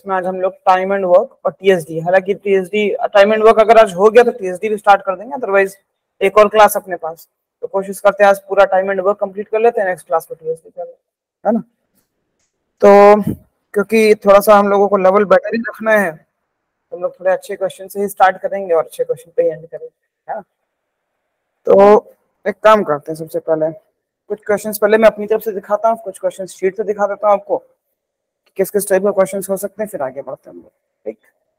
जिसमें आज हम लोग टाइम एंड वर्क और टीएसडी, हालांकि टीएसडी टाइम एंड वर्क अगर आज हो गया तो टीएसडी भी स्टार्ट कर देंगे, अदरवाइज एक और क्लास अपने पास, तो कोशिश करते हैं आज पूरा टाइम एंड वर्क कंप्लीट कर लेते हैं, नेक्स्ट क्लास में टीएसडी कर लेते हैं, है ना। तो क्योंकि थोड़ा सा हम लोगों को लेवल बेटर ही रखना है, हम लोग थोड़े अच्छे क्वेश्चन से ही स्टार्ट करेंगे और अच्छे क्वेश्चन पे ही एंड करेंगे, है ना। तो एक काम करते हैं, सबसे पहले कुछ क्वेश्चंस पहले मैं अपनी तरफ से दिखाता हूँ, कुछ क्वेश्चंस शीट से दिखा देता हूँ आपको किस किस टाइप के क्वेश्चंस हो सकते हैं, फिर आगे बढ़ते हैं हम लोग। ठीक,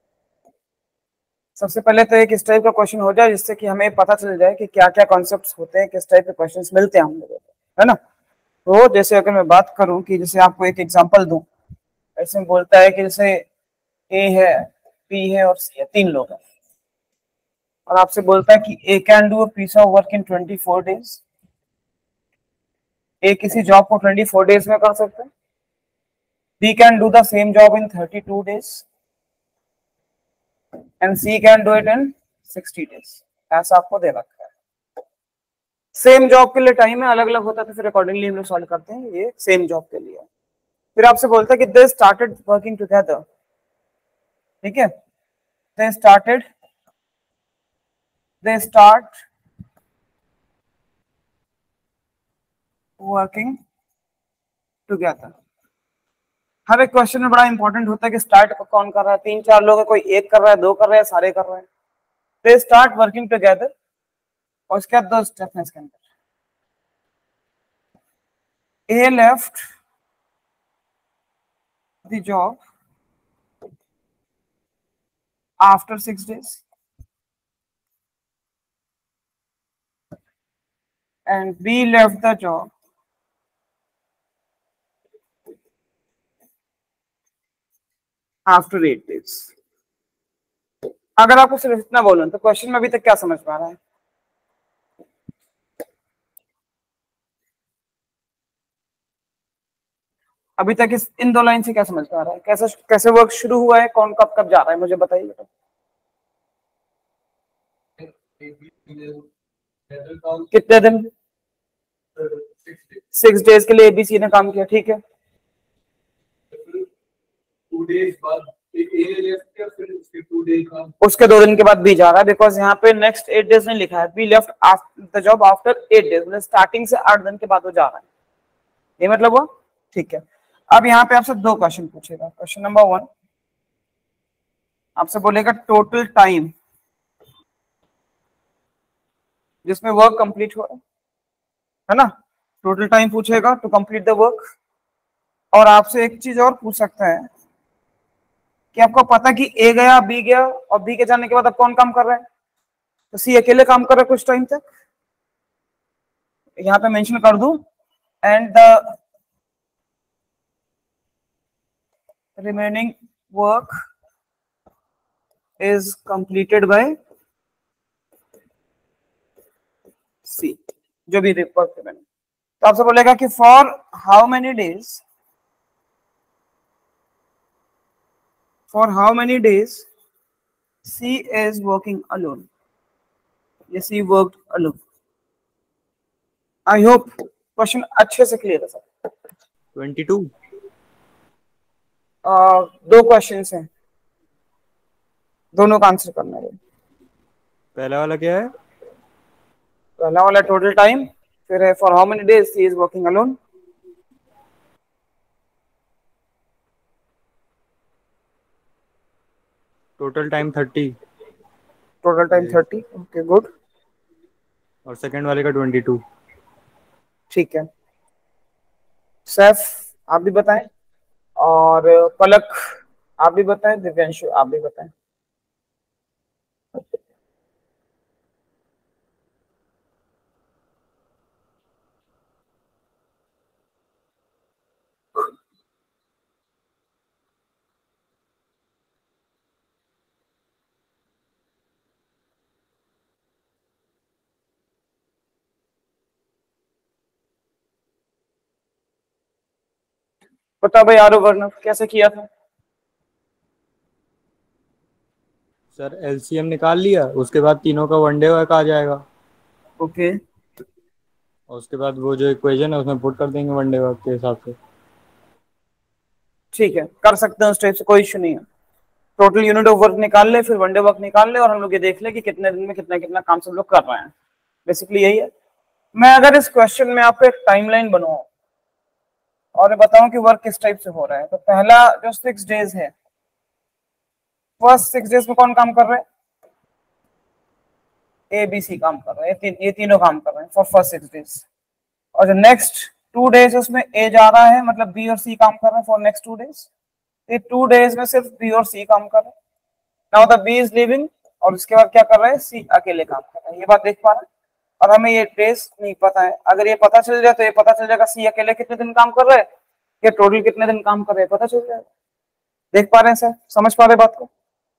सबसे पहले तो एक इस टाइप का क्वेश्चन हो जाए जिससे कि हमें पता चल जाए कि क्या क्या कॉन्सेप्ट्स होते हैं, किस टाइप के क्वेश्चंस मिलते हैं हम लोगों को, है ना। तो जैसे अगर मैं बात करूं कि जैसे आपको एक एग्जांपल दूं, ऐसे में बोलता है कि जैसे ए है, बी है और सी है, 3 लोग हैं, और आपसे बोलता है कि A can do a piece of work in 24 days, A किसी जॉब को 24 डेज में कर सकता है, B can do the same job in 32 days and C can do it in 60 days. ऐसा आपको दे रखा है। सेम जॉब के लिए टाइम है अलग अलग होता है, तो फिर अकॉर्डिंगली हम लोग सॉल्व करते हैं, ये सेम जॉब के लिए। फिर आपसे बोलता है कि दे स्टार्टेड वर्किंग टुगेदर, ठीक है, दे स्टार्ट वर्किंग टुगेदर। हर एक क्वेश्चन में बड़ा इंपॉर्टेंट होता है कि स्टार्ट कौन कर रहा है, 3-4 लोग है, कोई एक कर रहा है, 2 कर रहे हैं, सारे कर रहे हैं। दे स्टार्ट वर्किंग टुगेदर, और उसके बाद 2 स्टेप है इसके अंदर। A left the job after 6 days and B left the job after 8 days। अगर आपको सिर्फ इतना बोलूं तो क्वेश्चन में अभी तक क्या समझ पा रहा है? अभी तक इन 2 लाइन से क्या समझ पा रहा है? कैसे कैसे वर्क शुरू हुआ है, कौन कब कब जा रहा है, मुझे बताइए बेटा। कितने दिन? 6 डेज के लिए एबीसी ने काम किया, ठीक है। 2 days बाद उसके 2 दिन के बाद बी जा रहा है, बिकॉज यहाँ पे नेक्स्ट 8 डेज नहीं लिखा है, B left the job after 8 days, मतलब स्टार्टिंग से 8 दिन के बाद वो जा रहा है, ये मतलब वो, ठीक है। अब यहाँ पे आपसे 2 क्वेश्चन पूछेगा। क्वेश्चन नंबर 1 आपसे बोलेगा टोटल टाइम जिसमें वर्क कंप्लीट हुआ है ना, टोटल टाइम पूछेगा टू कंप्लीट द वर्क। और आपसे एक चीज और पूछ सकता है कि आपको पता कि ए गया, बी गया, और बी के जाने के बाद अब कौन काम कर रहा है? तो सी अकेले काम कर रहा है कुछ टाइम तक, यहाँ पे मेंशन कर दूं, and the remaining work is completed by C, जो भी वर्क रिमेनिंग। तो आपसे बोलेगा कि for how many days C is working alone, ये C worked alone. I hope question अच्छे से क्लियर है सर। 22 2 क्वेश्चन हैं, दोनों का आंसर करना है। पहला वाला क्या है? पहला वाला टोटल टाइम, फिर है for how many days C is working alone. Total time 30 total time 30, okay good. और सेकंड वाले का 22। ठीक है, सैफ आप भी बताएं, और पलक आप भी बताएं, दिव्यांशु आप भी बताएं। बता भाई आरो वर्णव कैसे किया था? सर एलसीएम निकाल लिया, उसके बाद तीनों का वनडे वर्क आ जाएगा, ओके, और उसके बाद वो जो इक्वेशन है उसमें पुट कर देंगे वनडे वर्क के हिसाब से। ठीक है, कर सकते हैं उस टाइप से, कोई इश्यू नहीं है। टोटल यूनिट ऑफ वर्क निकाल ले, फिर वनडे वर्क निकाल ले, और हम लोग ये देख ले कि कितने दिन में कितना कितना काम सब लोग कर रहे हैं। बेसिकली यही है। मैं अगर इस क्वेश्चन में आपको एक टाइमलाइन बनाऊं और बताऊं कि वर्क किस टाइप से हो रहा है, तो पहला जो 6 डेज है, फर्स्ट 6 डेज में कौन काम कर रहे हैं? ए बी सी काम कर रहे हैं, ये तीनों काम कर रहे हैं फॉर फर्स्ट 6 डेज। और जो नेक्स्ट 2 डेज उसमें ए जा रहा है, मतलब बी और सी काम कर रहे हैं फॉर नेक्स्ट 2 डेज। ये 2 डेज में सिर्फ बी और सी काम कर रहे हैं। Now the B is leaving, और उसके बाद क्या कर रहे हैं? सी अकेले काम कर रहे हैं। ये बात देख पा रहे हैं? और हमें ये डेज नहीं पता है। अगर ये पता चल जाए तो ये पता चल जाएगा सी अकेले कितने दिन काम कर रहे हैं, ये टोटल कितने दिन काम कर रहे हैं, पता चल जाएगा। देख पा रहे हैं सर? समझ पा रहे हैं बात को?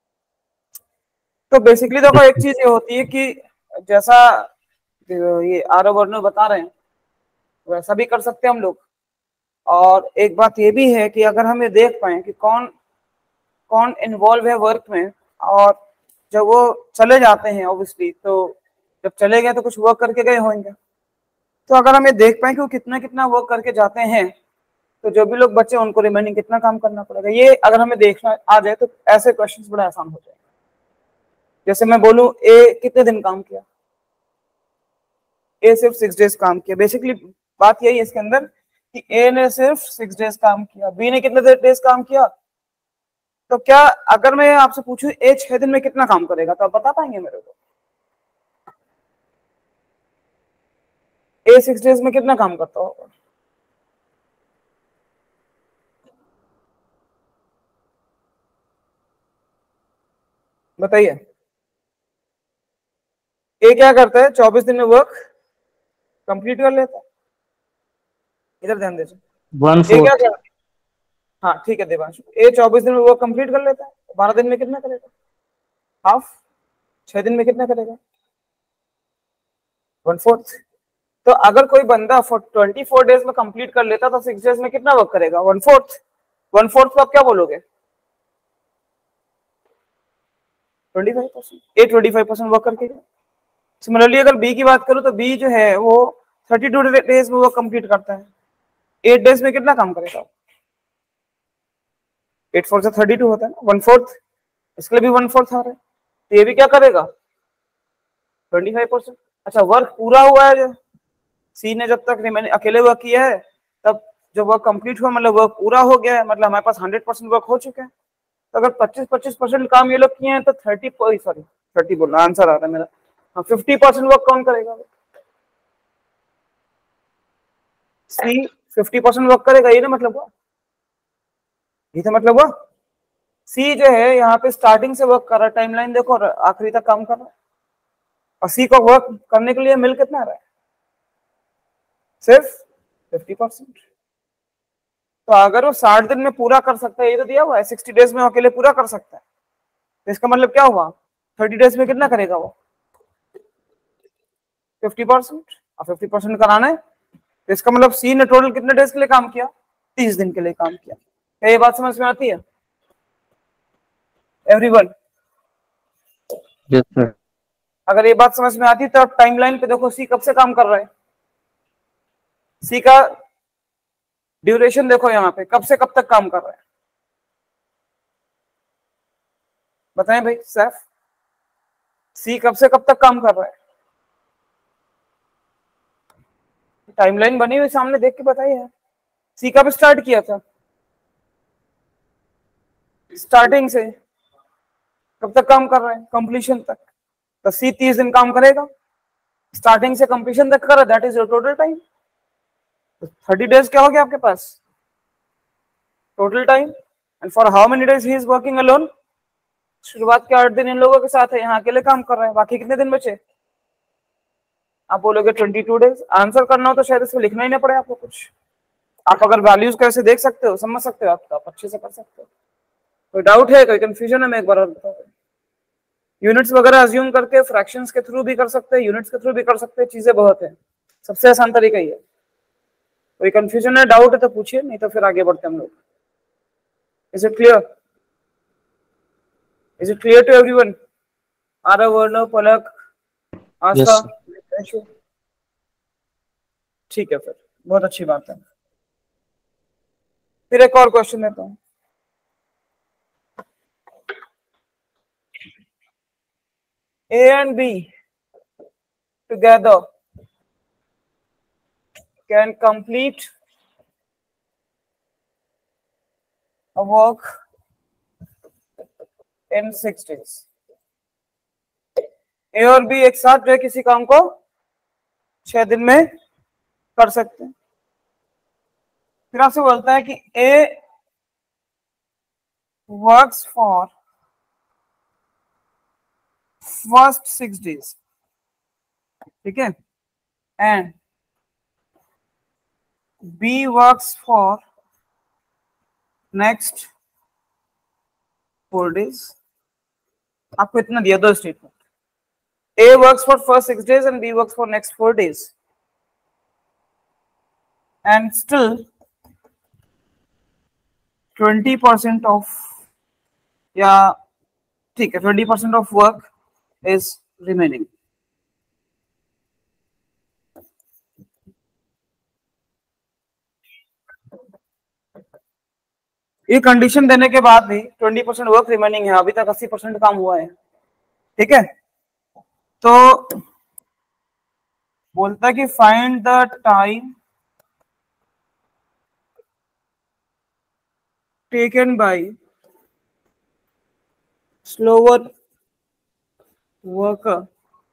तो बेसिकली देखो, एक चीज ये होती है कि जैसा ये आरव वर्णन बता रहे हैं वैसा भी कर सकते हैं हम लोग। और एक बात ये भी है कि अगर हम ये देख पाए कि कौन कौन इन्वॉल्व है वर्क में, और जब वो चले जाते हैं ऑब्वियसली, तो जब चले गए तो कुछ वर्क करके गए होंगे, तो अगर हम ये देख पाए कि वो कितना कितना वर्क करके जाते हैं, तो जो भी लोग बचे उनको रिमेनिंग कितना काम करना पड़ेगा, ये अगर हमें देखना आ जाए तो ऐसे क्वेश्चंस बड़े आसान हो जाएंगे। जैसे मैं बोलूं ए कितने दिन काम किया, ए सिर्फ 6 डेज काम किया। बेसिकली बात यही है इसके अंदर कि ए ने सिर्फ 6 डेज काम किया, बी ने कितने डेज काम किया। तो क्या अगर मैं आपसे पूछूं ए 6 दिन में कितना काम करेगा, तो आप बता पाएंगे मेरे को? ए 6 डेज में कितना काम करता होगा? बताइए। ए क्या करता है? 24 दिन में वर्क कंप्लीट कर लेता है। इधर ध्यान दीजिए। ए क्या 1/4। करता है? हाँ ठीक है देवांशु, ए 24 दिन में वर्क कंप्लीट कर लेता है। 12 दिन में कितना करेगा? हाफ। 6 दिन में कितना करेगा? 1/4। तो अगर कोई बंदा 24 डेज में कंप्लीट कर लेता तो 6 डेज में कितना वर्क करेगा? 1/4। 1/4 को आप क्या बोलोगे? 25%। ए 25% वर्क करके। सिमिलरली अगर बी की बात करूं तो बी जो है वो 32 डेज में वर्क कंप्लीट करता है। 8 डेज में कितना काम करेगा? 8 4 से 32 होता है ना, 1/4। इसके लिए भी 1/4 आ रहा है, तो ये भी क्या करेगा? 25%। अच्छा, वर्क पूरा हुआ है सी ने, जब तक मैंने अकेले वर्क किया है, तब जब वर्क कंप्लीट हुआ मतलब वर्क पूरा हो गया है, मतलब हमारे पास 100% वर्क हो चुका है। तो अगर 25% काम ये लोग किए हैं तो 30 बोलना आंसर आ रहा है मेरा। हाँ, 50% वर्क कौन करेगा? सी 50% वर्क करेगा, ये ना मतलब हुआ, ये तो मतलब हुआ। सी जो है यहाँ पे स्टार्टिंग से वर्क कर रहा है, टाइमलाइन देखो, आखिरी तक काम कर रहा है। और सी को वर्क करने के लिए मिल कितना रहा है? सिर्फ 50%। तो अगर वो 60 दिन में पूरा कर सकता है, ये तो दिया हुआ है 60 डेज में अकेले पूरा कर सकता है, तो इसका मतलब क्या हुआ? 30 डेज में कितना करेगा वो? 50%। और 50% कराना है, तो इसका मतलब सी ने टोटल कितने डेज के लिए काम किया? 30 दिन के लिए काम किया। क्या ये बात समझ में आती है एवरीवन? Yes sir. अगर ये बात समझ में आती है तो आप टाइमलाइन पे देखो, सी कब से काम कर रहा है, सी का ड्यूरेशन देखो यहाँ पे, कब से कब तक काम कर रहा है, बताएं भाई सैफ, सी कब से कब तक काम कर रहा है? टाइमलाइन बनी हुई सामने, देख के बताइए। सी कब स्टार्ट किया था? स्टार्टिंग से कब तक काम कर रहा है? कंप्लीशन तक। तो सी 30 दिन काम करेगा, स्टार्टिंग से कंप्लीशन तक कर रहा है, that is your total time. तो 30 डेज क्या हो गया आपके पास? Total time. And for how many days he is working alone? शुरुआत के 8 दिन इन लोगों के साथ है, यहाँ अकेले काम कर रहे हैं, बाकी कितने दिन बचे? आप बोलोगे 22 डेज। आंसर करना हो तो शायद इसमें लिखना ही ना पड़े आपको कुछ। आप अगर वैल्यूज कैसे देख सकते हो, समझ सकते हो, आप अच्छे से कर सकते हो। कोई डाउट है, कोई कंफ्यूजन है? मैं एक बार और बता दूं, यूनिट्स वगैरह अज्यूम करके फ्रैक्शंस के थ्रू भी कर सकते हैं, यूनिट्स के थ्रू भी कर सकते हैं, चीजें बहुत है, सबसे आसान तरीका ही है। कोई कंफ्यूजन है, डाउट है तो पूछिए, नहीं तो फिर आगे बढ़ते हम लोग। Is it clear? Is it clear to everyone? Aarav, Varn, Palak, yes Aastha? Sir. ठीक है, फिर बहुत अच्छी बात है। फिर एक और क्वेश्चन देता हूं। A and B together can complete a work in 6 days। ए और बी एक साथ जो है किसी काम को 6 दिन में कर सकते हैं। फिर आपसे बोलता है कि A works for first 6 days, ठीक है, and B works for next 4 days. आपको इतना दिया, दो statement, A works for first 6 days and B works for next 4 days, and still 20% of, या ठीक है, 20% of work is remaining। ये कंडीशन देने के बाद भी 20% वर्क रिमेनिंग है, अभी तक 80% काम हुआ है, ठीक है। तो बोलता है कि find the time taken by slower worker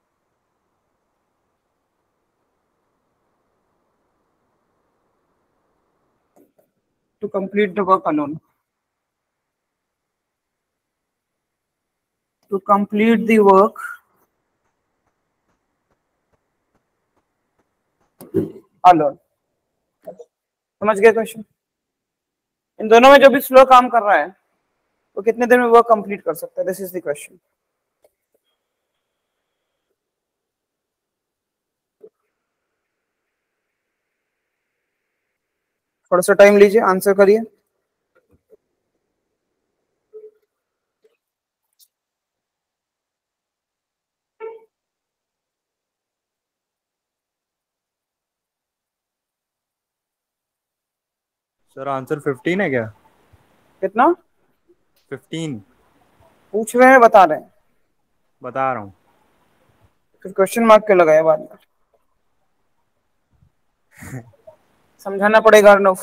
to complete the work alone, to complete the work alone। समझ गए क्वेश्चन? इन दोनों में जो भी स्लो काम कर रहा है वो कितने देर में वर्क कंप्लीट कर सकता है, दिस इज द क्वेश्चन। थोड़ा सा टाइम लीजिए, आंसर करिए। सर आंसर 15 है क्या? कितना 15 पूछ रहे हैं, बता रहे हैं, बता रहा हूँ। फिर क्वेश्चन मार्क क्यों लगाया बाद में? समझाना पड़ेगा अर्नव।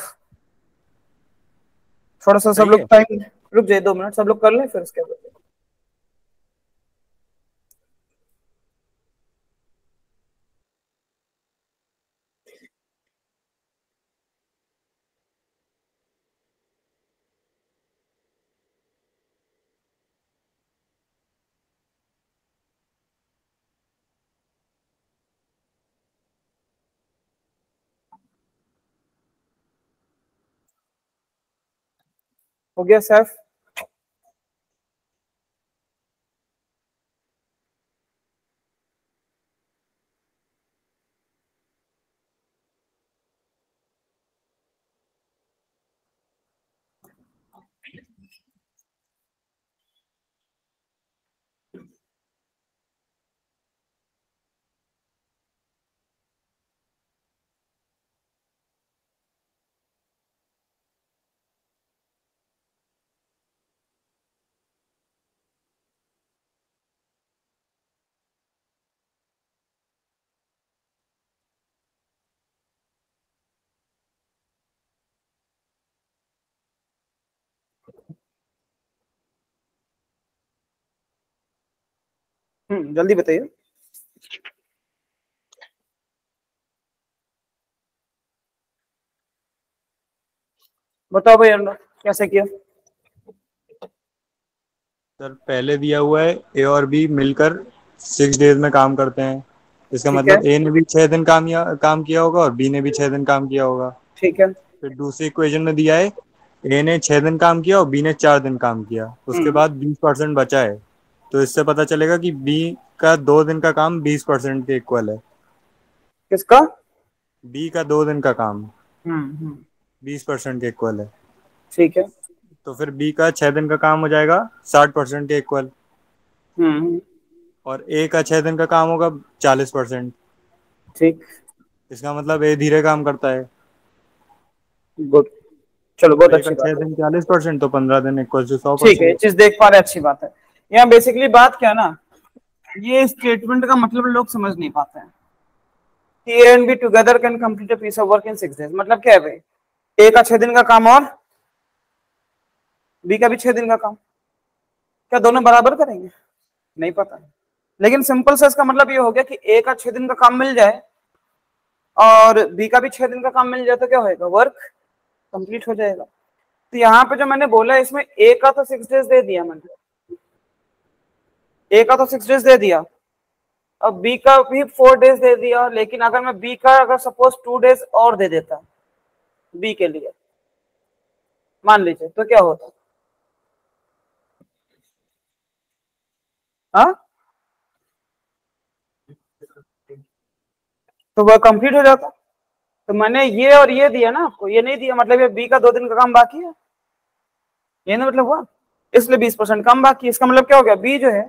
थोड़ा सा सब सही लोग है। टाइम, रुक जाइए 2 मिनट, सब लोग कर लें फिर उसके बाद। हो गया सैफ? जल्दी बताइए। बताओ भाई अर्नव, कैसे किया? सर पहले दिया हुआ है ए और बी मिलकर 6 डेज में काम करते हैं। इसका ठीक है, मतलब ए ने भी 6 दिन काम किया होगा और बी ने भी 6 दिन काम किया होगा। ठीक है। फिर दूसरी इक्वेशन में दिया है ए ने 6 दिन काम किया और बी ने 4 दिन काम किया, उसके हम्म बाद 20% बचा है। तो इससे पता चलेगा कि बी का 2 दिन का काम 20% के इक्वल है। किसका? बी का 2 दिन का काम हम्म। 20% के इक्वल है। ठीक है। तो फिर बी का 6 दिन का काम हो जाएगा 60% के इक्वल, हम्म। और ए का 6 दिन का काम होगा 40%। ठीक। इसका मतलब ए धीरे काम करता है। गुड। चलो बहुत तो अच्छी बात 6 है। दिन 40%, तो 15 दिन इक्वल टू ठीक है, ये 100%। चीज देख पा रहे, अच्छी बात है। यहाँ बेसिकली बात क्या ना, ये स्टेटमेंट का मतलब लोग समझ नहीं पाते हैं। A and B together can complete a piece of work in 6 days, मतलब क्या है भाई, ए का 6 दिन का काम और बी का भी 6 दिन का काम, क्या दोनों बराबर करेंगे? नहीं पता। लेकिन सिंपल से इसका मतलब ये हो गया कि ए का 6 दिन का काम मिल जाए और बी का भी 6 दिन का काम मिल जाए तो क्या होएगा, वर्क कंप्लीट हो जाएगा। तो यहाँ पे जो मैंने बोला इसमें ए का तो 6 डेज दे दिया मैंने, ए का तो 6 डेज दे दिया, अब बी का भी 4 डेज दे दिया। लेकिन अगर मैं बी का अगर सपोज 2 डेज और दे देता बी के लिए, मान लीजिए, तो क्या होता? हाँ, तो वह कंप्लीट हो जाता। तो मैंने ये और ये दिया ना आपको, ये नहीं दिया, मतलब ये बी का 2 दिन का काम बाकी है, ये ना मतलब हुआ, इसलिए 20% कम बाकी। इसका मतलब क्या हो गया, बी जो है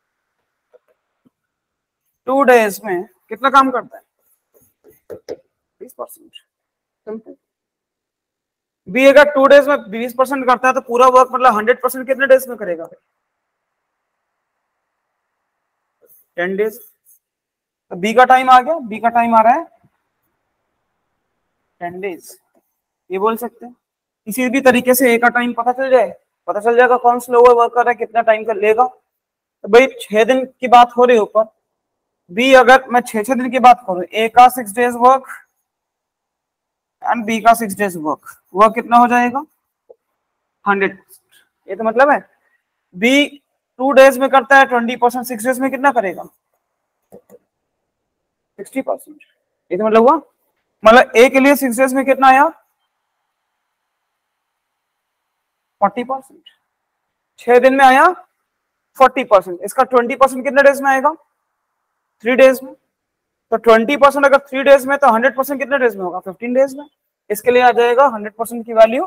2 डेज में कितना काम करता है, 20%। बी अगर 2 डेज में 20% करता है तो पूरा वर्क मतलब 100% कितने डेज में करेगा, 10 डेज। तो बी का टाइम आ गया, बी का टाइम आ रहा है 10 डेज, ये बोल सकते हैं। किसी भी तरीके से ए का टाइम पता चल जाए, पता चल जाएगा कौन स्लोवर वर्क कर रहा है, कितना टाइम का लेगा। तो भाई 6 दिन की बात हो रही है ऊपर, बी अगर मैं 6 दिन की बात करूं, ए का 6 डेज वर्क एंड बी का 6 डेज वर्क, वह कितना हो जाएगा 100। ये तो मतलब है बी 2 डेज में करता है 20%, 6 डेज में कितना करेगा 60%। ये तो मतलब हुआ, मतलब ए के लिए 6 डेज में कितना आया 40%, 6 दिन में आया 40%, इसका 20% कितने डेज में आएगा 3 डेज में। तो 20% अगर 3 डेज में, तो 100% कितने डेज में होगा 15 डेज में। इसके लिए आ जाएगा 100% की वैल्यू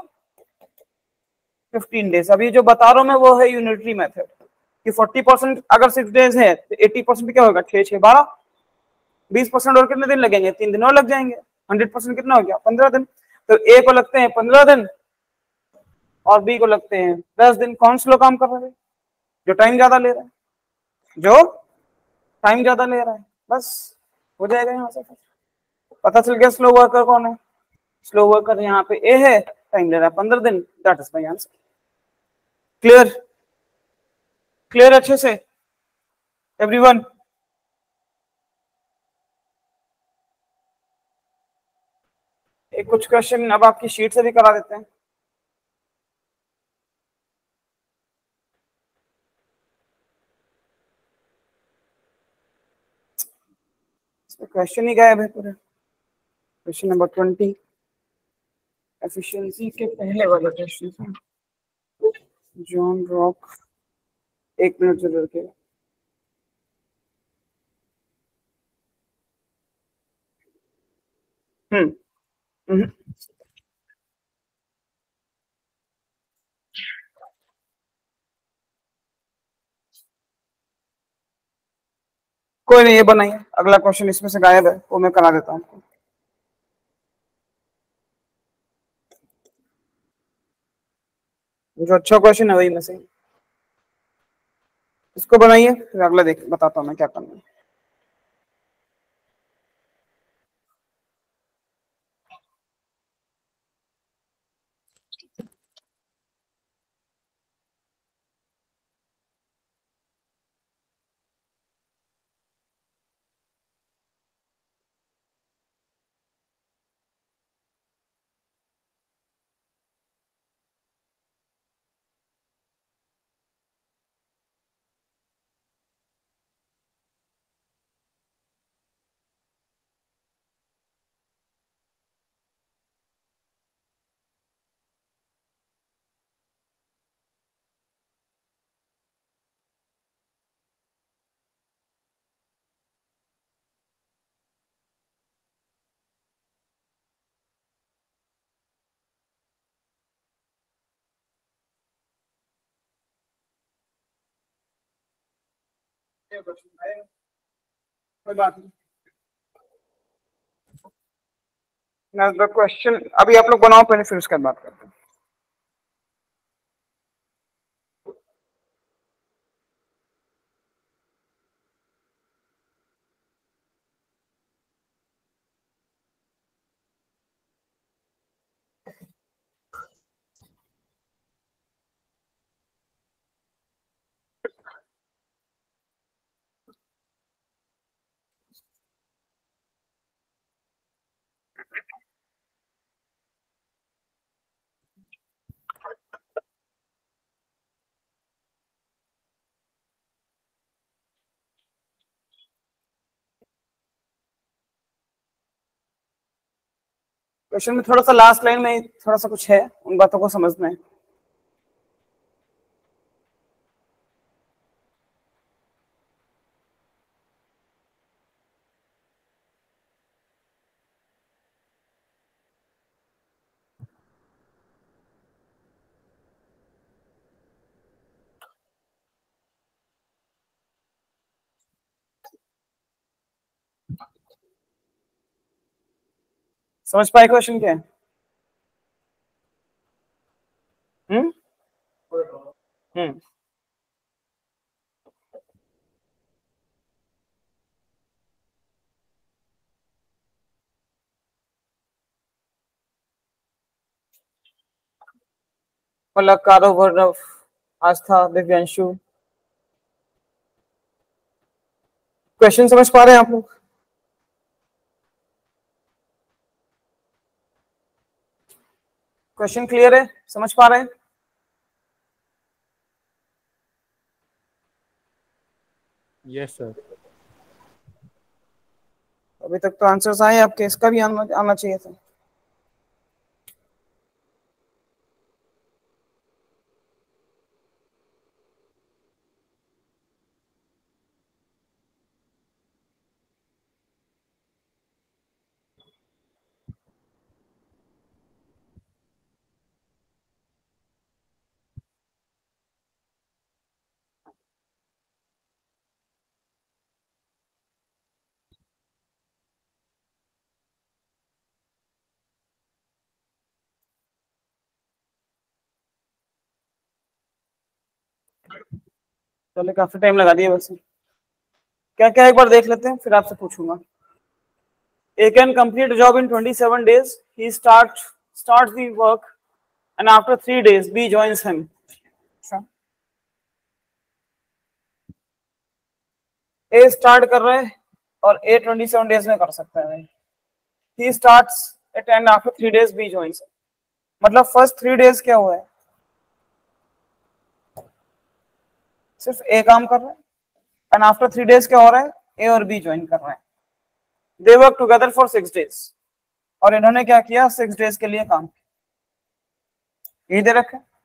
15 डेज। अभी जो बता रहा हूं मैं वो है यूनिटरी मेथड, कि 40% अगर 6 डेज है तो 80% क्या होगा 6 6 12, 20% और कितने दिन लगेंगे 3 दिन और लग जाएंगे, 100% कितना हो गया 15 दिन। तो ए को लगते हैं 15 दिन और बी को लगते हैं 10 दिन। कौन स्लो काम कर रहा है, जो टाइम ज्यादा ले रहा है, जो टाइम ज्यादा ले रहा है, बस हो जाएगा। यहाँ से पता चल गया स्लो वर्कर कौन है, स्लो वर्कर यहाँ पे ए है, टाइम ले रहा है 15 दिन, that is my answer. Clear, clear अच्छे से एवरीवन? एक कुछ क्वेश्चन अब आपकी शीट से भी करा देते हैं। क्वेश्चन ही गायब है पूरे। क्वेश्चन नंबर 20 एफिशिएंसी के पहले वाले क्वेश्चन, जॉन रॉक, 1 मिनट जरूर के। हम्म हम्म। कोई नहीं, ये बनाइए, अगला क्वेश्चन इसमें से गायब है वो मैं करा देता हूँ आपको। जो अच्छा क्वेश्चन है वही में से इसको बनाइए, फिर अगला देख बताता हूँ मैं क्या करना है। कोई बात नहीं, क्वेश्चन अभी आप लोग बनाओ पहले, फिर उसके बाद बात करते हैं। क्वेश्चन में थोड़ा सा लास्ट लाइन में थोड़ा सा कुछ है, उन बातों को समझना है। समझ पाए क्वेश्चन क्या है? हम्म हम्म पलक, कारो, भैरव, आस्था, दिव्यांशु, क्वेश्चन समझ पा रहे हैं आप लोग? क्वेश्चन क्लियर है, समझ पा रहे हैं? Yes sir. अभी तक तो आंसर्स आए आपके, इसका भी आना चाहिए था। चलो काफी टाइम लगा दिया वैसे। क्या क्या एक बार देख लेते हैं, फिर आपसे पूछूंगा। A can complete a job in 27 days. He starts the work, and after 3 days, B joins him. A start कर रहा है और A 27 days में कर सकता है भाई। He starts it and after 3 days B joins. मतलब फर्स्ट 3 days क्या हुआ है, सिर्फ A काम कर रहा है, एंड आफ्टर 3 days क्या हो रहा है, A और B ज्वाइन कर रहे हैं। They work together for 6 days, और इन्होंने क्या किया, 6 days के लिए काम किया। ये दे रखा है।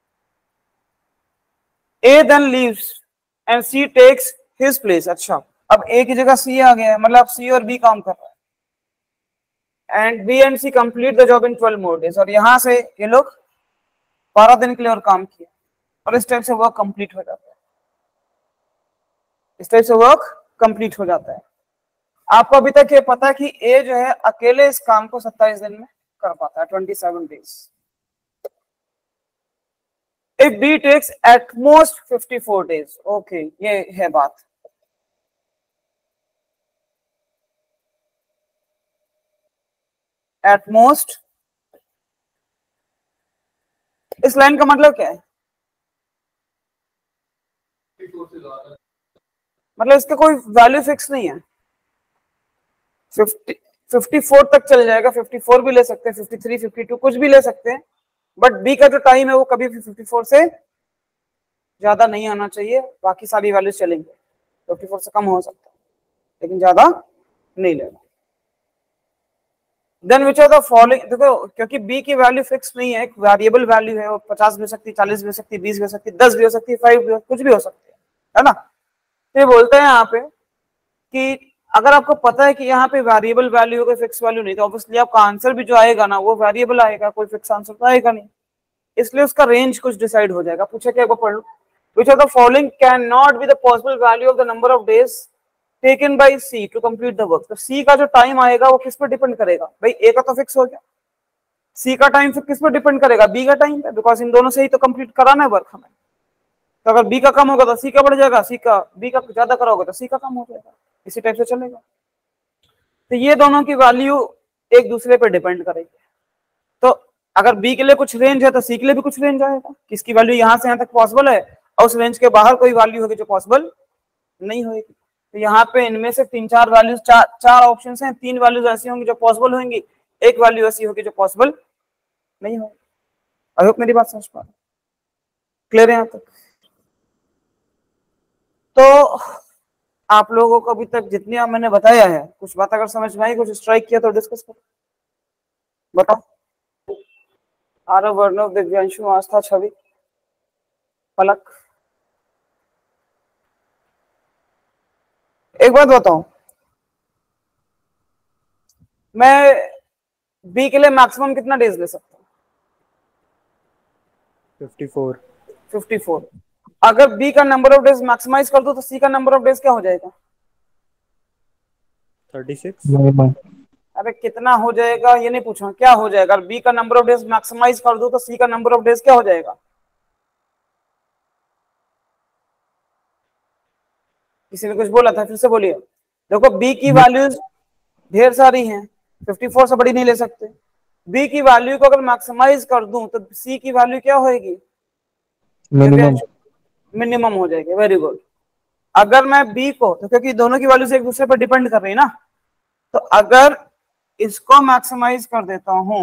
A then leaves and C takes his place। अच्छा, अब A की जगह C आ गया है, मतलब C और B काम कर रहा है। And B and C complete the job in 12 more days, और यहां से ये लोग 12 दिन के लिए और काम किया, और इस टाइप से वर्क कंप्लीट हो जाता है। इस टाइप से वर्क कंप्लीट हो जाता है। आपको अभी तक ये पता है कि A जो है अकेले इस काम को 27 दिन में कर पाता है, 27 days। If B takes at most 54 days, okay ये है बात। एट मोस्ट, इस लाइन का मतलब क्या है? मतलब इसका कोई वैल्यू फिक्स नहीं है। 54 तक चल जाएगा, 54 भी ले सकते हैं, 53, 52 कुछ भी ले सकते हैं, बट बी का जो टाइम है वो कभी भी 54 से ज्यादा नहीं आना चाहिए। बाकी सारी वैल्यूज चलेंगे, 54 से कम हो सकता है लेकिन ज्यादा नहीं लेना। Then which are the following, देखो क्योंकि बी की वैल्यू फिक्स नहीं है, एक वेरिएबल वैल्यू है, वो 50 भी हो सकती है, 40 भी हो सकती है, 20 भी हो सकती है, 10 भी हो सकती है, 5 भी कुछ भी हो सकती है ना। तो ये बोलते हैं यहाँ पे कि अगर आपको पता है कि यहाँ पे वेरिएबल वैल्यू कोई फिक्स वैल्यू नहीं, तो ऑब्वियसली आपका आंसर भी जो आएगा ना वो वेरिएबल आएगा, कोई फिक्स आंसर तो आएगा नहीं, इसलिए उसका रेंज कुछ डिसाइड हो जाएगा। पूछे क्या, पढ़ लो। Which of the following can not be the possible value of the number of days taken by C to complete the work. तो सी का जो टाइम आएगा वो किस पर डिपेंड करेगा भाई, ए का तो फिक्स हो गया, सी का टाइम फिर किस पर डिपेंड करेगा, बी का टाइम पे, बिकॉज इन दोनों से ही तो कंप्लीट कराना है वर्क हमें। तो अगर बी का कम होगा तो सी का बढ़ जाएगा, सी का बी का ज्यादा कराओगे तो सी का कम हो जाएगा, इसी टाइप से चलेगा। तो ये दोनों की वैल्यू एक दूसरे पे डिपेंड करेगी। तो अगर बी के लिए कुछ रेंज है तो सी के लिए भी कुछ रेंज आएगा, किसकी वैल्यू यहाँ से यहाँ तक पॉसिबल है और उस रेंज के बाहर कोई वैल्यू होगी जो पॉसिबल नहीं होगी। तो यहाँ पे इनमें से 3-4 वैल्यूज, चार ऑप्शन हैं, 3 वैल्यूज ऐसी होंगी जो पॉसिबल होंगी, एक वैल्यू ऐसी होगी जो पॉसिबल नहीं होगी। आई होप मेरी बात समझ पा रहे, क्लियर है यहाँ तक? तो आप लोगों को अभी तक जितनी मैंने बताया है, कुछ बात अगर समझ में आई, कुछ स्ट्राइक किया तो डिस्कस करो। बताओ। आरव, वर्णव, दिव्यांशु, आस्था, छवि, पलक। एक बात बताओ, मैं बी के लिए मैक्सिमम कितना डेज ले सकता हूँ? 54। 54। अगर बी का नंबर ऑफ डेज मैक्सिमाइज कर दो तो सी का नंबर ऑफ डेज क्या हो जाएगा? 36। अरे कितना हो जाएगा ये नहीं पूछा, क्या हो जाएगा? अगर बी का नंबर ऑफ डेज मैक्सिमाइज कर दो तो सी का नंबर ऑफ डेज क्या हो जाएगा? किसी ने कुछ बोला था, फिर से बोलिए। देखो बी की वैल्यूज ढेर सारी हैं, 54 से बड़ी नहीं ले सकते। बी की वैल्यू को अगर मैक्सिमाइज कर दूं तो सी की वैल्यू क्या होगी? मिनिमम हो जाएगी। Very good. अगर मैं बी को, तो क्योंकि दोनों की वैल्यूज एक दूसरे पर डिपेंड कर रही है ना, तो अगर इसको मैक्सिमाइज कर देता हूं,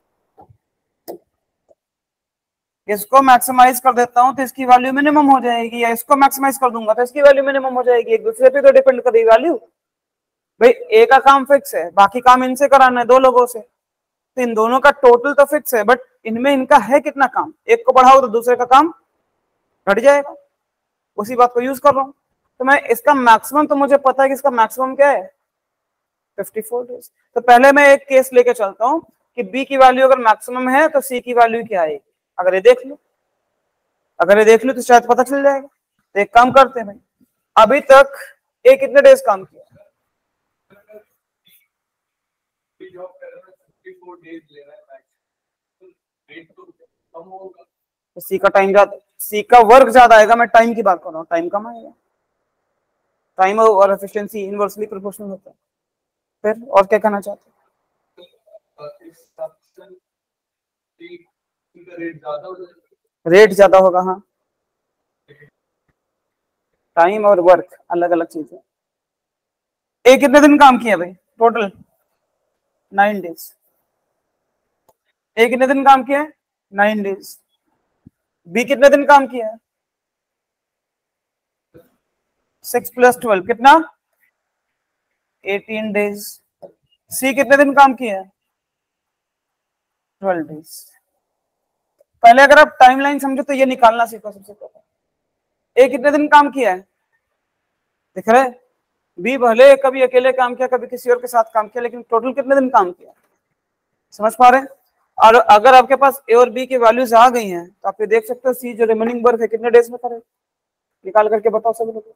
इसको मैक्सिमाइज कर देता हूं तो इसकी वैल्यू मिनिमम हो जाएगी, या इसको मैक्सिमाइज कर दूंगा तो इसकी वैल्यू मिनिमम हो जाएगी। एक दूसरे पे तो डिपेंड कर रही वैल्यू। भाई ए का काम फिक्स है, बाकी काम इनसे कराना है, दो लोगों से, तो इन दोनों का टोटल तो फिक्स है, बट इनमें इनका है कितना काम? एक को बढ़ाओ तो दूसरे का काम घट जाएगा। उसी बात को यूज कर रहा हूं। तो मैं इसका मैक्सिमम, तो मुझे पता है कि इसका मैक्सिमम क्या है, 54 डेज। तो पहले मैं एक केस लेके चलता हूं कि बी की वैल्यू अगर मैक्सिमम है तो सी की वैल्यू क्या आएगी। अगर ये देख लो, अगर ये देख लो तो शायद पता चल जाएगा। तो एक काम करते हैं भाई, अभी तक ए कितने डेज काम किया? तो सी का टाइम ज्यादा, सी का वर्क ज्यादा आएगा। मैं टाइम की बात कर रहा हूँ, टाइम कम आएगा। टाइम और एफिशिएंसी इनवर्सली प्रोपोर्शनल होता है। फिर और क्या कहना चाहते हैं? रेट ज्यादा होगा, हाँ। टाइम और वर्क अलग अलग चीजें। ए कितने दिन काम किया भाई टोटल? 9 डेज। ए कितने दिन काम किया है? 9 डेज। बी कितने दिन काम किया है? 6 + 12 कितना? 18 डेज। सी कितने दिन काम किया है? 12 डेज। पहले अगर आप टाइमलाइन समझो तो ये निकालना सीखो सबसे पहले। ए कितने दिन काम किया है? दिख रहा है? बी भले कभी अकेले काम किया, कभी किसी और के साथ काम किया, लेकिन टोटल कितने दिन काम किया? समझ पा रहे हैं? और अगर आपके पास ए और बी की वैल्यूज आ गई हैं तो आप ये देख सकते हो सी जो रिमेनिंग वर्क है कितने डेज में करेगा। निकाल करके बताओ सभी लोग।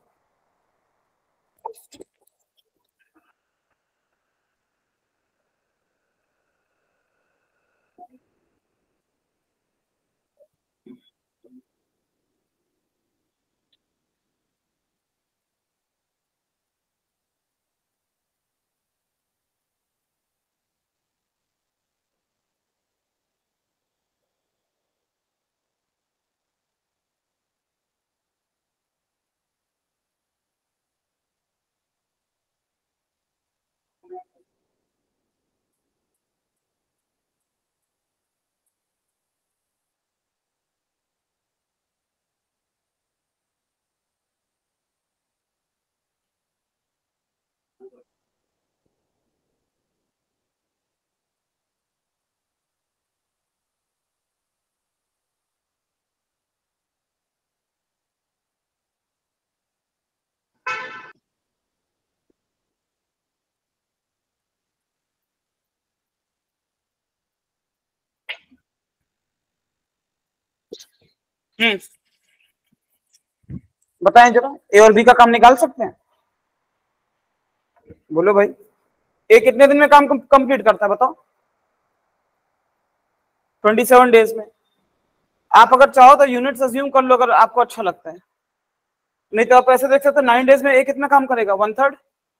बताएं जरा, ए और बी का काम निकाल सकते हैं? बोलो भाई। ए कितने दिन में काम कंप्लीट करता है बताओ? 27 डेज में। आप अगर चाहो तो यूनिट्स अज्यूम कर लो अगर आपको अच्छा लगता है, नहीं तो आप ऐसे देख सकते हो 9 डेज में ए कितना काम करेगा? 1/3।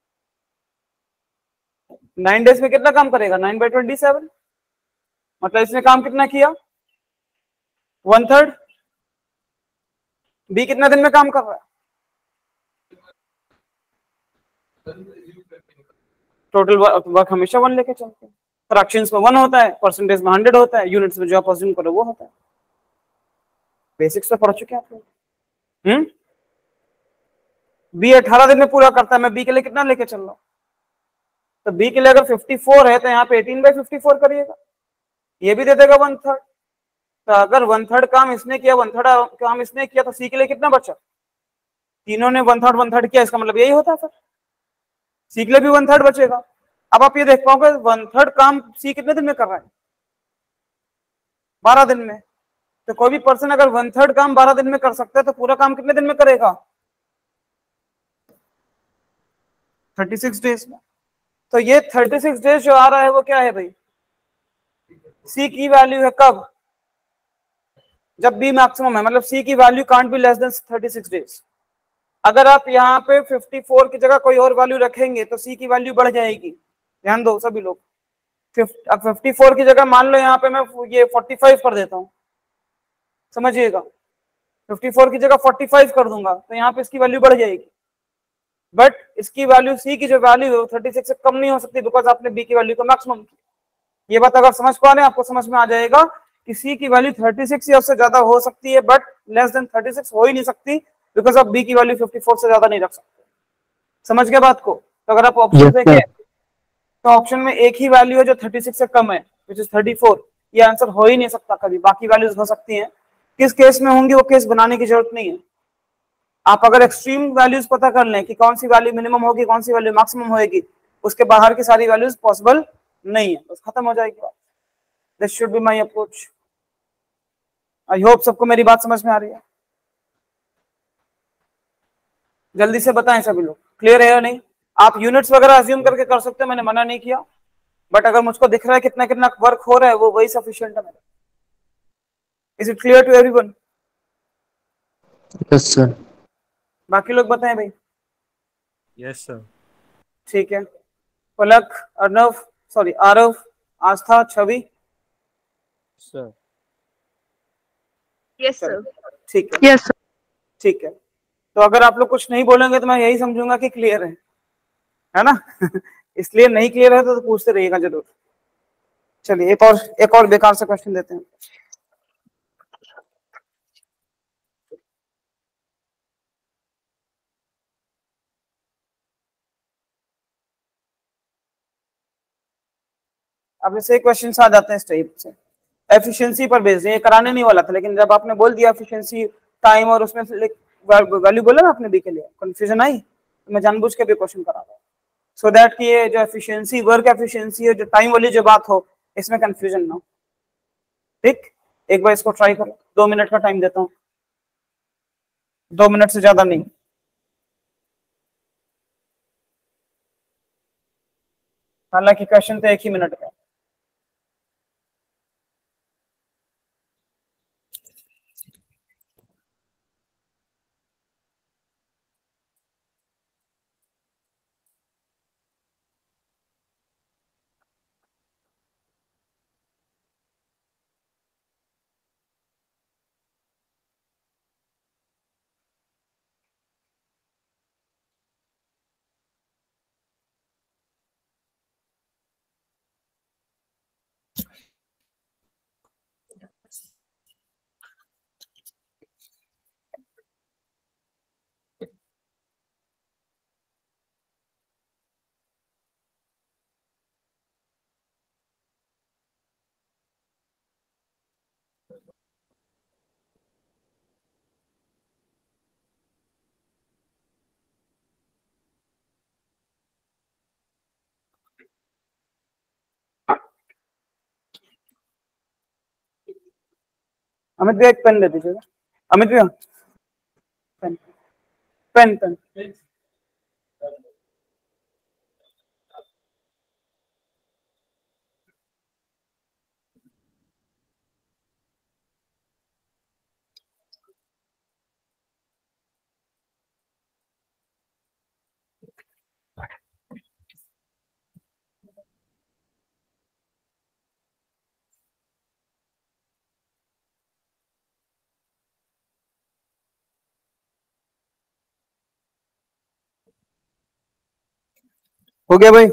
9 डेज में कितना काम करेगा? 9/27। मतलब इसने काम कितना किया? 1/3। बी कितना दिन में काम कर रहा है? टोटल वर्क हमेशा 1 लेके चलते हैं। फ्रैक्शंस में 1 होता है, परसेंटेज में 100 होता है, यूनिट्स में जो आप अज्यूम करो वो होता है। बेसिक्स तो पढ़ चुके हैं आप लोग। बी 18 दिन में पूरा करता है, मैं बी के लिए कितना लेके चल रहा हूँ? तो बी के लिए अगर 54 है तो यहाँ पे 18/54 करिएगा। ये भी दे देगा 1/3। तो अगर 1/3 काम इसने किया, 1/3 काम इसने किया, तो सी के लिए कितना बचा? तीनों ने 1/3 किया, इसका मतलब यही होता है सर, सी के लिए भी 1/3 बचेगा। अब आप ये देख पाओगे 1/3 काम सी कितने दिन में कर रहा है? 12 दिन में। तो कोई भी पर्सन अगर 1/3 काम 12 दिन में कर सकता है, तो पूरा काम कितने दिन में करेगा? 36 डेज में। तो ये 36 डेज जो आ रहा है वो क्या है भाई? सी की वैल्यू है कब? जब बी मैक्सिमम है, मतलब सी की value can't be less than 36 days. अगर आप यहाँ पे 54 की जगह कोई और वैल्यू रखेंगे तो सी की वैल्यू बढ़ जाएगी। ध्यान दो सभी लोग। अब 54 की जगह मान लो यहाँ पे मैं ये 45 कर देता हूँ, समझिएगा, 54 की जगह 45 कर दूंगा, तो यहाँ पे इसकी वैल्यू बढ़ जाएगी। बट इसकी वैल्यू सी की जो वैल्यू है वो 36 से कम नहीं हो सकती, बिकॉज आपने बी की वैल्यू को मैक्सिमम की। ये बात अगर समझ पा रहे हैं, आपको समझ में आ जाएगा कि सी की वैल्यू 36 या उससे ज्यादा हो सकती है, बट लेस देन 36 हो ही नहीं सकती, बिकॉज आप बी की वैल्यू 54 से ज्यादा नहीं रख सकते। समझ गए बात को? तो अगर आप ऑप्शन देखें तो ऑप्शन में एक ही वैल्यू है जो 36 से कम है, विच इज 34। ये आंसर हो ही नहीं सकता कभी, बाकी वैल्यूज हो सकती हैं। किस केस में होंगी वो केस बनाने की जरूरत नहीं है। आप अगर एक्सट्रीम वैल्यूज पता कर लें कि कौन सी वैल्यू मिनिमम होगी, कौन सी वैल्यू मैक्सिमम होगी, उसके बाहर की सारी वैल्यूज पॉसिबल नहीं है, बस खत्म हो जाएगी बात। This should be my approach. I hope सबको मेरी बात समझ में आ रही है। जल्दी से बताएं सभी लोग, क्लियर है या नहीं? आप यूनिट्स वगैरह अज्यूम करके कर सकते हो, मैंने मना नहीं किया, बट अगर मुझको दिख रहा है कितना कितना वर्क हो रहा है, वो वही सफिशिएंट है मेरा। Is it clear to everyone? Yes sir. बाकी लोग बताएं भाई। Yes sir. ठीक है, Palak, Arnav, sorry Aarav, Aastha, Chhavi. Sir yes चलो सर। ठीक है। Yes sir. ठीक है, तो अगर आप लोग कुछ नहीं बोलेंगे तो मैं यही समझूंगा कि क्लियर है ना? इसलिए नहीं क्लियर है तो पूछते रहिएगा जरूर। चलिए एक और बेकार सा क्वेश्चन देते हैं। अब ऐसे क्वेश्चन आ जाते हैं इस टाइप से, एफिशिएंसी पर बेस्ड है। ये कराने नहीं वाला था, लेकिन जब आपने बोल दिया एफिशिएंसी टाइम और उसमें वैल्यू बोला ना आपने बी के लिए, कंफ्यूजन आई, तो मैं जानबूझ के भी क्वेश्चन करा रहा हूँ, सो दैट कि ये जो एफिशिएंसी, वर्क एफिशिएंसी है, जो टाइम वाली जो बात हो, इसमें कंफ्यूजन ना हो। ठीक, एक बार इसको ट्राई करो, 2 मिनट का टाइम देता हूँ, 2 मिनट से ज्यादा नहीं। हालांकि क्वेश्चन तो 1 ही मिनट का। अमित भैया एक पेन दे दीजिएगा। अमित भैया पेन, पेन पेन। हो गया भाई?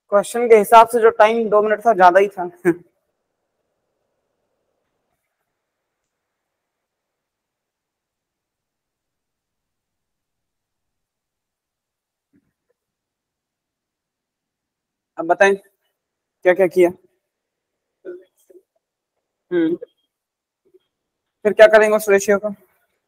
क्वेश्चन के हिसाब से जो टाइम 2 मिनट था ज्यादा ही था। अब बताएं क्या क्या किया। फिर क्या करेंगे उस रेशियो का?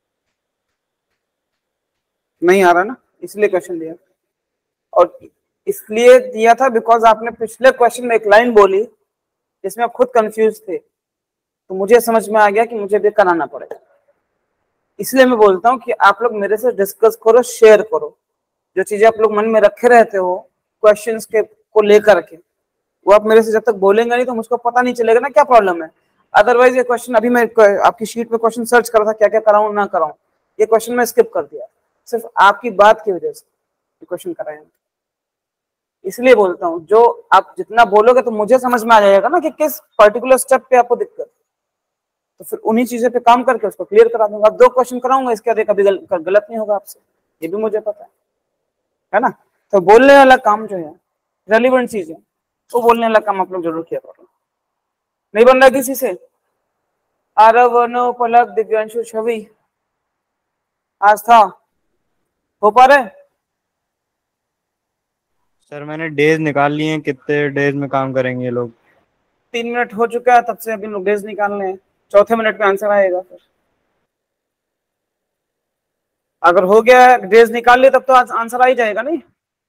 नहीं आ रहा ना, इसलिए क्वेश्चन दिया। और इसलिए दिया था बिकॉज आपने पिछले क्वेश्चन में एक लाइन बोली जिसमें आप खुद कंफ्यूज थे, तो मुझे समझ में आ गया कि मुझे भी कराना पड़ेगा। इसलिए मैं बोलता हूँ कि आप लोग मेरे से डिस्कस करो, शेयर करो, जो चीजें आप लोग मन में रखे रहते हो क्वेश्चंस के को लेकर के, वो आप मेरे से जब तक बोलेंगे नहीं तो मुझको पता नहीं चलेगा ना क्या प्रॉब्लम है। अदरवाइज ये क्वेश्चन अभी मैं आपकी शीट में क्वेश्चन सर्च कर रहा था क्या क्या कराऊं ना कराऊं, ये क्वेश्चन मैं स्किप कर दिया सिर्फ आपकी बात की वजह से क्वेश्चन कराए। इसलिए बोलता हूँ जो आप जितना बोलोगे तो मुझे समझ में आ जाएगा ना कि किस पर्टिकुलर स्टेप पे आपको दिक्कत, तो फिर उन्हीं चीजों पे काम करके उसको क्लियर करा दूंगा। अब 2 क्वेश्चन कराऊंगा, इसके बाद कभी गलत नहीं होगा आपसे, ये भी मुझे पता है ना। तो बोलने वाला काम जो है रेलिवेंट चीज है, तो बोलने वाला काम आप लोग जरूर किया करो। नहीं बन रहा किसी से? आरव, अर्णव, पलक, दिव्यांशु, छवि, आस्था, हो पा रहे? सर मैंने डेज निकाल लिए हैं, कितने डेज में काम करेंगे ये लोग? 3 मिनट हो चुका है तब से अभी लोग डेज निकाल रहे हैं, चौथे मिनट में आंसर आएगा। फिर अगर हो गया डेज निकाल लिए तब तो आंसर आ ही जाएगा। नहीं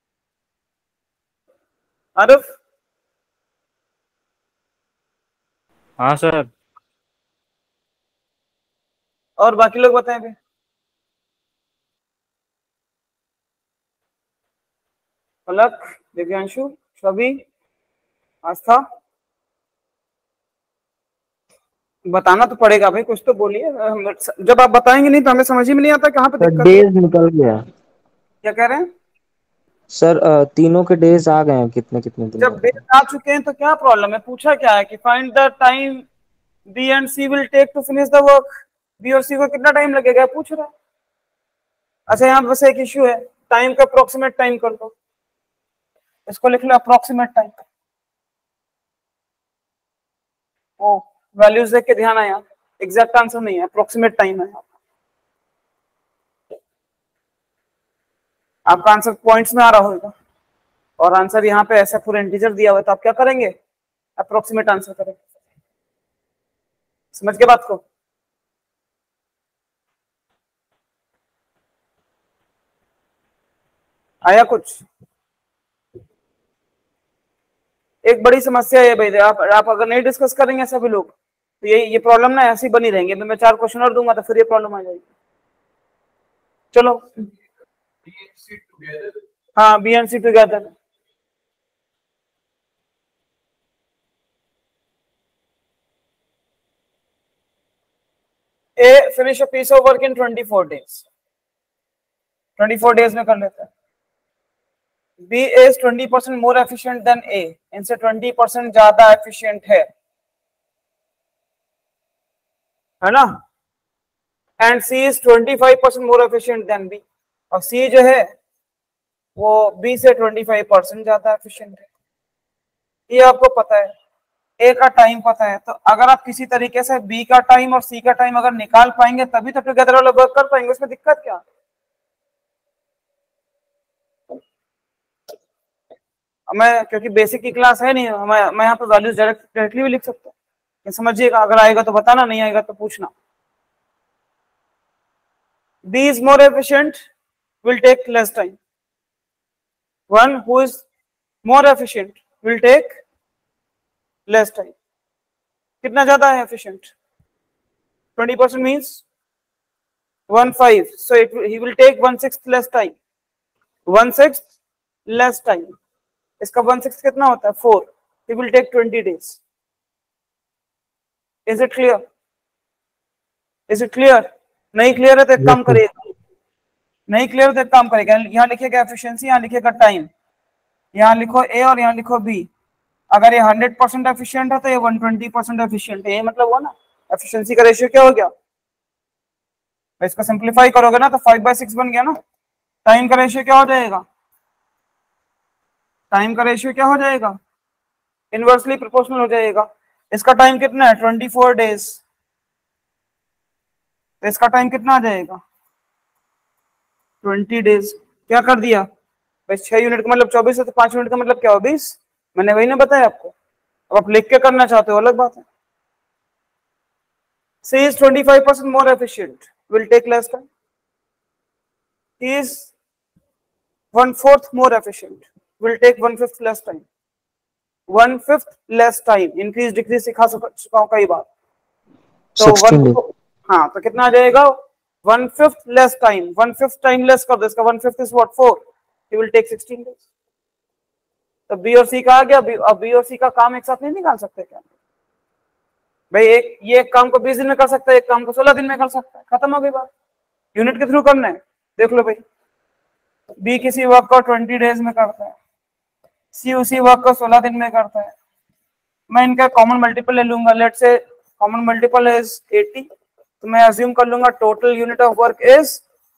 आरिफ? हाँ सर। और बाकी लोग बताएं भी। पलक, दिव्यांशु, छवि, आस्था, बताना तो पड़ेगा भाई, कुछ तो बोलिए। जब आप बताएंगे नहीं तो हमें समझ ही में नहीं आता कहाँ पे दिक्कत है। डेज निकल गया क्या कह रहे हैं सर? तीनों के डेज आ गए हैं, कितने कितने दिन जब का डेज आ चुके हैं तो क्या प्रॉब्लम है? पूछा क्या है कि find the time B and C will take to finish the work. B और सी को कितना टाइम लगेगा पूछ रहा है। अच्छा यहाँ बस एक इश्यू है, टाइम का अप्रोक्सीमेट टाइम कर दो, इसको लिख लो अप्रोक्सीमेट टाइम। ओ वैल्यूज देख के ध्यान आया, एग्जैक्ट आंसर नहीं है, अप्रोक्सीमेट टाइम है। आपका आंसर पॉइंट्स में आ रहा होगा और आंसर यहाँ पे ऐसा पूरा इंटीजर दिया हुआ है, तो आप क्या करेंगे? अप्रोक्सीमेट आंसर करेंगे। समझ के बात को? आया कुछ? एक बड़ी समस्या है भाई, आप अगर नहीं डिस्कस करेंगे सभी लोग तो ये प्रॉब्लम ना ऐसी बनी रहेंगी। मैं 4 क्वेश्चन और दूंगा तो फिर ये प्रॉब्लम आ जाएगी। चलो हाँ, B and C together. A finish a piece of work in 24 days, 24 days में कर लेते हैं। B is 20% more efficient than A, इनसे 20% ज्यादा एफिशिएंट है ना। And C is 25% more efficient than B, और सी जो है वो बी से 25% ज्यादा एफिशिएंट है। ये आपको पता है, ए का टाइम पता है, तो अगर आप किसी तरीके से बी का टाइम और सी का टाइम अगर निकाल पाएंगे तभी तो टुगेदर वाला वर्क कर पाएंगे, उसमें दिक्कत क्या? मैं क्योंकि बेसिक की क्लास है नहीं, मैं यहाँ पे वैल्यूज डायरेक्टली भी लिख सकता हूँ, समझिएगा। अगर आएगा तो बताना, नहीं आएगा तो पूछना। B is more efficient will take less time. One who is more efficient will take less time. कितना ज्यादा है efficient? 20% means 1/5. So he will take 1/6 less time. 1/6 less time. इसका 1/6 कितना होता है? 4. He will take 20 days. Is it clear? Is it clear? नहीं clear है तो एक काम करिएगा, नहीं क्लियर तो एक काम करेगा, यहाँ लिखिएगा एफिशिएंसी, यहाँ लिखिएगा टाइम, यहाँ लिखो ए और यहाँ लिखो बी। अगर ये 100% एफिशिएंट है तो ये 120% एफिशिएंट है, ये मतलब हुआ ना एफिशिएंसी का रेशियो क्या हो गया। तो इसको सिंप्लीफाई करोगे ना तो 5/6 बन गया ना। टाइम का रेशियो क्या हो जाएगा? टाइम का रेशियो क्या हो जाएगा, इनवर्सली प्रोपोर्शनल हो जाएगा। इसका टाइम कितना है 24 डेज, तो इसका टाइम कितना आ जाएगा 20 डेज। क्या कर दिया भाई, 6 यूनिट का मतलब 24 है, तो 5 यूनिट का मतलब क्या हो 20। मैंने वही ना बताया आपको। अब आप लिख के करना चाहते हो अलग बात है। C is 25% more efficient, will take less time. He is 1/4 more efficient, will take 1/5 less time. 1/5 less time, increase decrease सिखा चुका हूं कई बार। तो 16 days. हाँ, तो कितना आ जाएगा 1/5 लेस टाइम, 1/5 टाइम लेस कर दो, इसका 1/5 is what 4, he will take 16 days। तो बी और सी का आ गया। अब बी और सी का काम एक साथ नहीं निकाल सकते क्या भाई, ये एक काम को 20 दिन में कर सकता है, एक काम को 16 दिन में कर सकता है, खत्म हो गई बात। यूनिट के थ्रू करना है, देख लो भाई। बी किसी वर्क को 20 डेज में करता है, सी उसी वर्क को 16 दिन में करता है। मैं इनका कॉमन मल्टीपल ले लूंगा, लेट से कॉमन मल्टीपल इज 80, तो मैं अज्यूम कर लूंगा total unit of work is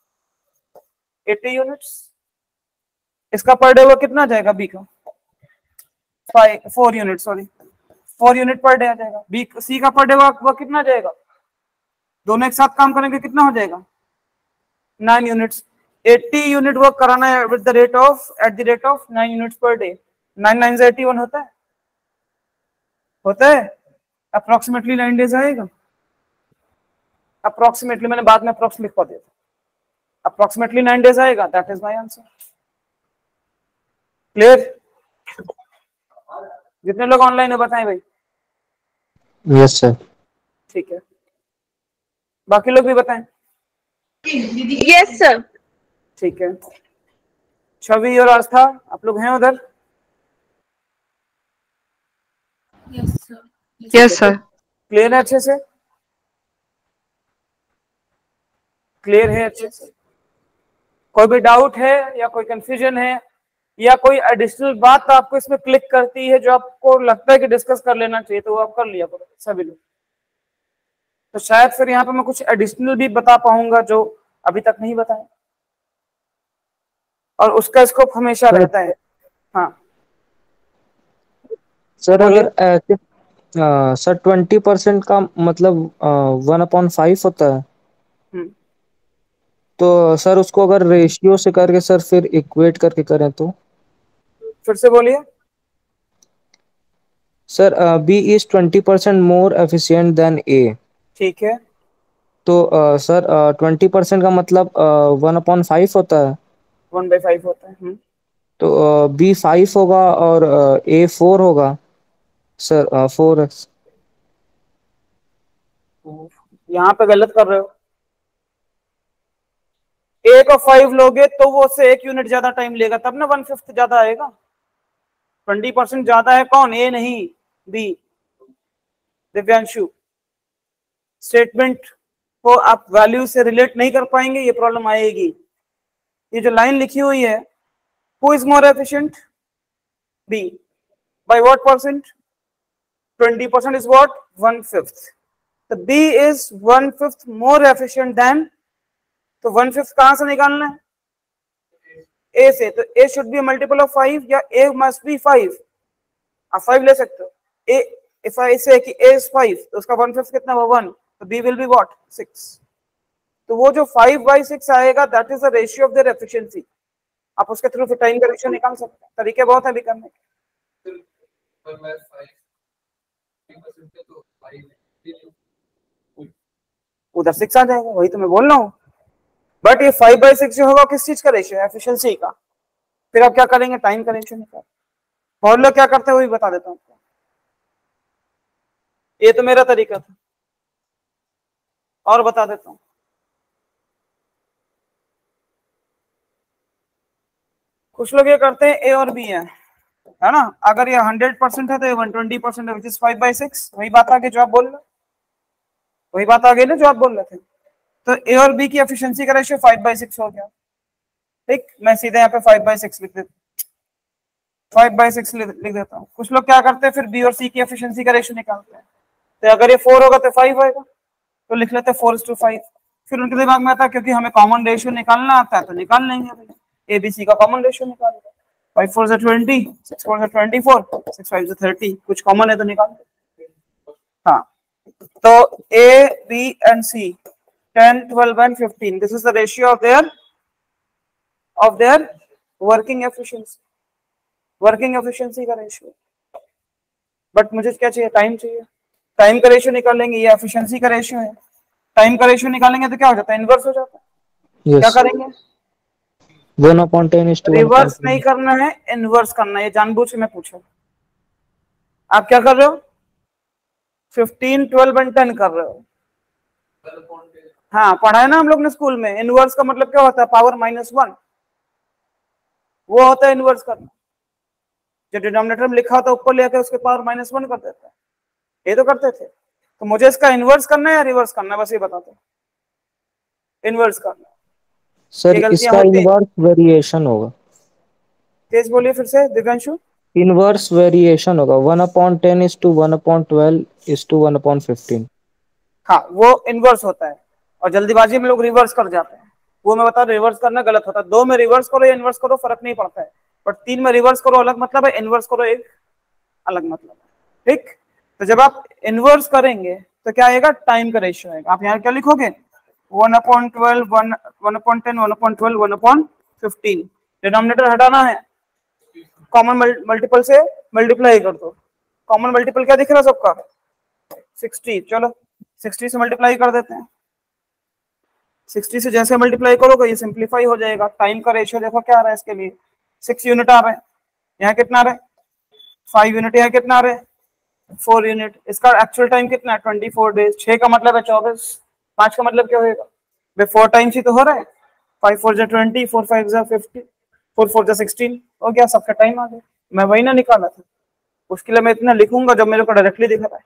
80 units. इसका पर डे वर्क कितना जाएगा बी का 4 unit, sorry 4 unit per day आ जाएगा। बी सी का पर डे वर्क कितना जाएगा, दोनों एक साथ काम करेंगे कितना हो जाएगा 9 यूनिट्स। 80 यूनिट वर्क कराना है with the rate of at the rate of 9 units per day. 9 9 से 81 होता है अप्रोक्सीमेटली 9 डेज आएगा। अप्रोक्सीमेटली मैंने बाद में अप्रोक्स लिख दिया था, अप्रोक्सीमेटली 9 डेज आएगा। That is my answer. Clear? जितने लोग ऑनलाइन है बताएं भाई। Yes sir. ठीक है, बाकी लोग भी बताएं। Yes sir. ठीक है, छवि और आस्था आप लोग हैं उधर? Yes sir. क्लियर है अच्छे से? क्लियर है अच्छे से? कोई भी डाउट है या कोई कंफ्यूजन है या कोई एडिशनल बात आपको इसमें क्लिक करती है जो आपको लगता है कि डिस्कस कर लेना चाहिए, तो वो आप कर लिया करो सभी लोग। तो शायद फिर यहाँ पे मैं कुछ एडिशनल भी बता पाऊंगा जो अभी तक नहीं बताया, और उसका स्कोप हमेशा रहता है। हाँ सर अगर ऐसे सर 20% का मतलब 1/5 होता है, हम्म, तो सर उसको अगर रेशियो से करके सर फिर इक्वेट करके करें तो फिर से बोलिए। Sir B is 20% more efficient than A, ठीक है, तो सर 20% का मतलब 1/5 होता है, 1/5 होता है। तो बी 5 होगा और ए 4 होगा सर 4x। यहाँ पे गलत कर रहे हो। ए को 5 लोगे तो वो उससे 1 यूनिट ज्यादा टाइम लेगा, तब ना 1/5 ज्यादा आएगा। 20% ज्यादा है कौन, ए नहीं बी। दिव्यांशु, स्टेटमेंट को आप वैल्यू से रिलेट नहीं कर पाएंगे, ये प्रॉब्लम आएगी। ये जो लाइन लिखी हुई है, who is more efficient, B, by what percent, 20% is what 1/5। तो B is 1/5 more efficient than, तो 1/5 कहां से निकालना है, ए से। तो A should be multiple of 5 या ए मस्ट बी 5। आप 5 ले सकते हो। ए इफ आई से कि ए इज 5, तो उसका 1/5 कितना हुआ 1, तो बी विल बी व्हाट 6। तो वो जो 5/6 आएगा that is the ratio of their efficiency. आप उसके थ्रू फिर टाइम का रेशियो निकाल सकते हैं, तरीके बहुत है अभी करने के। उधर 6 आ जाएगा, वही तो मैं बोल रहा हूँ। बट ये 5/6 जो होगा किस चीज का रेशियो है, एफिशिएंसी का। फिर आप क्या करेंगे, टाइम का रेशियो निकाल। और लोग क्या करते हैं वो भी बता देता हूँ आपको। ये तो मेरा तरीका था, और बता देता हूँ। कुछ लोग ये करते हैं ए और बी है ना, अगर ये 100% है तो ये 120% है, विच इज 5/6। वही बात आगे जो आप बोल रहे, वही बात आगे ना जो आप बोल रहे थे। तो ए और बी की एफिशिएंसी का रेशियो 5/6 हो गया। ठीक, मैं सीधे यहाँ पे 5/6 लिख देता, 5/6 लिख देता हूँ। कुछ लोग क्या करते हैं फिर बी और सी की एफिशिएंसी का रेशियो निकालते हैं। तो अगर ये 4 होगा तो 5 आएगा, तो लिख लेते हैं 4:5। फिर उनके दिमाग में आता है क्योंकि हमें कॉमन रेशियो निकालना आता है तो निकाल लेंगे, ए बी सी का कॉमन रेशियो निकाल लेंगे। 5 4 से 20, 6 4 से 24, 6 5 से 30, कुछ कॉमन है तो निकाल। हाँ, तो A, B and C 10, 12 and 15, this is the ratio of their working efficiency, working efficiency का रेशियो। बट मुझे क्या चाहिए, टाइम चाहिए। टाइम का रेशियो निकालेंगे, ये एफिशिएंसी का रेशियो है। टाइम का रेशियो निकालेंगे तो क्या हो जाता है, इनवर्स हो जाता है। क्या करेंगे, 1/10 is to रिवर्स 1/10. नहीं करना है, इनवर्स करना है। ये जानबूझ के मैं पूछा, आप क्या कर रहे हो, 15, 12 एंड 10 कर रहे हो। हाँ, पढ़ा है ना हम लोग ने स्कूल में। इनवर्स का मतलब क्या होता है, पावर -1, वो होता है इनवर्स करना। जो डिनोमिनेटर में लिखा होता है ऊपर लेकर उसके पावर -1 कर देता है, ये तो करते थे। तो मुझे इसका इनवर्स करना है या रिवर्स करना है, बस ये बताते हैं। इनवर्स करना सर, ये गलतियां इसका होती हैं। इनवर्स वेरिएशन होगा। तेज बोलिए फिर से दिव्यांशु। इनवर्स वेरिएशन होगा, 1/10 is to 1/12 is to 1/15. हाँ, वो इनवर्स होता है, और जल्दीबाजी में लोग रिवर्स कर जाते हैं। वो मैं बता रहा हूं, रिवर्स करना गलत होता है। 2 में रिवर्स करो या इनवर्स करो फर्क नहीं पड़ता है, बट 3 में रिवर्स करो अलग मतलब है, इनवर्स करो एक अलग मतलब है। ठीक, तो जब आप इनवर्स करेंगे तो क्या आएगा, टाइम का रेशियो आएगा। आप यहाँ क्या लिखोगे, 1/12, 1/10, 1/12, 1/15। डिनोमिनेटर हटाना है, कॉमन मल्टीपल से मल्टीप्लाई कर दो। कॉमन मल्टीपल क्या दिख रहा है सबका, 60। चलो 60 से मल्टीप्लाई कर देते हैं। 60 से जैसे मल्टीप्लाई करोगे ये सिंप्लीफाई हो जाएगा। टाइम का रेशियो देखो क्या आ रहा है इसके लिए, 6 यूनिट आ रहा है। यहाँ कितना आ रहा है, 5 यूनिट। यहाँ कितना आ रहा है, 4 यूनिट। इसका एक्चुअल टाइम कितना है, 24 डेज। 6 का मतलब है 24, 5 का मतलब क्या होगा, वे 4 टाइम्स ही तो हो रहा है। 5 4 जा 20, 4 5 जा 50, 4 4 जा 16 हो गया, सबका टाइम आ गया। मैं वही ना निकाला था, उसके लिए मैं इतना लिखूंगा जब मेरे को डायरेक्टली दिख रहा है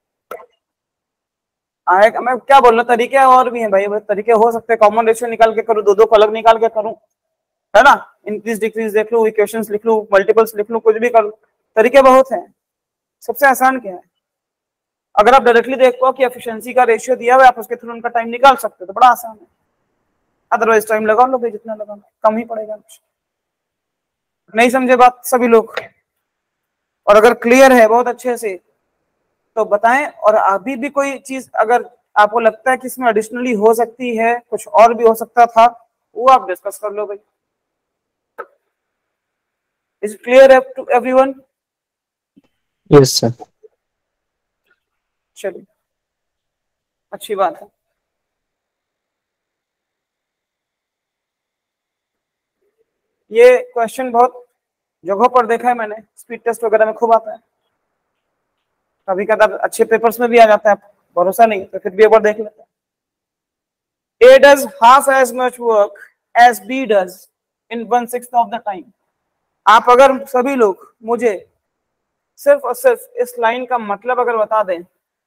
आएगा। मैं क्या बोल रहा हूँ, तरीके और भी हैं भाई, तरीके हो सकते हैं। कॉमन रेशियो निकाल के करूँ, दो को अलग निकाल के करूँ, है ना। इंक्रीज डिक्रीज देख लूँ, इक्वेशंस लिख लूँ, मल्टीपल्स लिख लूँ, कुछ भी कर लूँ, तरीके बहुत हैं। सबसे आसान क्या है, अगर आप डायरेक्टली देख पाओ कि एफिशिएंसी का रेशियो दिया हुआ है, आप उसके थ्रू उनका टाइम निकाल सकते हो, तो बड़ा आसान है। अदरवाइज टाइम लगा लो भाई, जितना लगाना कम ही पड़ेगा। नहीं समझे बात सभी लोग, और अगर क्लियर है बहुत अच्छे से तो बताएं। और अभी भी कोई चीज अगर आपको लगता है कि इसमें एडिशनली हो सकती है, कुछ और भी हो सकता था, वो आप डिस्कस कर लो भाई। Is clear to everyone? Yes sir. चलिए, अच्छी बात है। ये क्वेश्चन बहुत जगहों पर देखा है मैंने, स्पीड टेस्ट वगैरह में खूब आता है। कभी कभार अच्छे पेपर्स में भी आ जाता है, भरोसा नहीं तो फिर भी एक बार देख लेते हैं। A does half as much work as B does in 1/6 of the time. आप अगर सभी लोग मुझे सिर्फ और सिर्फ इस लाइन का मतलब अगर बता दें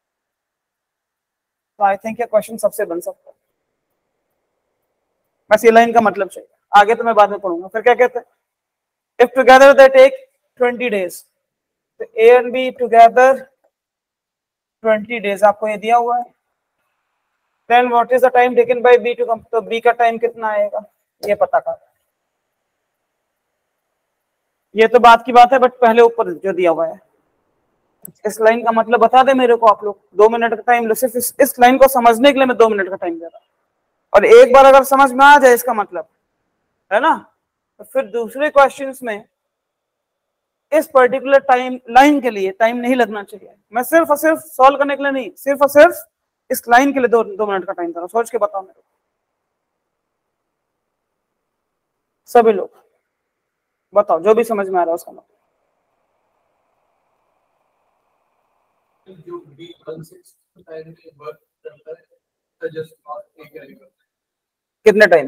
तो आई थिंक ये क्वेश्चन सबसे बन सकता है। बस ये लाइन का मतलब चाहिए, आगे तो मैं बाद में पढ़ूंगा। फिर क्या कहते हैं, if together they take 20 days, तो A and B together 20 days आपको ये दिया हुआ है। Then what is the time taken by B to come, तो B का टाइम कितना आएगा ये पता कर। ये तो बात की बात है, बट पहले ऊपर जो दिया हुआ है इस लाइन का मतलब बता दे मेरे को आप लोग। 2 मिनट का टाइम लो, सिर्फ इस लाइन को समझने के लिए मैं 2 मिनट का टाइम दे रहा हूं। और एक बार अगर समझ में आ जाए इसका मतलब, है ना, तो फिर दूसरे क्वेश्चंस में इस पर्टिकुलर टाइम लाइन के लिए टाइम नहीं लगना चाहिए। मैं सिर्फ और सिर्फ सॉल्व करने के लिए नहीं, सिर्फ और सिर्फ इस लाइन के लिए 2 मिनट का टाइम दे रहा हूं। सोच के बताओ मेरे को सभी लोग, बताओ जो भी समझ में आ रहा है उसका मतलब। कितने टाइम,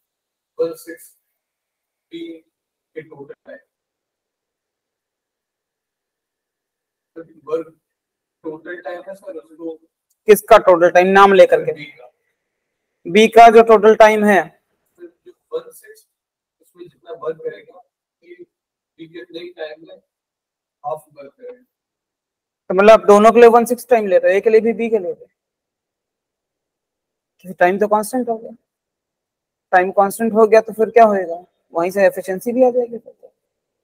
टोटल टाइम है सर उसको, किसका टोटल टाइम, नाम लेकर के। बी का जो टोटल टाइम है, उसमें जितना वर्क करेगा बी के टाइम में हाफ वर्क करेगा। तो मतलब दोनों के लिए 1/6 टाइम ले रहे हैं, ए के लिए भी बी के लिए भी। टाइम तो कांस्टेंट हो गया, टाइम कांस्टेंट हो गया तो फिर क्या होएगा, वहीं से एफिशिएंसी भी आ जाएगी।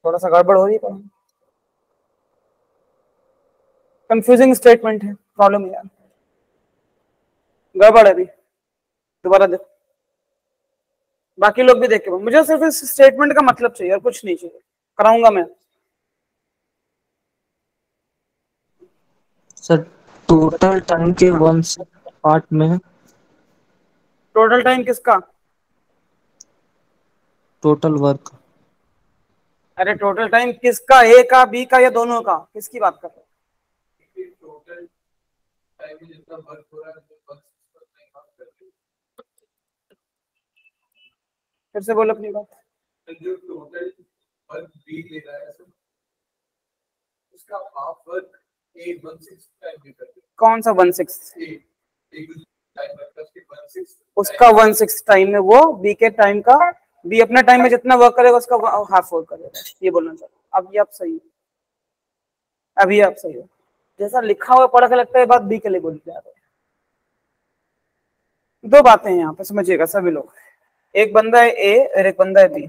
थोड़ा सा गड़बड़ हो रही है, कंफ्यूजिंग स्टेटमेंट है, प्रॉब्लम है यार, गड़बड़ है अभी, दोबारा देखो, बाकी लोग भी देखे, मुझे सिर्फ इस स्टेटमेंट का मतलब चाहिए और कुछ नहीं चाहिए, कराऊंगा मैं। सर टोटल टाइम के 1 पार्ट में है। टोटल टाइम किसका? Total work. अरे टोटल टाइम किसका, ए का, बी का, या दोनों का? किसकी बात कर रहे हो? टोटल टाइम में जितना वर्क हो रहा है फिर से बोल अपनी बात। जो टोटल वर्क बी ले रहा है उसका हाफ वर्क ए 1/6 टाइम में करते हैं। कौन सा 1/6? टाइम वर्क उसके 1/6 उसका 1/6 टाइम में वो बी के टाइम का, बी अपने टाइम में जितना वर्क करेगा उसका हाफ वर्क करेगा, ये बोलना चाहता हूं। अब ये आप सही हो, अभी आप सही हो, जैसा लिखा हुआ पढ़ के लगता है बात बी के लिए बोली जा रही है। दो बातें हैं यहाँ पे, समझिएगा सभी लोग, एक बंदा है ए और एक बंदा है बी,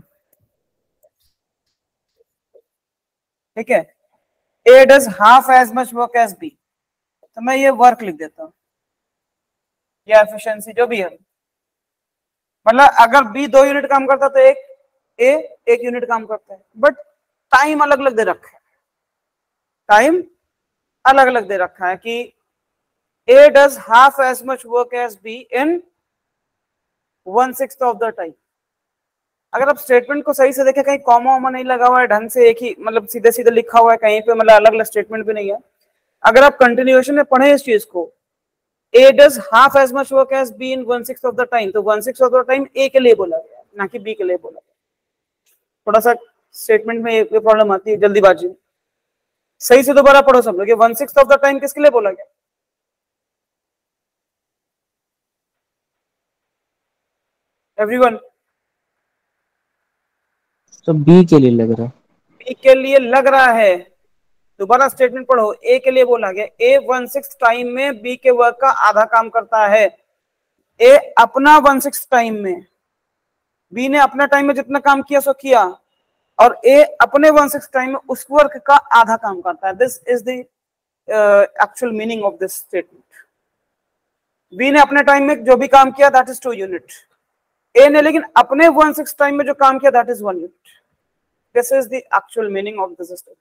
ठीक है। A does half as much work as B, तो मैं ये वर्क लिख देता हूं या एफिशिएंसी जो भी है, मतलब अगर बी 2 यूनिट काम करता तो एक ए 1 यूनिट काम करता है, बट टाइम अलग अलग दे रखा है, टाइम अलग अलग दे रखा है कि A does half as much work as B in 1/6 of the time. अगर आप स्टेटमेंट को सही से देखें, कहीं कॉमा वॉमा नहीं लगा हुआ है, ढंग से एक ही मतलब सीधे सीधे लिखा हुआ है, कहीं पे मतलब अलग अलग स्टेटमेंट भी नहीं है। अगर आप कंटिन्यूएशन में पढ़े इस चीज को, A does half as much work as B in 1/6 of the time, तो 1/6 ऑफ द टाइम ए के लिए बोला गया, ना कि बी के लिए बोला गया। थोड़ा सा स्टेटमेंट में ये प्रॉब्लम आती है जल्दीबाजी में, सही से दोबारा पढ़ो सब लोग, 1/6 ऑफ द टाइम किसके लिए बोला गया? एवरीवन? तो बी के लिए लग रहा है। बी के लिए लग रहा है, दोबारा स्टेटमेंट पढ़ो, ए के लिए बोला गया, ए 1/6 टाइम में बी के वर्क का आधा काम करता है। ए अपना 1/6 टाइम में, बी ने अपना टाइम में जितना काम किया सो किया, और ए अपने 1/6 टाइम में उस वर्क का आधा काम करता है। This is the actual meaning of this statement. B ने अपने टाइम में जो भी काम किया दैट इज 2 यूनिट, ए ने लेकिन अपने 1/6 टाइम में जो काम किया that is 1 unit. This is the actual meaning of this statement.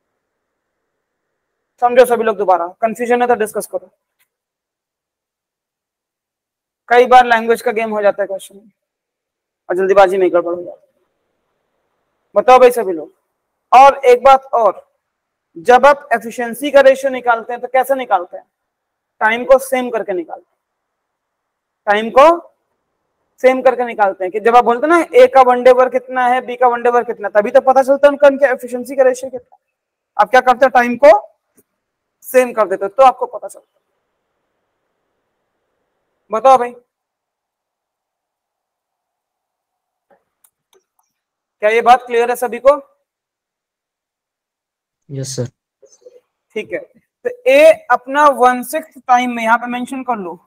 समझो सभी लोग, दोबारा कंफ्यूजन है तो डिस्कस करो। कई बार लैंग्वेज का गेम हो जाता है क्वेश्चन में और जल्दीबाजी में गड़बड़ हो जाता है। बताओ भाई सभी लोग। और एक बात और, जब आप एफिशिएंसी का रेशियो निकालते हैं तो कैसे निकालते हैं? टाइम को सेम करके निकालते हैं, टाइम को सेम करके निकालते हैं। कि जब आप बोलते हैं ना ए का 1 डे वर्क कितना है, बी का 1 डे वर्क कितना, तभी तो पता चलता है उनका एफिशिएंसी का रेशियो कितना। आप क्या करते हैं, टाइम को सेम कर देते तो आपको पता चलता है। बताओ भाई, क्या ये बात क्लियर है सभी को? Yes sir. ठीक है, तो ए अपना 1/6 टाइम में, यहां पे मेंशन कर लो,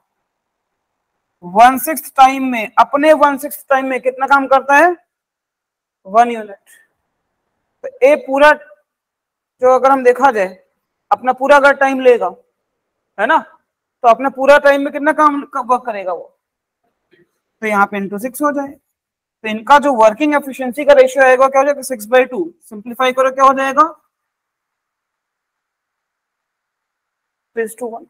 1/6 टाइम में, अपने 1/6 टाइम में कितना काम करता है? 1 यूनिट। तो ए पूरा, जो अगर हम देखा जाए अपना पूरा अगर टाइम लेगा, है ना, तो अपने पूरा टाइम में कितना काम वर्क करेगा वो, तो यहाँ पे इंटू 6 हो जाए। तो इनका जो वर्किंग एफिशिएंसी का रेशियो आएगा क्या हो जाएगा? 6/2। सिंप्लीफाई करो क्या हो जाएगा? 3:1।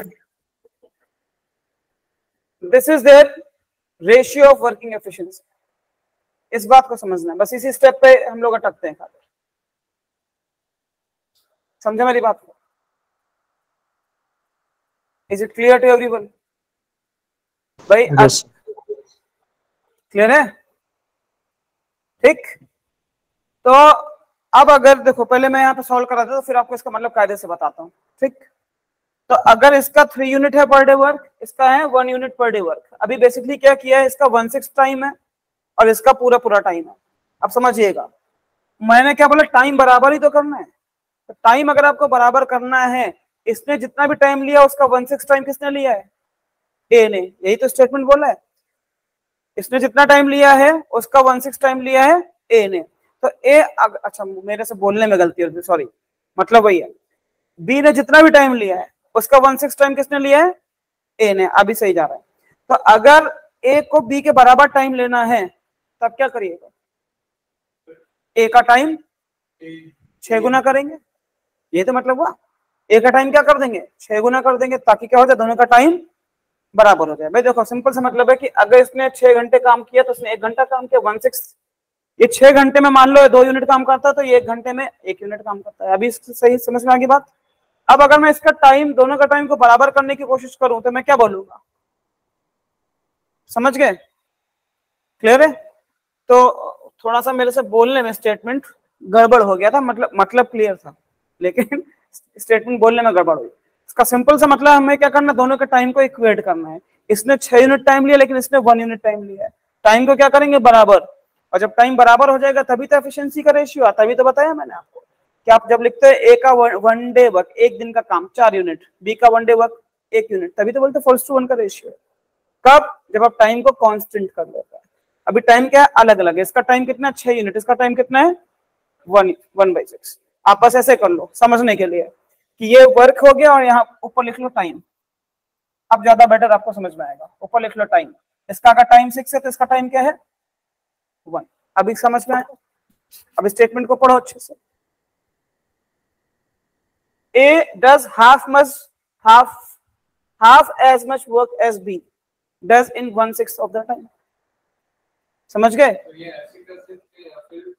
This is their ratio of working efficiency. इस बात को समझना है, बस इसी स्टेप पे हम लोग अटकते हैं। समझे मेरी बात को? Is it clear to everyone भाई? यस। क्लियर है? ठीक, तो अब अगर देखो, पहले मैं यहाँ पे सॉल्व करा था तो फिर आपको इसका मतलब कायदे से बताता हूँ। ठीक, तो अगर इसका 3 यूनिट है पर डे वर्क, इसका है 1 यूनिट पर डे वर्क। अभी बेसिकली क्या किया है, इसका 1/6 टाइम है और इसका पूरा पूरा टाइम है। अब समझिएगा, मैंने क्या बोला, टाइम बराबर ही तो करना है। तो टाइम अगर आपको बराबर करना है, इसने जितना भी टाइम लिया उसका 1/6 टाइम किसने लिया है? ए ने। यही तो स्टेटमेंट बोला है, इसने जितना टाइम लिया है उसका 1/6 टाइम लिया है ए ने। तो अच्छा मेरे से बोलने में गलती होती, सॉरी, मतलब वही है, बी ने जितना भी टाइम लिया है उसका 1/6 टाइम किसने लिया है, ए ने, अभी सही जा रहा है। तो अगर ए को बी के बराबर टाइम लेना है तब क्या करिएगा, ए का टाइम 6 गुना करेंगे, ये तो मतलब हुआ, ए का टाइम क्या कर देंगे 6 गुना कर देंगे, ताकि क्या हो जाए, दोनों का टाइम बराबर हो जाए। भाई देखो सिंपल सा मतलब है कि अगर इसने 6 घंटे काम किया तो इसने 1 घंटा काम किया, 1/6, ये 6 घंटे में मान लो 2 यूनिट काम करता है तो ये 1 घंटे में 1 यूनिट काम करता है। अभी सही समझ में आ गई बात। अब अगर मैं इसका टाइम, दोनों का टाइम को बराबर करने की कोशिश करूं तो मैं क्या बोलूंगा, समझ गए, क्लियर है। तो थोड़ा सा मेरे से बोलने में स्टेटमेंट गड़बड़ हो गया था, मतलब क्लियर था, लेकिन स्टेटमेंट बोलने में गड़बड़ हुई। इसका सिंपल सा मतलब हमें क्या करना है, दोनों के टाइम को इक्वेट करना है। इसने 6 यूनिट टाइम लिया लेकिन इसने 1 यूनिट टाइम लिया है, टाइम को क्या करेंगे बराबर, और जब टाइम बराबर हो जाएगा तभी तो एफिशिएंसी का रेशियो आता। तभी तो बताया मैंने आपको कि आप जब लिखते हैं ए का 1 डे वर्क, 1 दिन का काम 4 यूनिट, बी का 1 डे वर्क 1 यूनिट, तभी तो बोलते 4:1 का रेशियो। कब, जब आप टाइम को कांस्टेंट कर लेते हैं। अभी टाइम क्या है, अलग अलग है, इसका टाइम कितना है 6 यूनिट, इसका टाइम कितना है 1/6। आप बस ऐसे कर लो समझने के लिए कि ये वर्क हो गया और यहाँ ऊपर लिख लो टाइम, अब ज्यादा बेटर आपको समझ में आएगा। ऊपर लिख लो टाइम, इसका अगर टाइम 6 है तो इसका टाइम क्या है 1। अभी समझ में आएगा। अब स्टेटमेंट को पढ़ो अच्छे से। A does half as much work as B does in 1/6 of the time। समझ गए। तो ये ऐसे कर सकते हैं या फिर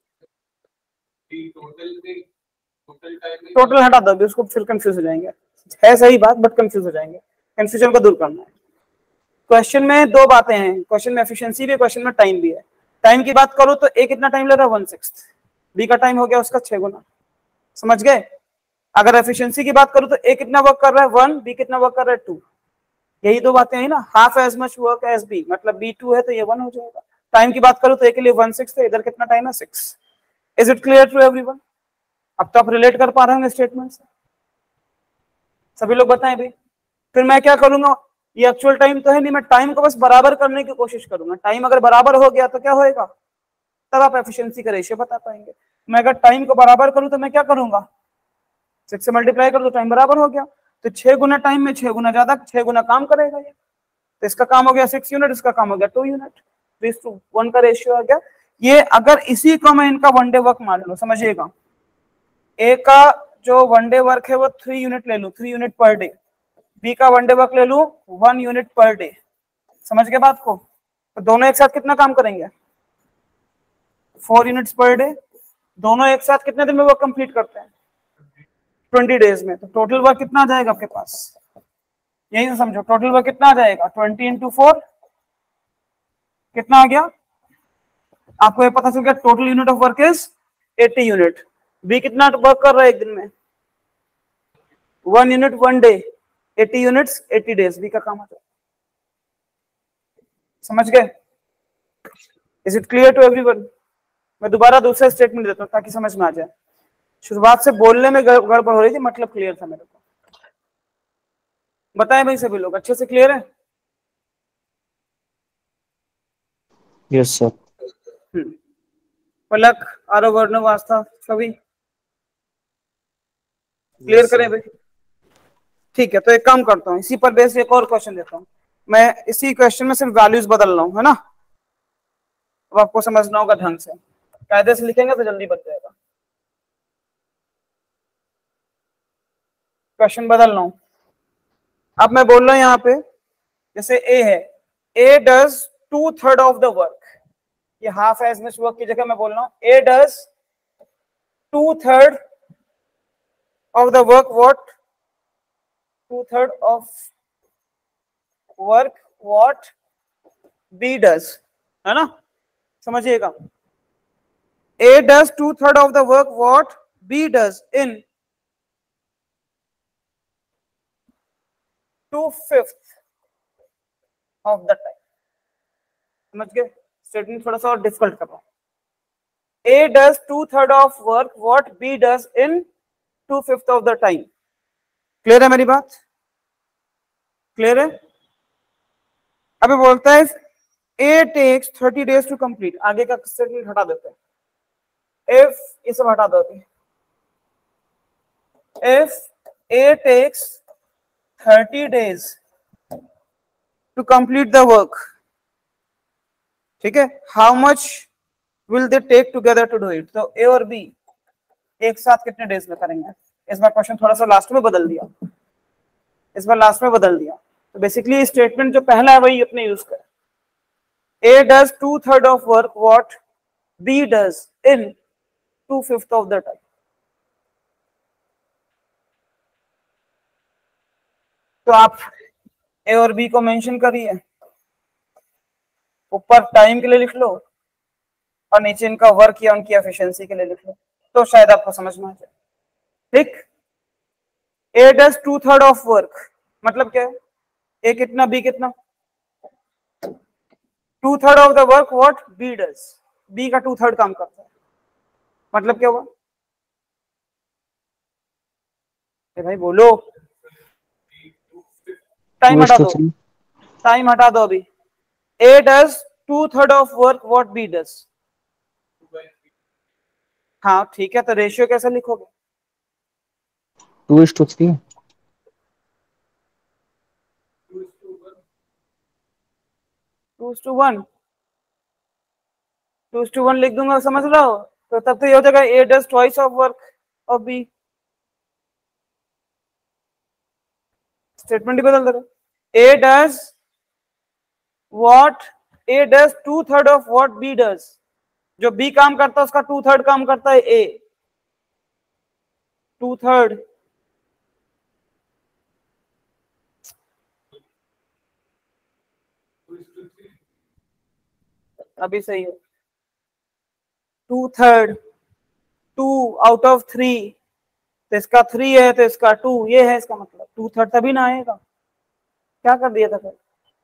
टोटल टाइम, टोटल हटा दो अभी, उसको फिर कंफ्यूज हो जाएंगे, है सही बात बट कंफ्यूज हो जाएंगे, कंफ्यूजन को दूर करना है। क्वेश्चन में 2 बातें हैं, क्वेश्चन में एफिशिएंसी भी है, क्वेश्चन में टाइम भी है। टाइम की बात करूं तो ए कितना टाइम ले रहा है 1/6, बी का टाइम हो गया उसका 6 गुना, समझ गए। अगर एफिशिएंसी की बात करूं तो ए कितना वर्क कर रहा है 1, बी कितना वर्क कर रहा है 2, यही 2 बातें हैं ना। Half as much work as B, मतलब बी 2 है तो ये 1 हो जाएगा। टाइम की बात करूं तो ए के लिए 1/6 है, इधर कितना टाइम है 6। Is it clear to everyone. अब तो आप रिलेट कर पा रहे होंगे स्टेटमेंट से, सभी लोग बताएं भाई। फिर मैं क्या करूंगा, ये एक्चुअल टाइम तो है नहीं, मैं टाइम को बस बराबर करने की कोशिश करूंगा। टाइम अगर बराबर हो गया तो क्या होएगा, तब आप एफिशिएंसी का रेशियो बता पाएंगे। मैं अगर टाइम को बराबर करूं तो मैं क्या करूंगा, 6 से मल्टीप्लाई कर दो, टाइम बराबर हो गया। तो 6 गुना टाइम में 6 गुना ज्यादा, 6 गुना काम करेगा ये, तो इसका काम हो गया 6 यूनिट, इसका काम हो गया 2 यूनिट, 3:1 का रेशियो आ गया। ये अगर इसी को मैं इनका 1 डे वर्क मान लूं, समझिएगा, ए का जो 1 डे वर्क है वो 3 यूनिट ले लूं, 3 यूनिट पर डे, बी का 1 डे वर्क ले लूं 1 यूनिट पर डे, समझ गए बात को। तो दोनों एक साथ कितना काम करेंगे 4 यूनिट्स पर डे, दोनों एक साथ कितने दिन में वर्क कंप्लीट करते हैं 20 डेज में। तो टोटल वर्क कितना आ जाएगा आपके पास, यही से समझो, टोटल वर्क कितना आ जाएगा 20 × 4 कितना आ गया, आपको ये पता चल गया total unit of work is 80 unit. B कितना वर्क कर रहा है एक दिन में 1 unit 1 day, 80 units 80 days, B का काम आ जाएगा। समझ गए। Is it clear to everyone. मैं दोबारा दूसरा स्टेटमेंट देता हूं ताकि समझ में आ जाए। शुरुआत से बोलने में गड़बड़ हो रही थी, मतलब क्लियर था मेरे को। बताएं भाई सभी लोग अच्छे से क्लियर है। Yes sir. पलक, आरव, वर्णव, आस्था, सभी क्लियर करें भाई। ठीक है, तो एक काम करता हूँ, इसी पर बेस एक और क्वेश्चन देता हूँ। मैं इसी क्वेश्चन में सिर्फ वैल्यूज बदल रहा हूँ, है ना। अब आपको समझना होगा ढंग से, कायदे से लिखेंगे तो जल्दी बन जाएगा। क्वेश्चन बदल रहा हूं। अब मैं बोल रहा हूं यहाँ पे, जैसे ए है, A does 2/3 of the work, ये हाफ एज मच वर्क की जगह मैं बोल रहा हूं A does 2/3 of the work, what 2/3 of work what B does, है ना, समझिएगा। A does 2/3 of the work what B does in 2/5 of the time. समझ गए। स्टेटमेंट थोड़ा सा और डिफिकल्ट कर रहा हूं। A does 2/3 of work what B does in 2/5 of the time. Clear है मेरी बात, क्लियर है। अभी बोलता है A takes 30 days to complete, आगे का स्टेटमेंट हटा देते हैं। इफ, ये सब हटा दो अभी, if A takes 30 days to complete the work, ठीक है, how much will they take together to do it? तो ए और बी एक साथ कितने डेज में करेंगे? इस बार क्वेश्चन थोड़ा सा लास्ट में बदल दिया, इस बार लास्ट में बदल दिया। तो बेसिकली स्टेटमेंट जो पहला है वही अपने यूज करें। A does 2/3 of work what B does in 2/5 of the time. तो आप A और B को मेंशन करिए, ऊपर टाइम के लिए लिख लो और नीचे इनका वर्क या उनकी एफिशिएंसी के लिए लिख लो, तो शायद आपको समझ में आ जाए। ठीक, A does 2/3 of work मतलब क्या है? A कितना, B कितना? 2/3 of the work what B does, B का 2/3 काम करता है, मतलब क्या हुआ? भाई बोलो, टाइम हटा दो, टाइम हटा दो अभी। A does 2/3 of work what B does। हाँ ठीक है, तो रेशियो कैसे लिखोगे? 2:3। 2:1, 2:1 लिख दूंगा, समझ लो। तो तब तो ये हो जाएगा A does twice of work of B। Statement ही बदल दो। A does what, A does 2/3 of what B does। जो B काम करता है उसका 2/3 काम करता है A, 2/3। अभी सही है, 2/3, 2 out of 3, तो इसका 3 है तो इसका 2 ये है, इसका मतलब 2/3 तभी ना आएगा। क्या कर दिया था फिर?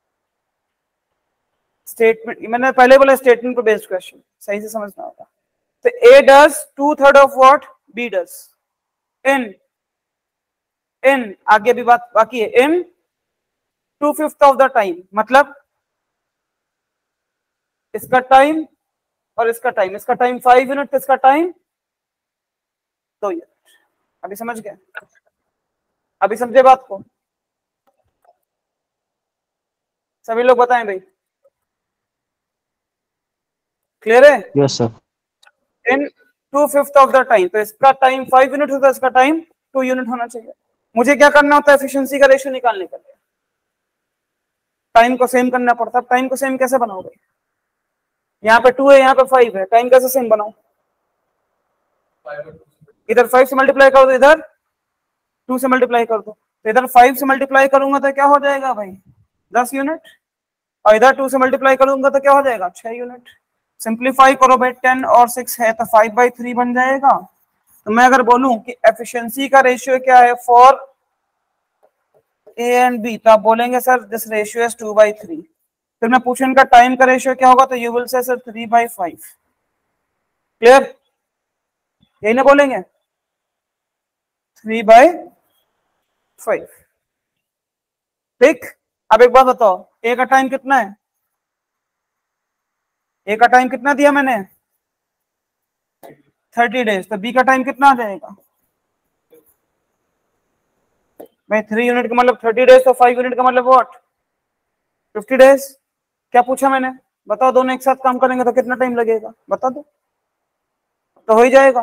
स्टेटमेंट, मैंने पहले बोला स्टेटमेंट पर बेस्ड क्वेश्चन, सही से समझना होगा। तो A does 2/3 of what B does in आगे भी बात बाकी है, in 2/5 of the time, मतलब इसका टाइम और इसका टाइम, इसका टाइम 5 यूनिट, इसका टाइम 2 यूनिट। अभी समझ गए? अभी समझे बात को? सभी लोग बताएं भाई, क्लियर है? Yes sir. In 2/5 of the time, तो इसका टाइम 5 यूनिट होता है, इसका टाइम 2 यूनिट होना चाहिए। मुझे क्या करना होता है? एफिशिएंसी का रेशियो निकालने के लिए टाइम को सेम करना पड़ता है। टाइम को सेम कैसे बनाओगे? यहाँ पे 2 है, यहाँ पे 5 है, टाइम कैसे सेम बनाओ? इधर 5 से मल्टीप्लाई कर दो, इधर 2 से मल्टीप्लाई कर दो। तो इधर 5 से मल्टीप्लाई करूंगा तो क्या हो जाएगा भाई? 10 यूनिट, और इधर 2 से मल्टीप्लाई करूंगा तो क्या हो जाएगा? 6 यूनिट। सिंप्लीफाई करो भाई, 10 और 6 है तो 5/3 बन जाएगा। तो मैं अगर बोलूं कि एफिशिएंसी का रेशियो क्या है फॉर ए एंड बी, तो आप बोलेंगे सर दिस रेशियो इज 2/3। फिर मैं पूछूं इनका टाइम का रेशियो क्या होगा, तो you will say sir 3/5। Clear? यही ना बोलेंगे, 3/5। ठीक, अब एक बात बताओ, ए का टाइम कितना है? ए का टाइम कितना दिया मैंने? 30 डेज। तो बी का टाइम कितना आ जाएगा भाई? 3 यूनिट का मतलब 30 डेज, तो 5 यूनिट का मतलब व्हाट? 50 डेज। क्या पूछा मैंने? बताओ, दोनों एक साथ काम करेंगे तो कितना टाइम लगेगा? बता दो, तो हो ही जाएगा।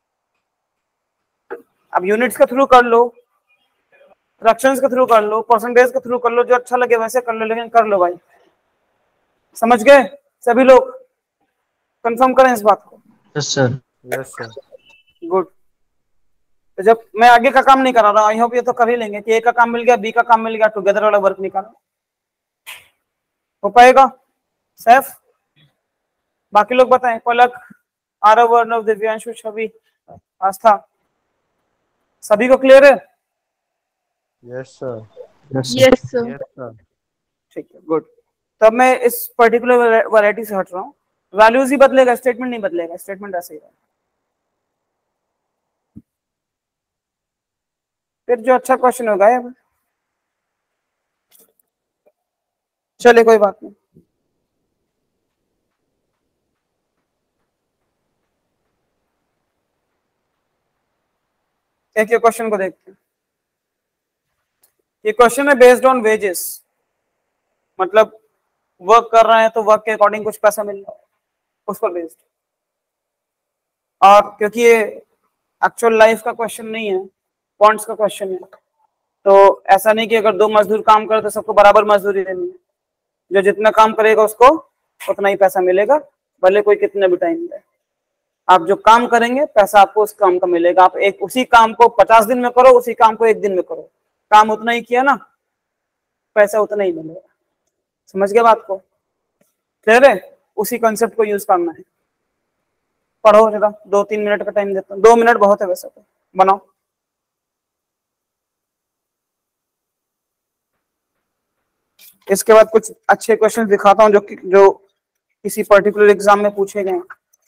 अब यूनिट्स के थ्रू कर लो, फ्रैक्शंस के थ्रू कर लो, परसेंटेज के थ्रू कर लो, जो अच्छा लगे वैसे कर लो, लेकिन कर लो भाई। समझ गए सभी लोग? कंफर्म करें इस बात को? Yes sir. Yes sir. Good. तो जब मैं आगे का काम नहीं करा रहा, आई होप ये तो कर ही लेंगे कि ए का काम मिल गया, बी का काम मिल गया, टुगेदर वाला वर्क निकालो। हो पाएगा? सैफ, बाकी लोग बताएं, पलक, आरव, अर्णव, दिव्यांशु, छवि, आस्था, सभी को क्लियर है? Yes sir. Yes, sir. Yes sir. ठीक है, गुड। तब मैं इस पर्टिकुलर वैरायटी से हट रहा हूँ। वैल्यूज ही बदलेगा, स्टेटमेंट नहीं बदलेगा, स्टेटमेंट ऐसे ही रहेगा। फिर जो अच्छा क्वेश्चन होगा अब, चलिए कोई बात नहीं। एक ये क्वेश्चन को देखते हैं। ये क्वेश्चन है बेस्ड ऑन वेजेस, मतलब वर्क कर रहे हैं तो वर्क के अकॉर्डिंग कुछ पैसा मिल रहा है, उस पर बेस्ड। और क्योंकि ये एक्चुअल लाइफ का क्वेश्चन नहीं है, पॉइंट्स का क्वेश्चन है, तो ऐसा नहीं कि अगर 2 मजदूर काम करे तो सबको बराबर मजदूरी देनी है। जो जितना काम करेगा उसको उतना ही पैसा मिलेगा, भले कोई कितना भी टाइम दे। आप जो काम करेंगे पैसा आपको उस काम का मिलेगा। आप एक उसी काम को 50 दिन में करो, उसी काम को 1 दिन में करो, काम उतना ही किया ना, पैसा उतना ही मिलेगा। समझ गए बात को? क्लियर है? उसी कंसेप्ट को यूज करना है। पढ़ो जरा, 2-3 मिनट का टाइम देता हूँ, 2 मिनट बहुत है वैसे तो, बनाओ। इसके बाद कुछ अच्छे क्वेश्चन दिखाता हूँ जो किसी पर्टिकुलर एग्जाम में पूछे गए हैं।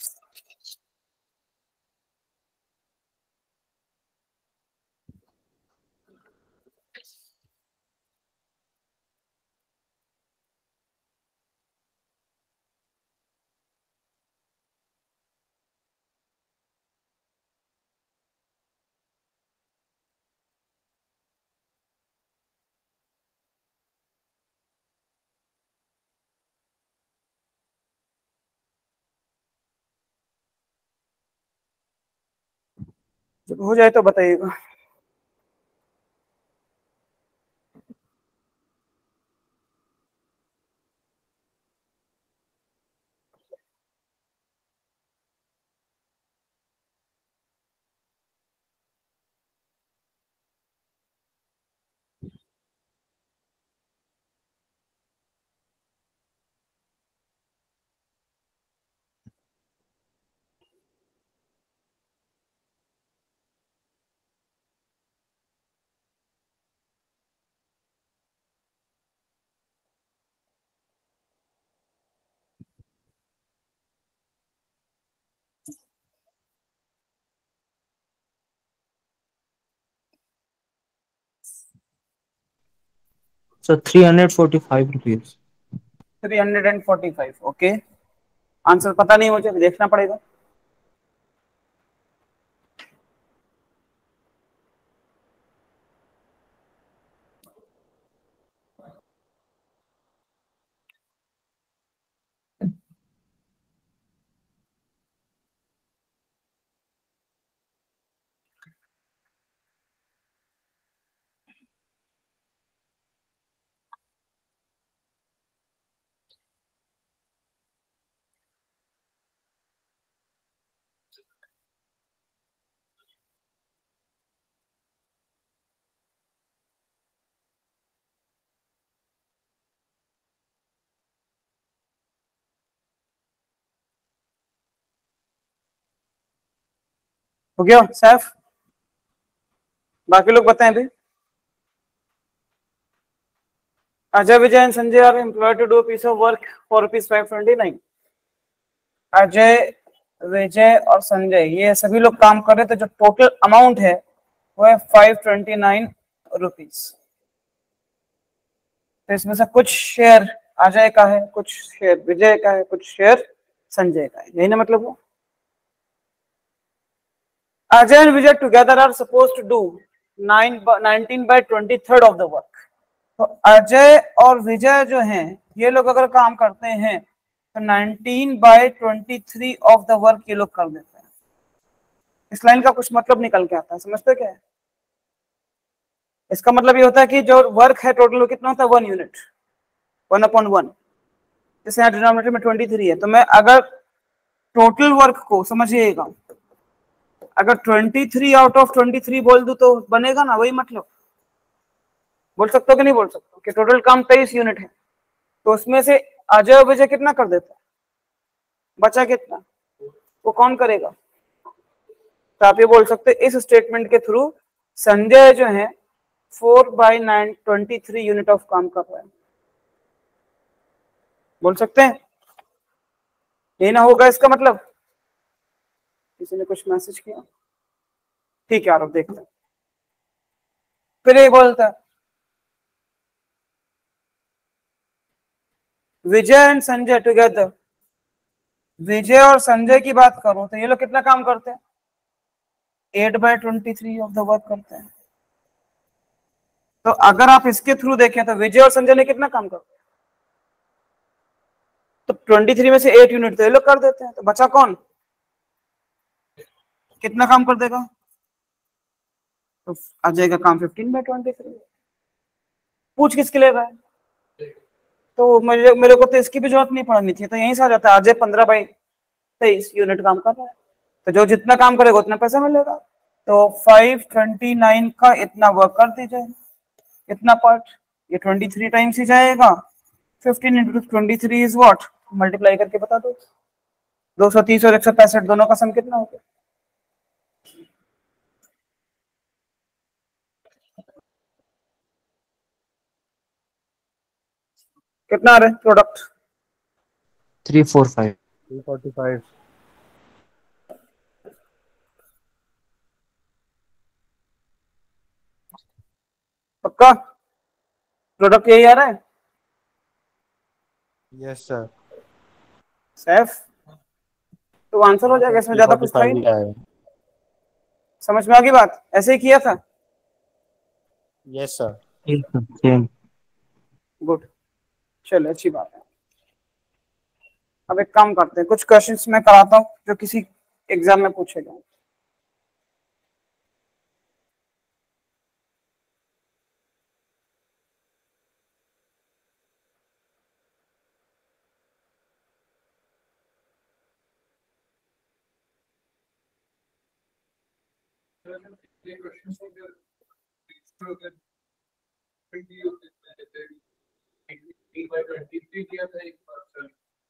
जब हो जाए तो बताइएगा। So 345 rupees. 345, ओके। आंसर पता नहीं, मुझे देखना पड़ेगा। हो गया सैफ? बाकी लोग बताएं भाई। Ajay, Vijay and Sanjay are employed to do a piece of work for ₹529। Ajay, Vijay और संजय ये सभी लोग काम कर रहे थे, जो टोटल अमाउंट है वो है 529 रुपीज। तो इसमें से कुछ शेयर अजय का है, कुछ शेयर विजय का है, कुछ शेयर संजय का है, यही ना मतलब वो। Ajay and Vijay together are supposed to do 19/23 of the work. तो अजय और विजय जो हैं ये लोग अगर काम करते हैं तो 19/23 ऑफ द वर्क ये लोग कर देते हैं। इस लाइन का कुछ मतलब निकल के आता है, समझते क्या है? इसका मतलब ये होता है कि जो वर्क है टोटल वो कितना होता है? 1 यूनिट, 1/1। जैसे यहाँ डिनोमिनेटर में 23 है, तो मैं अगर टोटल वर्क को समझिएगा, अगर 23 आउट ऑफ 23 बोल दूं तो बनेगा ना, वही मतलब। बोल सकते हो कि नहीं बोल सकते कि टोटल काम 23 यूनिट है, तो उसमें से अजय और विजय कितना कर देता है? बचा कितना? वो कौन करेगा? तो आप ये बोल सकते हैं इस स्टेटमेंट के थ्रू संजय जो है 4/23 यूनिट ऑफ काम कर रहा है। बोल सकते हैं? ये ना होगा इसका मतलब? किसी ने कुछ मैसेज किया? ठीक है, आप देखते हैं। फिर ये बोलता है विजय एंड संजय टुगेदर। विजय और संजय की बात करूं तो ये लोग कितना काम करते हैं? 8/23 ऑफ द वर्क करते हैं। तो अगर आप इसके थ्रू देखें तो विजय और संजय ने कितना काम कर, तो 23 में से 8 यूनिट तो ये लोग कर देते हैं, तो बचा कौन, कितना काम कर देगा, तो आ जाएगा काम 15/23। पूछ किसके लिए रहा है, तो मेरे को तो इसकी भी जरूरत नहीं पड़नी थी, तो यहीं से आ जाता है अजय 15/23 यूनिट काम कर रहा है, तो जो जितना काम करेगा उतना पैसा मिलेगा। तो 529 का इतना वर्क कर दीजिए, इतना पार्ट, ये 23 टाइम्स ही जाएगा, 15 इंटू 23 इज व्हाट, मल्टीप्लाई करके बता दो, 230 और 165 दोनों का सम कितना हो गया, कितना आ रहा है प्रोडक्ट, 345। 345। पक्का प्रोडक्ट यही आ रहा है यस सर। सैफ, तो आंसर हो जाएगा, इसमें ज्यादा कुछ था ही नहीं। समझ में आ गई बात, ऐसे ही किया था। Yes sir. सेम। गुड, चलो अच्छी बात है। अब एक काम करते हैं, कुछ क्वेश्चंस मैं कराता हूँ जो किसी एग्जाम में पूछे गए। ये क्वेश्चन हो गया, 8/23 किया था एक बार,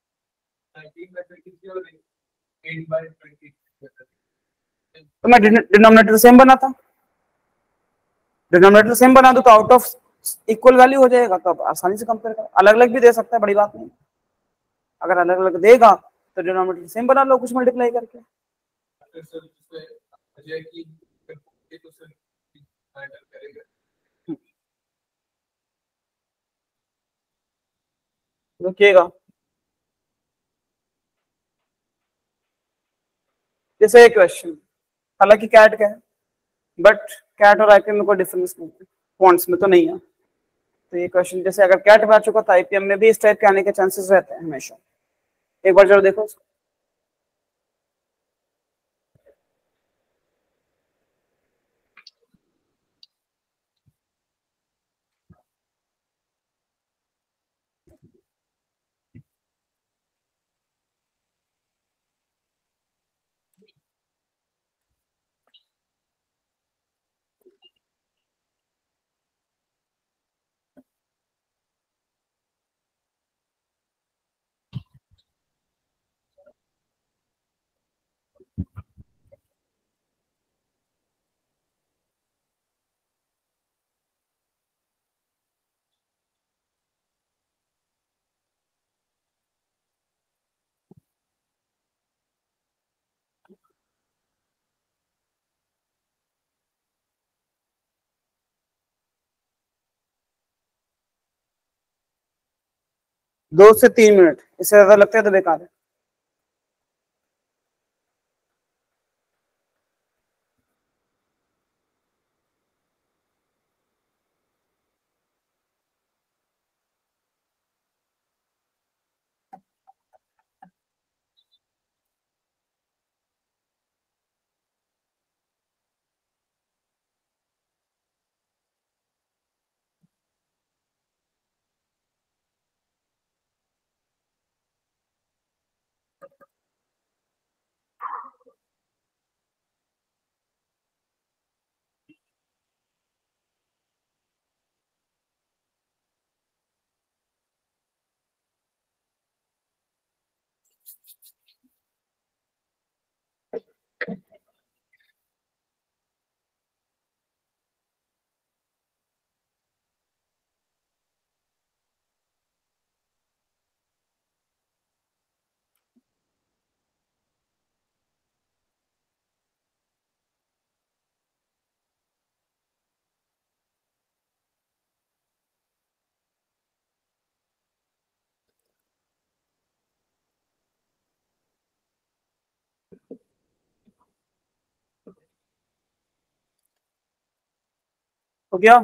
19/23 और 8/23। तो मैं डिनोमिनेटर सेम बनाता, डिनोमिनेटर सेम बना दो तो आउट ऑफ इक्वल वैल्यू हो जाएगा, तो आप आसानी से कंपेयर कर, अलग अलग भी दे सकता है, बड़ी बात नहीं, अगर अलग अलग देगा तो डिनोमिनेटर सेम बना लो कुछ मल्टीप्लाई करके। अजय की तो सर मैटर करेगा, रुकिएगा, जैसे एक क्वेश्चन, हालांकि कैट का है, बट कैट और आईपीएम में कोई डिफरेंस नहीं है, फॉन्ट्स में तो नहीं है, तो ये क्वेश्चन जैसे अगर कैट में आ चुका तो आईपीएम में भी इस टाइप के आने के चांसेस रहते हैं हमेशा। एक बार जरूर देखो, 2 से 3 मिनट, इससे ज्यादा लगता है तो बेकार है। हो गया?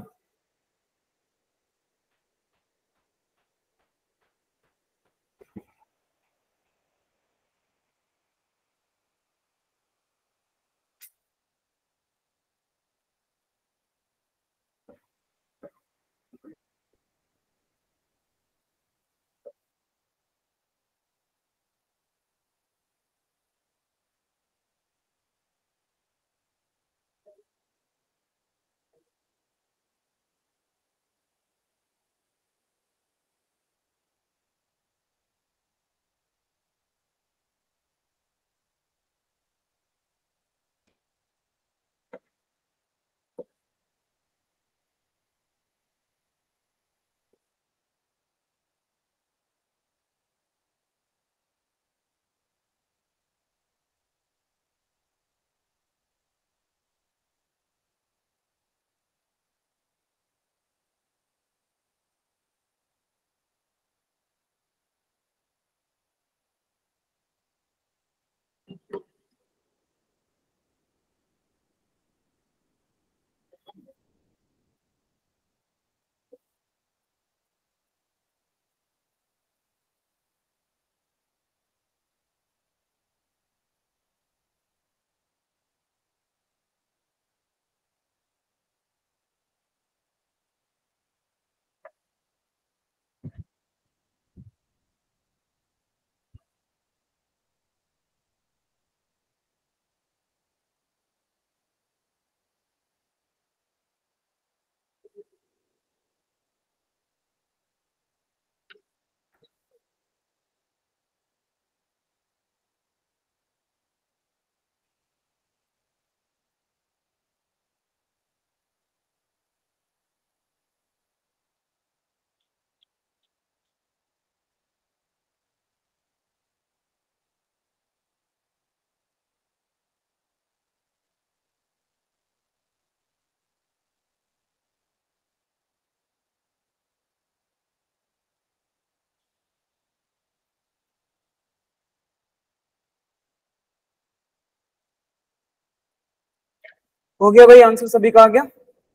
हो गया भाई, आंसर सभी का आ गया?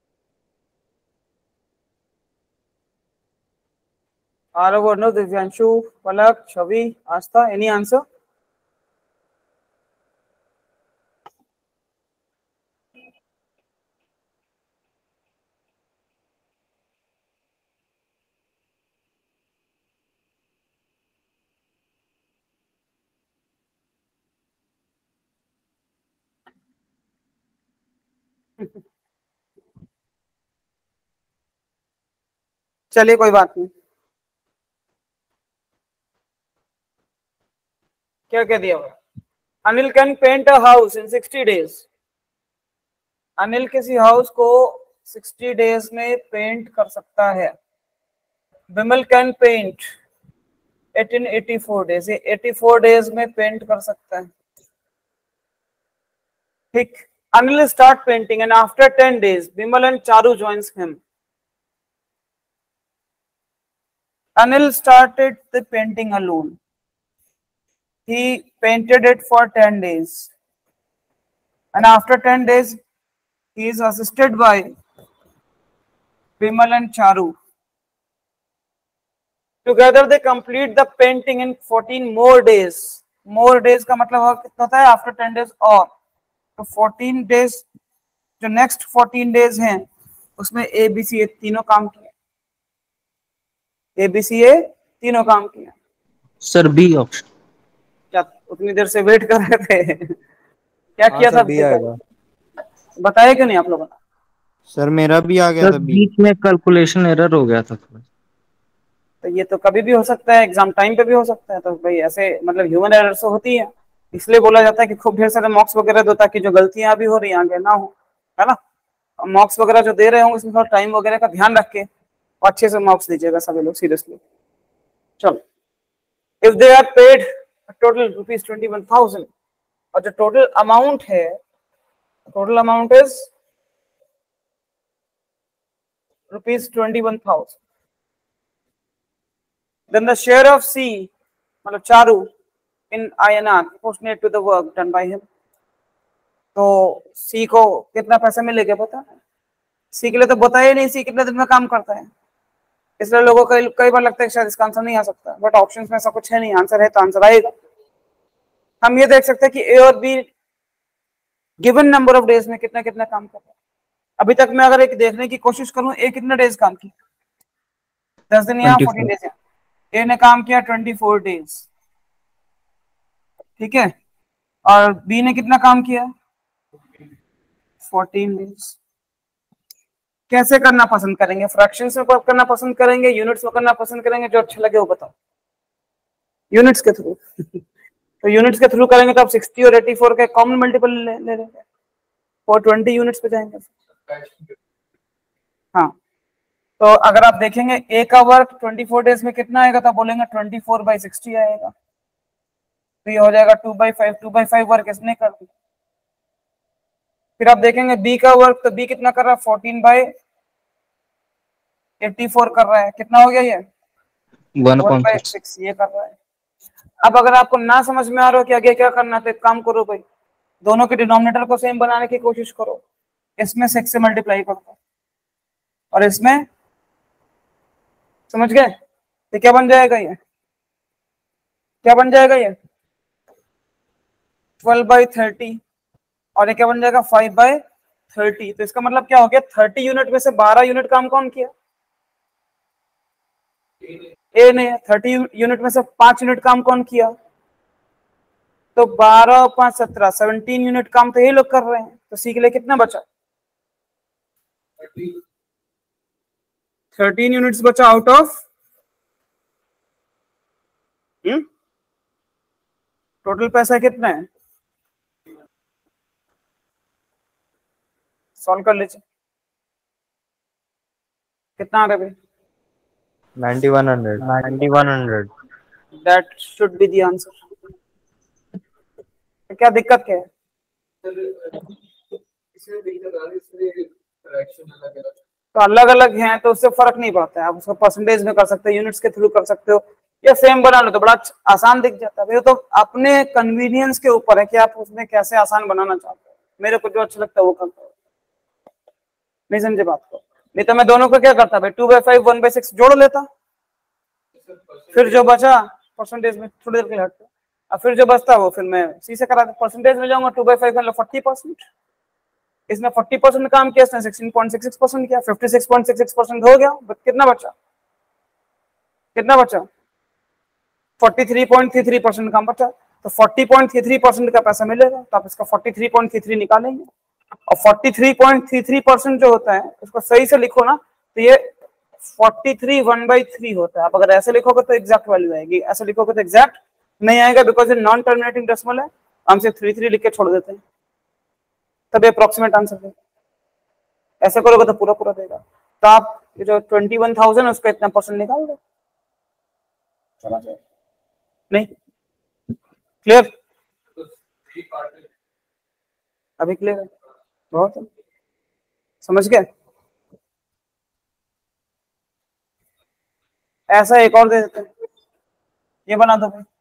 Aarav, Arnav, Divyanshu, Palak, Chhavi, Aastha, any answer? चलिए कोई बात नहीं। क्या कह दिया? Anil can paint a house in 60 days. Anil किसी हाउस को 60 डेज में पेंट कर सकता है। Vimal can paint 1884 days, 84 days में पेंट कर सकता है। ठीक। Anil start painting and after 10 days Vimal and Charu joins him. Anil started the painting alone. He painted it for 10 days. And after 10 days, he is assisted by Bimal and Charu. Together they complete the painting in 14 more days. More days का मतलब कितना होता है? After 10 days और तो 14 days, जो next 14 days हैं उसमें ABC तीनों काम किए। ABC तीनों काम किए। Sir B option. क्या उतनी देर से वेट कर रहे थे? क्या किया था? बी आएगा। बताया क्यों नहीं आप लोगों ने? सर मेरा भी आ गया सर था बी। बीच में कैलकुलेशन एरर हो गया था थोड़ा। तो ये तो कभी भी हो सकता है, एग्जाम टाइम पे भी हो सकता है। तो भाई ऐसे मतलब ह्यूमन एरर तो होती है, इसलिए बोला जाता है कि खूब ढेर सारे मॉक्स वगैरह दो ताकि जो गलतियां अभी हो रही हैं आगे ना हो, है ना। मॉक्स वगैरह जो दे रहे होंगे उसमें थोड़ा टाइम वगैरह का ध्यान रख के और अच्छे से मॉक्स दीजिएगा सभी लोग, सीरियसली। चलो, if they are paid total ₹21,000 और जो टोटल अमाउंट है, total amount is ₹21,000, then the share of C, मतलब Charu, in INR proportionate to the work done by him. तो C को कितना पैसा मिलेगा पता है? सी के लिए तो बताया ही नहीं सी कितने दिन में काम करता है, इसलिए लोगों को कई बार लगता है शायद इसका आंसर नहीं आ सकता, बट ऑप्शंस में ऐसा कुछ है नहीं, आंसर है तो आंसर आएगा। हम ये देख सकते हैं कि ए और B given number of days में कितना कितना काम कर रहा है। अभी तक मैं अगर एक देखने की कोशिश करूं, ए कितने डेज काम किया, 10 दिन या 14 डेज, ए ने काम किया 24 डेज, ठीक है, और बी ने कितना काम किया 14 डेज। कैसे करना पसंद करेंगे, फ्रैक्शंस में करना पसंद करेंगे, यूनिट्स में करना पसंद करेंगे, जो अच्छा लगे वो बताओ। यूनिट्स के थ्रू तो यूनिट्स के थ्रू करेंगे तो आप 60 और 84 के कॉमन मल्टीपल ले लेंगे, 420 यूनिट्स पे जाएंगे। हाँ, तो अगर आप देखेंगे ए का वर्क 24 डेज में कितना आएगा, तो आप बोलेंगे 24/60 आएगा, तो ये हो जाएगा 2/5, 2/5 वर्क इसने कर दिया। फिर आप देखेंगे बी का वर्क, तो बी कितना कर रहा है 14/84 कर रहा है, कितना हो गया ये 1/6 ये कर रहा है। अब अगर आपको ना समझ में आ रहा हो कि आगे क्या करना है, तो एक काम करो भाई, दोनों के डिनोमिनेटर को सेम बनाने की कोशिश करो, इसमें 6 से मल्टीप्लाई कर दो और इसमें, समझ गए, तो क्या बन जाएगा ये, क्या बन जाएगा ये 12/30 और ये क्या बन जाएगा 5/30। तो इसका मतलब क्या हो गया, 30 यूनिट में से 12 यूनिट काम कौन किया, ए ने। 30 यूनिट में से 5 यूनिट काम कौन किया, तो 12 और 5 17, 17 यूनिट काम तो ये लोग कर रहे हैं, तो सी के लिए कितना बचा 13 यूनिट्स बचा आउट ऑफ टोटल पैसा कितना है, सॉल्व कर लीजिए, कितना आ रहा है भाई 9100 that should be the answer. क्या दिक्कत क्या है, इसमें दिक्कत आ रही है, इसलिए फ्रैक्शन अलग अलग तो अलग अलग हैं तो उससे फर्क नहीं पड़ता है, आप उसको परसेंटेज में कर सकते हो, यूनिट्स के थ्रू कर सकते हो, या सेम बना लो तो बड़ा आसान दिख जाता है। तो अपने कन्वीनियंस के ऊपर है कि आप उसमें कैसे आसान बनाना चाहते हो, मेरे को जो अच्छा लगता है वो करता हूँ, नहीं समझे बात को। नहीं तो मैं दोनों को क्या करता भाई 2/5 1/6 जोड़ लेता, फिर जो बचा परसेंटेज में थोड़ी देर के लिए हटता, और फिर जो बचता वो फिर मैं सी से करा परसेंटेज में जाऊंगा, 2/5 मतलब 40%, इसने 40% काम किया, इसने 16.66% किया, 56.66% हो गया, कितना बचा, कितना बचा 43.33% काम बचा, तो 40.33% का पैसा मिलेगा, तो आप इसका 43.33 निकालेंगे, और 43.33% जो होता है उसको सही से लिखो ना, तो ये 43 1/3 होता है। आप अगर ऐसे लिखोगे तो एग्जैक्ट वैल्यू आएगी, ऐसे लिखोगे तो एग्जैक्ट नहीं आएगा, बिकॉज ये नॉन टर्मिनेटिंग डेसिमल है, हम सिर्फ 3 लिख के छोड़ देते हैं, तब अप्रोक्सीमेट आंसर देगा। ऐसे करोगे तो पूरा पूरा देगा, तो आप ये जो 21,000 उसका इतना परसेंट निकाल दो, चला जाए नहीं क्लियर, अभी क्लियर है, बहुत है। समझ गए, ऐसा एक और दे देते हैं, ये बना दो भाई,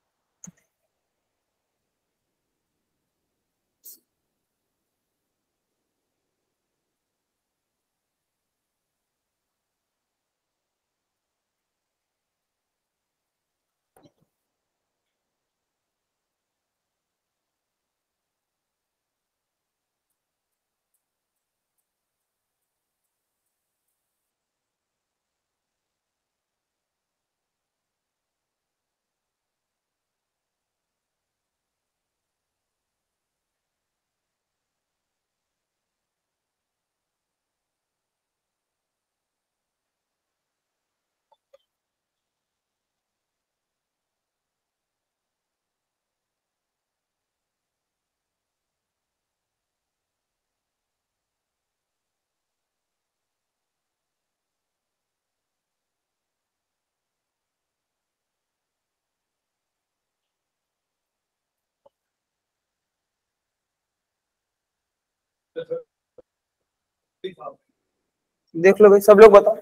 देख लो भाई, सब लोग बताओ।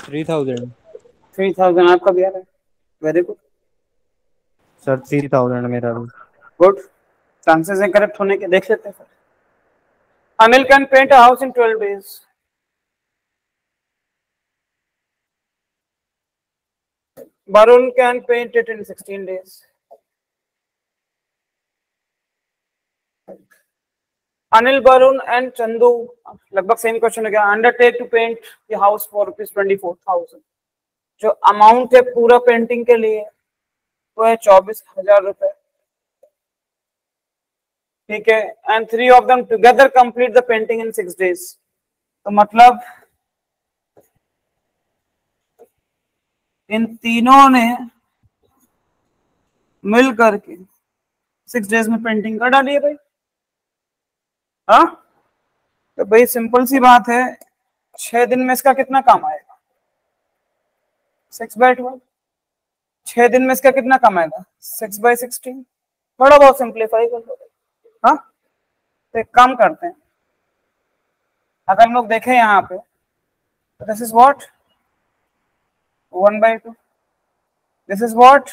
3000 3000 आपका भी आ रहा है, वेरी गुड। सर 3000 मेरा भी। गुड, चांसेस हैं करेक्ट होने के, देख लेते हैं sir. Anil can paint a house in 12 days। Varun can paint it in 16 days. Anil, Varun and Chandu, लगभग सेम क्वेश्चन हो गया। Undertake to paint the house for ₹24,000। जो अमाउंट है पूरा पेंटिंग के लिए वो है 24,000 रुपए, ठीक है। And 3 of them together complete the painting in 6 days। तो मतलब इन तीनों ने मिल करके 6 days में पेंटिंग कर डाली है भाई। हाँ, तो भाई सिंपल सी बात है, 6 दिन में इसका कितना काम आएगा? 6/12। 6 दिन में इसका कितना काम आएगा? 6/16। थोड़ा बहुत सिंप्लीफाई कर लो। हाँ, तो एक काम करते हैं, अगर हम लोग देखें यहाँ पे, this is what 1/2, this is what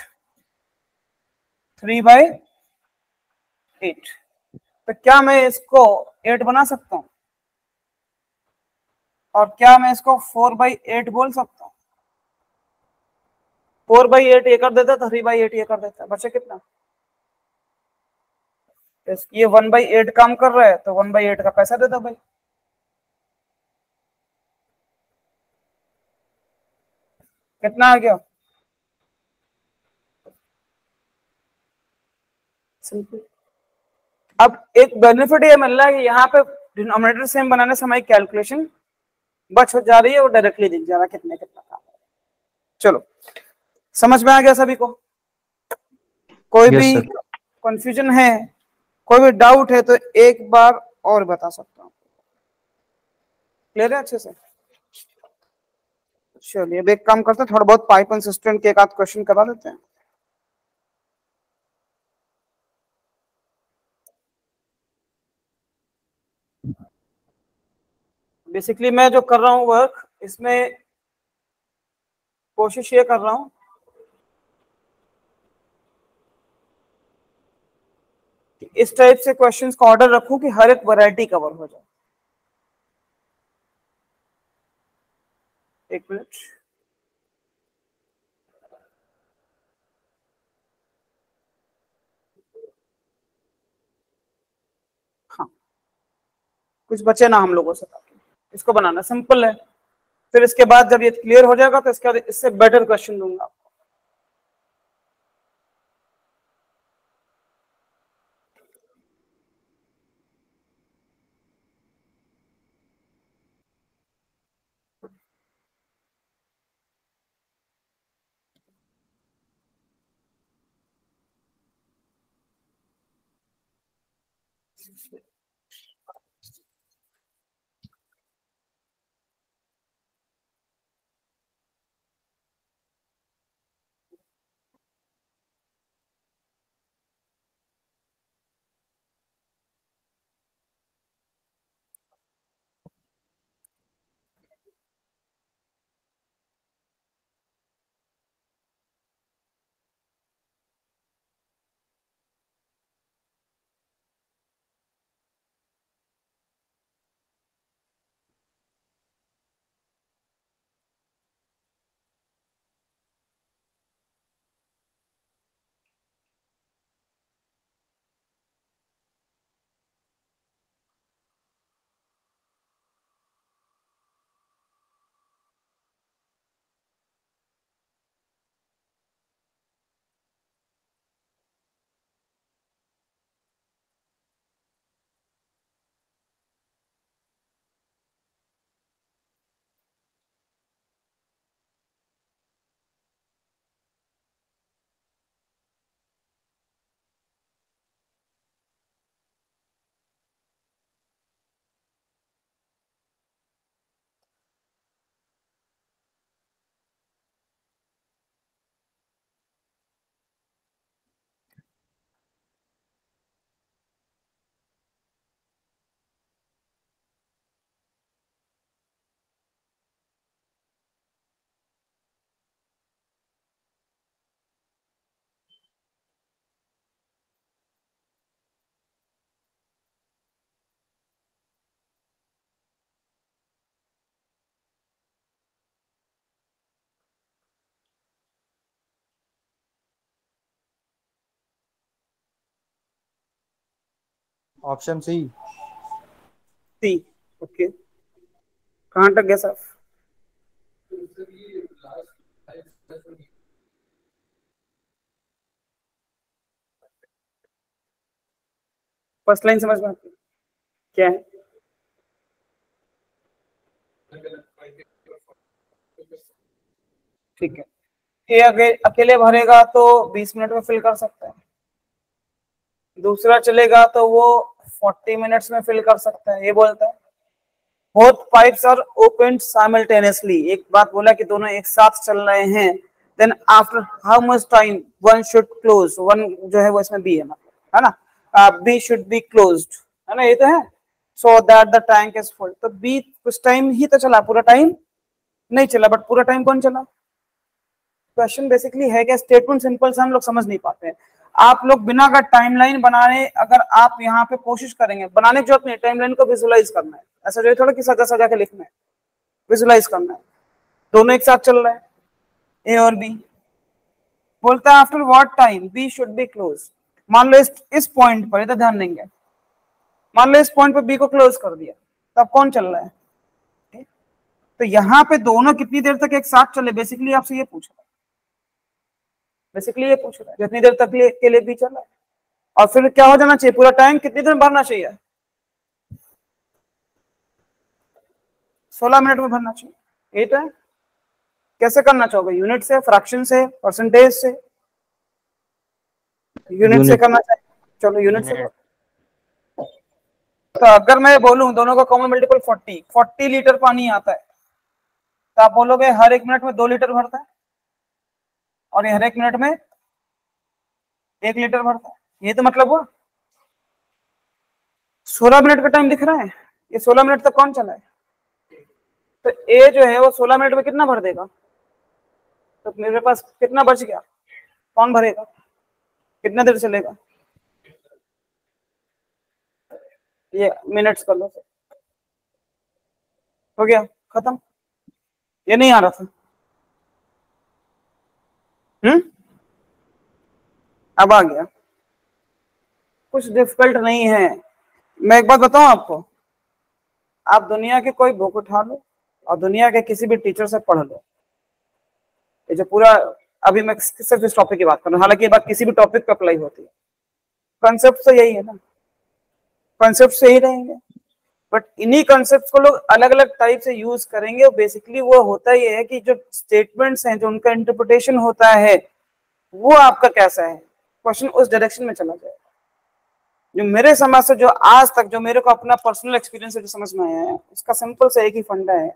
3/8। तो क्या मैं इसको 8 बना सकता हूँ? और क्या मैं इसको 4/8 बोल सकता हूँ? 4/8 ये कर देता, 3/8 ये कर देता, बचे कितना? ये 1/8 काम कर रहा है तो 1/8 का पैसा देता भाई। कितना आ गया? सिंपल। अब एक बेनिफिट ये मिल रहा है कि यहाँ पे डिनोमिनेटर सेम बनाने से हमारी कैलकुलेशन बच हो जा रही है और डायरेक्टली दिख जा रहा है कितने कितना काम है। चलो, समझ में आ गया सभी को? कोई Yes, भी sir. कंफ्यूजन है, कोई भी डाउट है तो एक बार और बता सकता हूँ। क्लियर है अच्छे से? चलिए अब एक काम करते हैं, थोड़ा बहुत पाइप कंसिस्टेंट के एक आध क्वेश्चन करा लेते हैं। बेसिकली मैं जो कर रहा हूँ वर्क, इसमें कोशिश ये कर रहा हूँ कि इस टाइप से क्वेश्चंस का ऑर्डर रखूं कि हर एक वैरायटी कवर हो जाए। एक मिनट, हाँ कुछ बचे ना हम लोगों से। इसको बनाना सिंपल है, फिर इसके बाद जब ये क्लियर हो जाएगा तो इसके बाद इससे बेटर क्वेश्चन दूंगा। Option C. सी। ओके, कहाँ तक गया सर? फर्स्ट लाइन समझ में आती है क्या है? ठीक है, ये अगर अकेले भरेगा तो 20 मिनट में फिल कर सकता है, दूसरा चलेगा तो वो 40 मिनट्स में फिल कर सकता है, ये बोलता है। Both pipes are open simultaneously, एक बात बोला कि दोनों एक साथ चल रहे हैं, then after how much time one should close, one जो है वो इसमें बी है ना, बी शुड बी क्लोज्ड, है ना, ये तो है, so that the tank is full. तो बी कुछ टाइम ही तो चला, पूरा टाइम नहीं चला, बट पूरा टाइम कौन चला? क्वेश्चन बेसिकली है कि स्टेटमेंट सिंपल से हम लोग समझ नहीं पाते हैं। आप लोग बिना अगर टाइमलाइन बनाने, अगर आप यहाँ पे कोशिश करेंगे, बनाने की जरूरत नहीं, टाइमलाइन को विजुअलाइज करना है, ऐसा जो है थोड़ा कि सजा सजा के लिखना है, विजुअलाइज करना है। दोनों एक साथ चल रहे हैं, ए और बी। बोलता है after what time B should be close. मान लो इस पॉइंट पर, इधर ध्यान देंगे, मान लो इस पॉइंट पर बी को क्लोज कर दिया, तब कौन चल रहा है? तो यहाँ पे दोनों कितनी देर तक एक साथ चले, बेसिकली आपसे ये पूछ रहा है, बेसिकली ये पूछ रहा है कितनी देर तक के लिए भी चला है, और फिर क्या हो जाना चाहिए, पूरा टाइम कितनी देर में भरना चाहिए? 16 मिनट में भरना चाहिए, ये तो है। कैसे करना चाहोगे, यूनिट से, फ्रैक्शन से, परसेंटेज से? यूनिट से करना चाहिए, चलो यूनिट से। तो अगर मैं बोलूं दोनों का कॉमन मल्टीपल 40 लीटर पानी आता है, तो आप बोलोगे हर 1 मिनट में 2 लीटर भरता है, और ये हर 1 मिनट में 1 लीटर भरता है, ये तो मतलब हुआ। 16 मिनट का टाइम दिख रहा है, ये 16 मिनट तक कौन चला है? तो ए जो है वो 16 मिनट में कितना भर देगा? तो मेरे पास कितना बच गया, कौन भरेगा, कितना देर चलेगा? ये मिनट्स कर लो, हो गया खत्म। ये नहीं आ रहा था, अब आ गया, कुछ डिफिकल्ट नहीं है। मैं एक बात बताऊं आपको, आप दुनिया की कोई बुक उठा लो और दुनिया के किसी भी टीचर से पढ़ लो, ये जो पूरा, अभी मैं सिर्फ इस टॉपिक की बात कर रहा हूँ, हालांकि ये बात किसी भी टॉपिक पे अप्लाई होती है, कॉन्सेप्ट तो यही है ना, कॉन्सेप्ट से ही रहेंगे, बट इन्हीं कॉन्सेप्ट्स को लोग अलग अलग टाइप से यूज करेंगे। बेसिकली वो होता ये है कि जो स्टेटमेंट्स हैं, जो उनका इंटरप्रिटेशन होता है, वो आपका कैसा है, क्वेश्चन उस डायरेक्शन में चला जाएगा। जो मेरे समझ से, जो आज तक, जो मेरे को अपना पर्सनल एक्सपीरियंस से जो समझ में आया है, उसका सिंपल से एक ही फंडा है,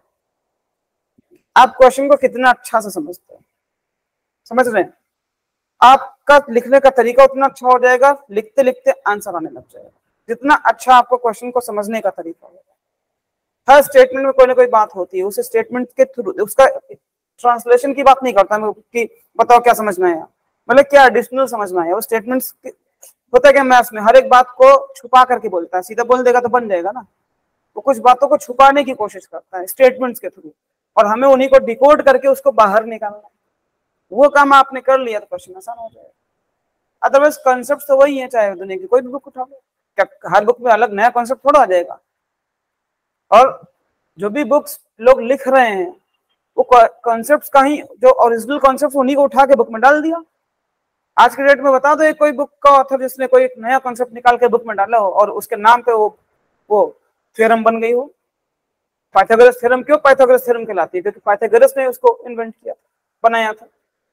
आप क्वेश्चन को कितना अच्छा से समझते हैं, समझ रहे हैं, आपका लिखने का तरीका उतना अच्छा हो जाएगा, लिखते लिखते आंसर आने लग जाएगा, जितना अच्छा आपको क्वेश्चन को समझने का तरीका होगा। हर स्टेटमेंट में कोई ना कोई बात होती है, उस स्टेटमेंट के थ्रू, उसका ट्रांसलेशन की बात नहीं करता मैं कि बताओ क्या समझ में आया, मतलब क्या एडिशनल समझ में आया। वो स्टेटमेंट्स होता है क्या, मैथ्स में हर एक बात को छुपा करके बोलता है, सीधा बोल देगा तो बन जाएगा ना, वो कुछ बातों को छुपाने की कोशिश करता है स्टेटमेंट्स के थ्रू, और हमें उन्हीं को डिकोड करके उसको बाहर निकालना है। वो काम आपने कर लिया तो क्वेश्चन आसान हो जाएगा। अदरवाइज कॉन्सेप्ट तो वही है, चाहे दुनिया की कोई भी बुक उठा लो, क्या हर बुक में अलग नया कॉन्सेप्ट थोड़ा आ जाएगा। और जो भी बुक्स लोग लिख रहे हैं, वो कॉन्सेप्ट्स का ही, जो ओरिजिनल कॉन्सेप्ट उन्हीं को उठा के बुक में डाल दिया। आज के डेट में बता दो एक कोई बुक का ऑथर जिसने कोई एक नया कॉन्सेप्ट निकाल के बुक में डाला हो और उसके नाम पे वो थ्योरम बन गई हो। पाइथागोरस थ्योरम क्यों पाइथागोरस थ्योरम कहलाती है? क्योंकि पाइथागोरस ने उसको इन्वेंट किया, बनाया था।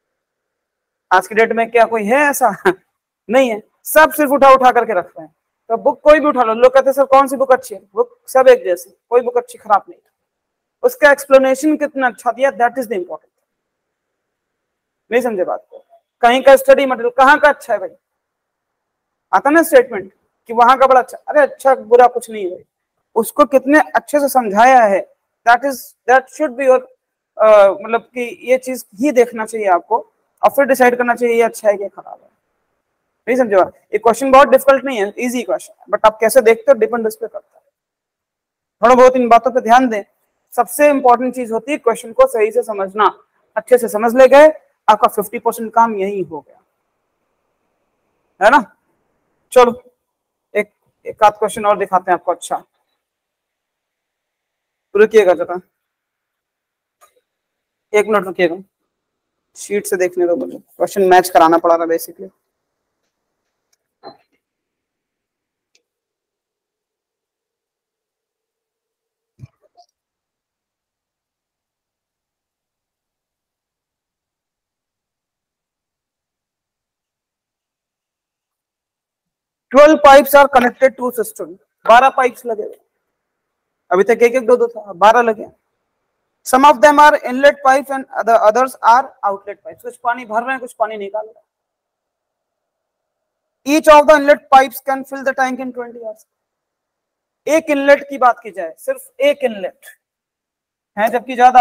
आज की डेट में क्या कोई है ऐसा? नहीं है, सब सिर्फ उठा उठा करके रखते हैं। तो बुक कोई भी उठा लो, लोग कहते हैं सर कौन सी बुक अच्छी है, बुक सब एक जैसी, कोई बुक अच्छी खराब नहीं, उसका एक्सप्लेनेशन कितना अच्छा दिया, दैट इज द इम्पोर्टेंट। नहीं समझे बात को? कहीं का स्टडी मटेरियल कहाँ का अच्छा है भाई, आता ना स्टेटमेंट कि वहां का बड़ा अच्छा, अरे अच्छा बुरा कुछ नहीं है, उसको कितने अच्छे से समझाया है, दैट शुड बी योर, मतलब कि ये चीज ही देखना चाहिए आपको, और फिर डिसाइड करना चाहिए ये अच्छा है कि खराब है। नहीं समझे बात? ये क्वेश्चन बहुत डिफिकल्ट नहीं है, इजी क्वेश्चन है, बट आप कैसे देखते हो डिपेंड उस पर करता है। थोड़ा बहुत इन बातों पे ध्यान दें। सबसे इंपॉर्टेंट चीज होती है क्वेश्चन को सही से समझना। अच्छे से समझ ले गए, आपका 50% काम यही हो गया, है ना। चलो एक एक आध क्वेश्चन और दिखाते हैं आपको। अच्छा रुकिएगा जरा, 1 मिनट रुकिएगा, शीट से देखने दो मुझे, क्वेश्चन मैच कराना पड़ा रहा basically. Twelve pipes are connected to system, 12 pipes लगे हुए, अभी तक एक एक दो दो था, 12 लगे। Some of them are inlet pipes and others are outlet pipes, कुछ पानी भर रहे हैं कुछ पानी निकाल रहे हैं। Each of the inlet pipes can fill the tank in 20 hours. एक इनलेट की बात की जाए, सिर्फ एक इनलेट है, जबकि ज्यादा,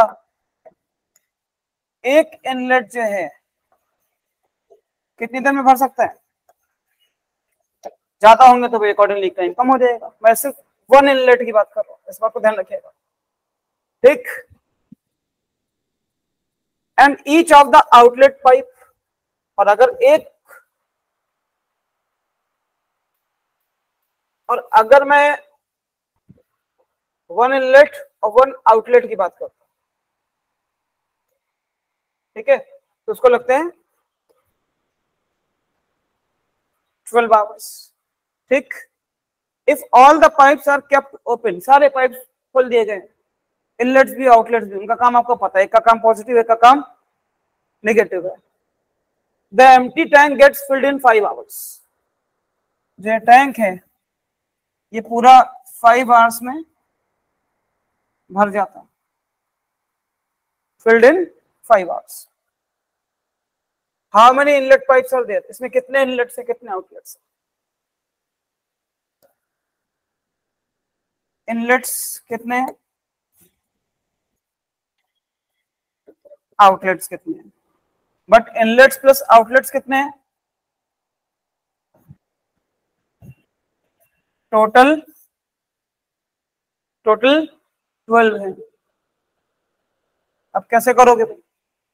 एक इनलेट जो है कितनी देर में भर सकता है? ज्यादा होंगे तो अकॉर्डिंगली टाइम कम हो जाएगा। मैं सिर्फ वन इनलेट की बात कर रहा हूं, इस बात को ध्यान रखिएगा, ठीक। And each of the outlet pipe, और अगर मैं वन इनलेट और वन आउटलेट की बात करता हूं, ठीक है, तो उसको लगते हैं 12 आवर्स, ठीक। If all the pipes are kept open, सारे पाइप्स खोल दिए गए, इनलेट्स भी आउटलेट्स भी, उनका काम आपको पता है, एक का काम पॉजिटिव एक का काम नेगेटिव है। The empty tank gets filled in 5 hours, जो टैंक है ये पूरा 5 आवर्स में भर जाता है, filled in 5 hours. How many inlet pipes are there, इसमें कितने इनलेट्स है कितने आउटलेट्स? इनलेट्स कितने हैं, आउटलेट्स कितने हैं? बट इनलेट्स प्लस आउटलेट्स कितने हैं? टोटल 12 है। अब कैसे करोगे भाई?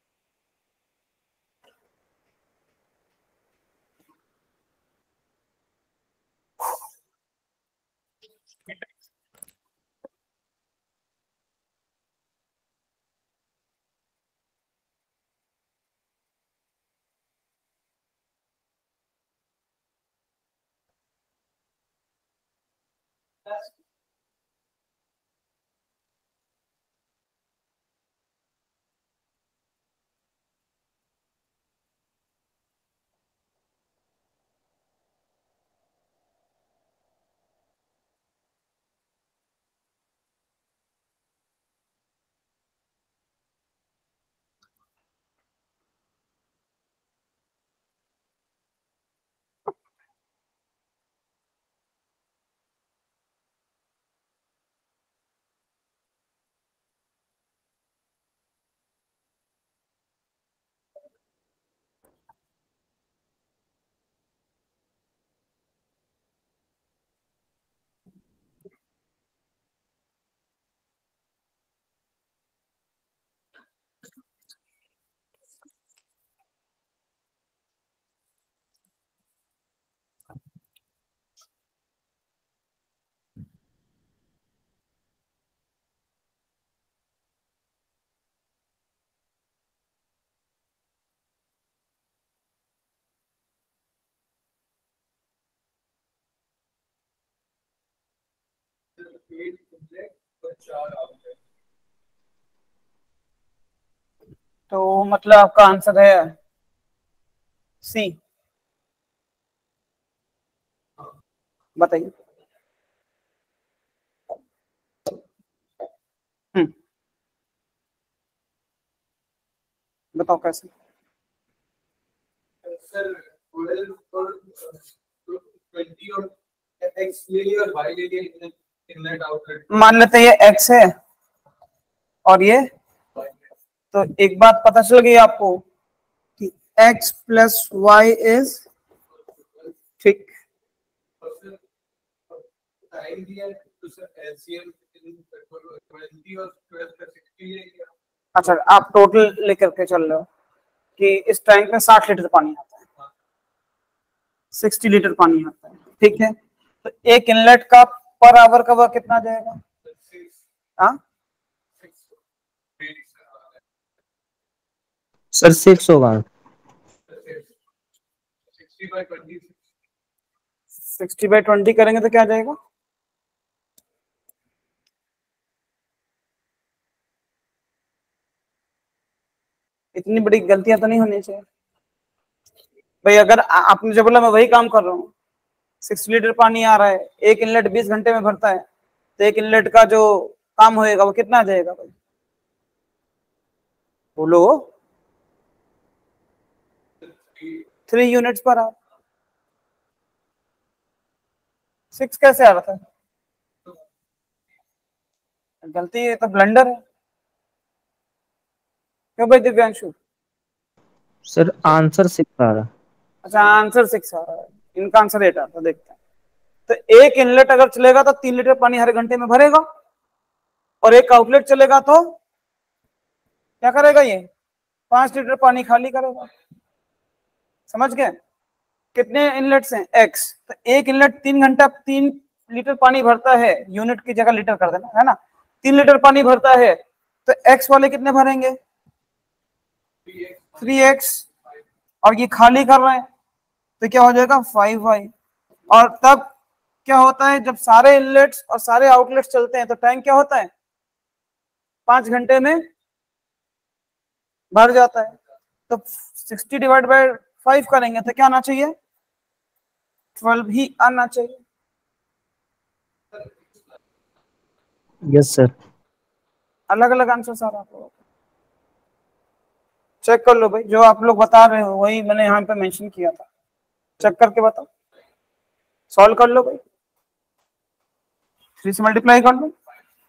तो मतलब आपका आंसर है सी, बताइए। बताओ कैसे? सर 12 और 20 और x ले लिया और y ले लिया, इनलेट आउटलेट। मान लेते हैं ये x है और ये, तो एक बात पता चल गई आपको कि x प्लस वाई इज, ठीक। टाइम दिया है तो सर एलसीएम 20 और 12 का 60 ले लिया। अच्छा, आप टोटल लेकर के चल रहे हो कि इस टैंक में 60 लीटर पानी आता है, 60 लीटर पानी आता है, ठीक है। तो एक इनलेट का पर आवर का वर्क कितना जाएगा? हाँ सर 6 होगा। 60/20 करेंगे तो क्या जाएगा? इतनी बड़ी गलतियां तो नहीं होनी चाहिए भाई। अगर आपने जो बोला मैं वही काम कर रहा हूँ, 6 लीटर पानी आ रहा है, एक इनलेट 20 घंटे में भरता है, तो एक इनलेट का जो काम होएगा वो कितना जाएगा भाई? बोलो। 3 यूनिट्स पर आवर। 6 कैसे आ रहा था? गलती है तो ब्लंडर है। क्यों भाई दिव्यांशु? सर आंसर 6 आ रहा। अच्छा आंसर 6 आ रहा है, इनका आंसर 8 आता है। देखते हैं। तो एक इनलेट अगर चलेगा तो 3 लीटर पानी हर घंटे में भरेगा, और एक आउटलेट चलेगा तो क्या करेगा? ये 5 लीटर पानी खाली करेगा। समझ गए? कितने इनलेट्स हैं? एक्स। तो एक इनलेट 3 घंटा 3 लीटर पानी भरता है, यूनिट की जगह लीटर कर देना है ना, 3 लीटर पानी भरता है, तो एक्स वाले कितने भरेंगे? 3x। और ये खाली कर रहे हैं तो क्या हो जाएगा? 5y। और तब क्या होता है जब सारे इनलेट्स और सारे आउटलेट्स चलते हैं तो टाइम क्या होता है? 5 घंटे में भर जाता है। तो 60/5 करेंगे तो क्या आना चाहिए? 12 ही आना चाहिए। Yes sir. अलग अलग आंसर सारा आप लोगों को चेक कर लो भाई, जो आप लोग बता रहे हो वही मैंने यहाँ पे मेंशन किया था। चेक करके बताओ, सॉल्व कर लो भाई, 3 से मल्टीप्लाई कर लो,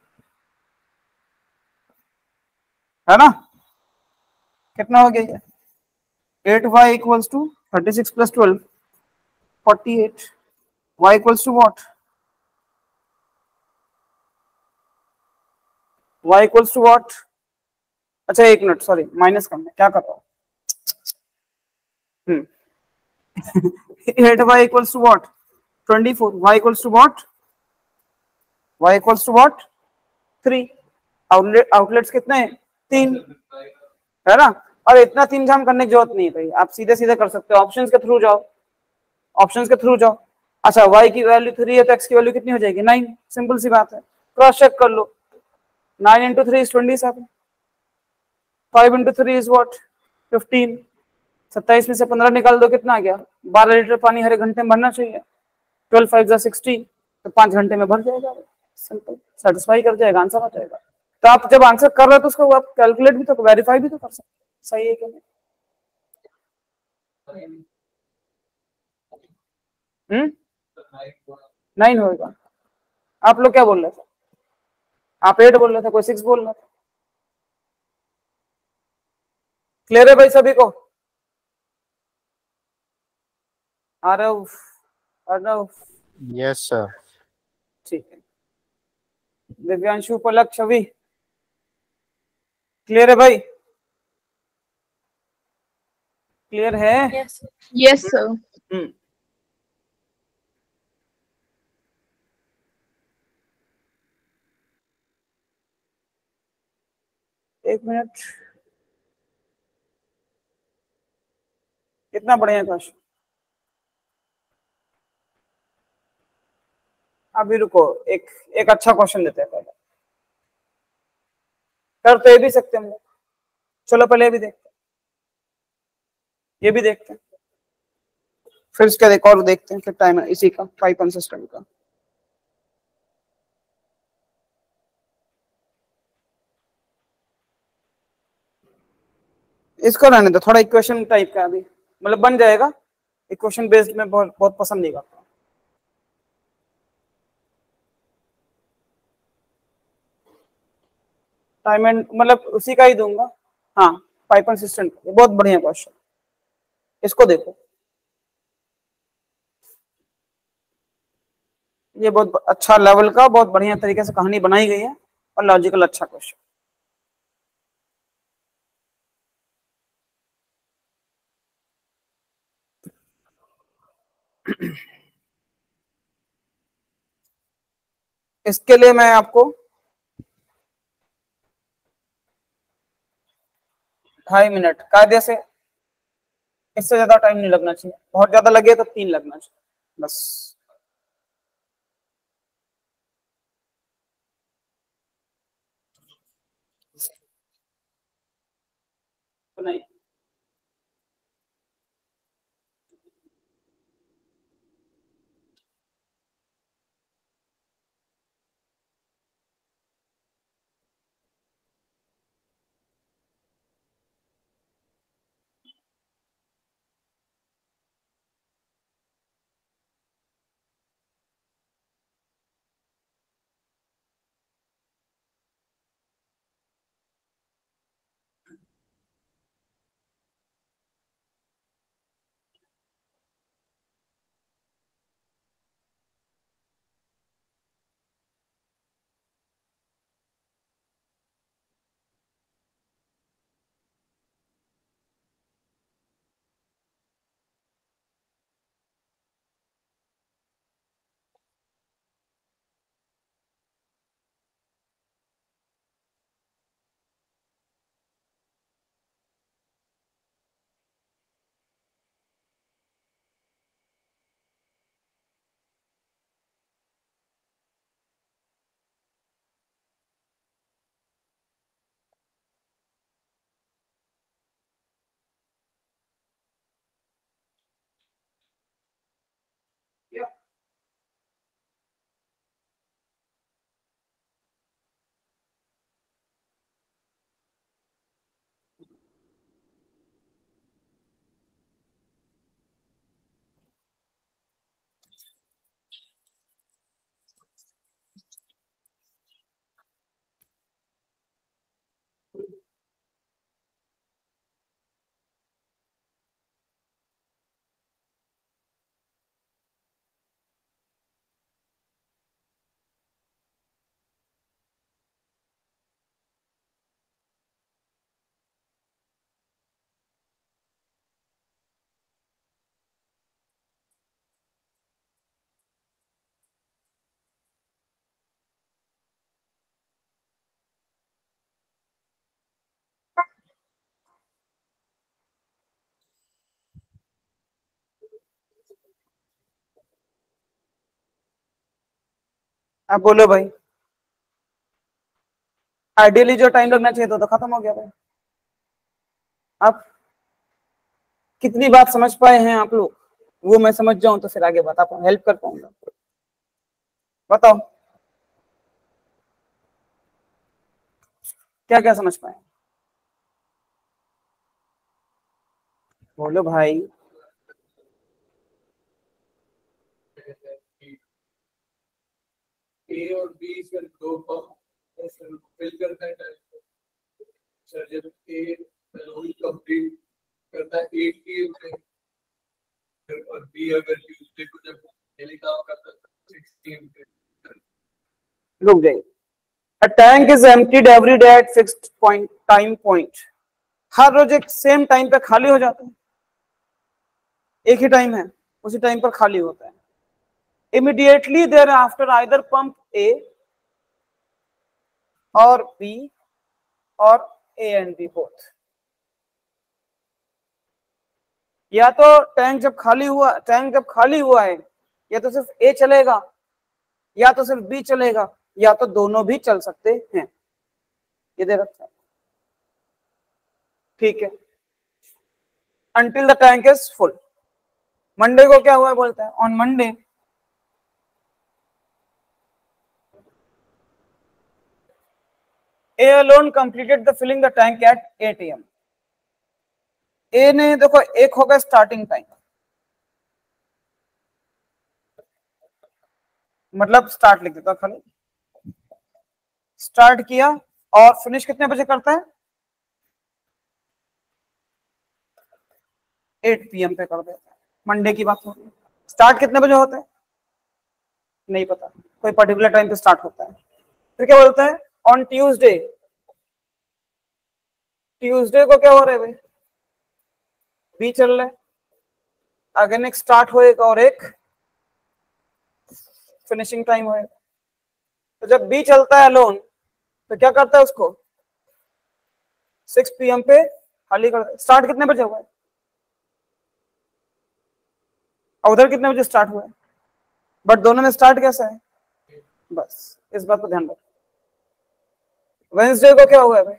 है ना? कितना हो गया ये? 8y equals to 36 + 12 48। y equals to what? y equals to what? अच्छा एक मिनट, सॉरी, माइनस करना क्या कर रहा हूँ? 8y equals to what? 24। y equals to what? y equals to what? 3। Outlets कितने हैं? 3, है ना? और इतना 3 काम करने की जरूरत नहीं है भाई, आप सीधे सीधे कर सकते हो, ऑप्शंस के थ्रू जाओ, ऑप्शंस के थ्रू जाओ। अच्छा y की वैल्यू 3 है तो x की वैल्यू कितनी हो जाएगी? 9। सिंपल सी बात है, क्रॉस चेक कर लो। 9 × 3 = 27, 5 × 3 इज व्हाट? 15। 27 में से 15 निकाल दो, कितना आ गया? 12 लीटर पानी हर घंटे में भरना चाहिए। 12 5 = 60, तो 5 घंटे में भर जाएगा। सिंपल, सेटिस्फाई कर जाएगा, आंसर आ जाएगा। तो आप जब आंसर कर रहे हो तो उसको आप कैलकुलेट भी तो, वेरीफाई भी तो कर सकते हैं, सही है कि नहीं? 9 होगा। आप लोग क्या बोल रहे थे? आप 8 बोल रहे थे, कोई 6 बोल रहा था। क्लियर है भाई सभी को? Aarav, Arnav, yes sir. ठीक है। दिव्यांशु, पलक, छवि, क्लियर है भाई? क्लियर है? Yes, sir. हम्म। एक मिनट, कितना बढ़िया क्वेश्चन। अभी रुको, एक एक अच्छा क्वेश्चन देते हैं पहले, कर तो ये भी सकते हैं हम लोग। चलो पहले ये भी देखते हैं, ये भी देखते हैं, फिर उसके बाद एक और देखते हैं, फिर टाइम इसी का पाइप सिस्टम का। इसको रहने दो, थोड़ा इक्वेशन टाइप का अभी, मतलब बन जाएगा। इक्वेशन बेस्ड में बहुत बहुत पसंद नहीं करता। टाइम एंड मतलब उसी का ही दूंगा। हाँ, पाइपन सिस्टम, बहुत बढ़िया क्वेश्चन, इसको देखो। ये बहुत अच्छा लेवल का, बहुत बढ़िया तरीके से कहानी बनाई गई है, और लॉजिकल अच्छा क्वेश्चन। इसके लिए मैं आपको 2.5 मिनट कायदे से, इससे ज्यादा टाइम नहीं लगना चाहिए, बहुत ज्यादा लगे तो 3 लगना चाहिए बस। तो नहीं आप बोलो भाई, आइडियली जो टाइम लगना चाहिए तो खत्म हो गया भाई। आप कितनी बात समझ पाए हैं आप लोग, वो मैं समझ जाऊं तो फिर आगे बता पाऊं, हेल्प कर पाऊंगा। बताओ क्या क्या समझ पाए, बोलो भाई। ए और बी सर दो पंप सर फिल करता है टाइम सर, जब ए कंप्लीट करता है 8 के और बी अगर ट्यूसडे को जब डेली काम करता है 16 रुक जाइए। A tank is emptied every day at fixed time point. हर रोज एक सेम टाइम पे खाली हो जाता है, एक ही टाइम है, उसी टाइम पर खाली होता है। Immediately thereafter either pump A or B or A and B both. या तो टैंक जब खाली हुआ है, या तो सिर्फ A चलेगा या तो सिर्फ B चलेगा, या तो दोनों भी चल सकते हैं, ये दे रखा है, ठीक है। Until the tank is full. Monday को क्या हुआ बोलता है, on Monday A alone completed the filling the tank at 8 AM. A ने देखो एक होगा स्टार्टिंग टाइम, मतलब स्टार्ट लिख देता खाली, स्टार्ट किया और फिनिश कितने बजे करता है, 8 PM पे कर देता है। मंडे की बात हो रही है। स्टार्ट कितने बजे होता है नहीं पता, कोई पर्टिकुलर टाइम पे स्टार्ट होता है। फिर क्या बोलता है, ऑन ट्यूसडे, ट्यूसडे को क्या हो रहा है भाई, बी चल रहा है, अगेन एक स्टार्ट होएगा और एक फिनिशिंग टाइम होएगा। तो जब बी चलता है अलोन तो क्या करता है उसको 6 PM पे खाली कर। स्टार्ट कितने बजे हुआ है और उधर कितने बजे स्टार्ट हुआ है, बट दोनों में स्टार्ट कैसा है, बस इस बात को ध्यान रखो। वेंसडे को क्या हुआ है भाई,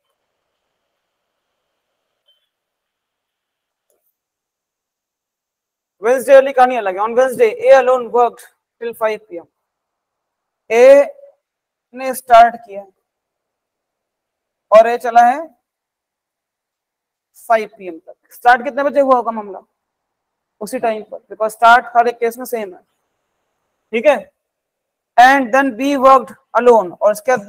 वेंसडे वाली कहानी अलग है। On Wednesday A alone worked till 5 PM। A ने स्टार्ट किया और ए चला है 5 PM तक। स्टार्ट कितने बजे हुआ होगा मामला, उसी टाइम पर, बिकॉज स्टार्ट हर एक केस में सेम है, ठीक है। And then B worked alone, और इसके बाद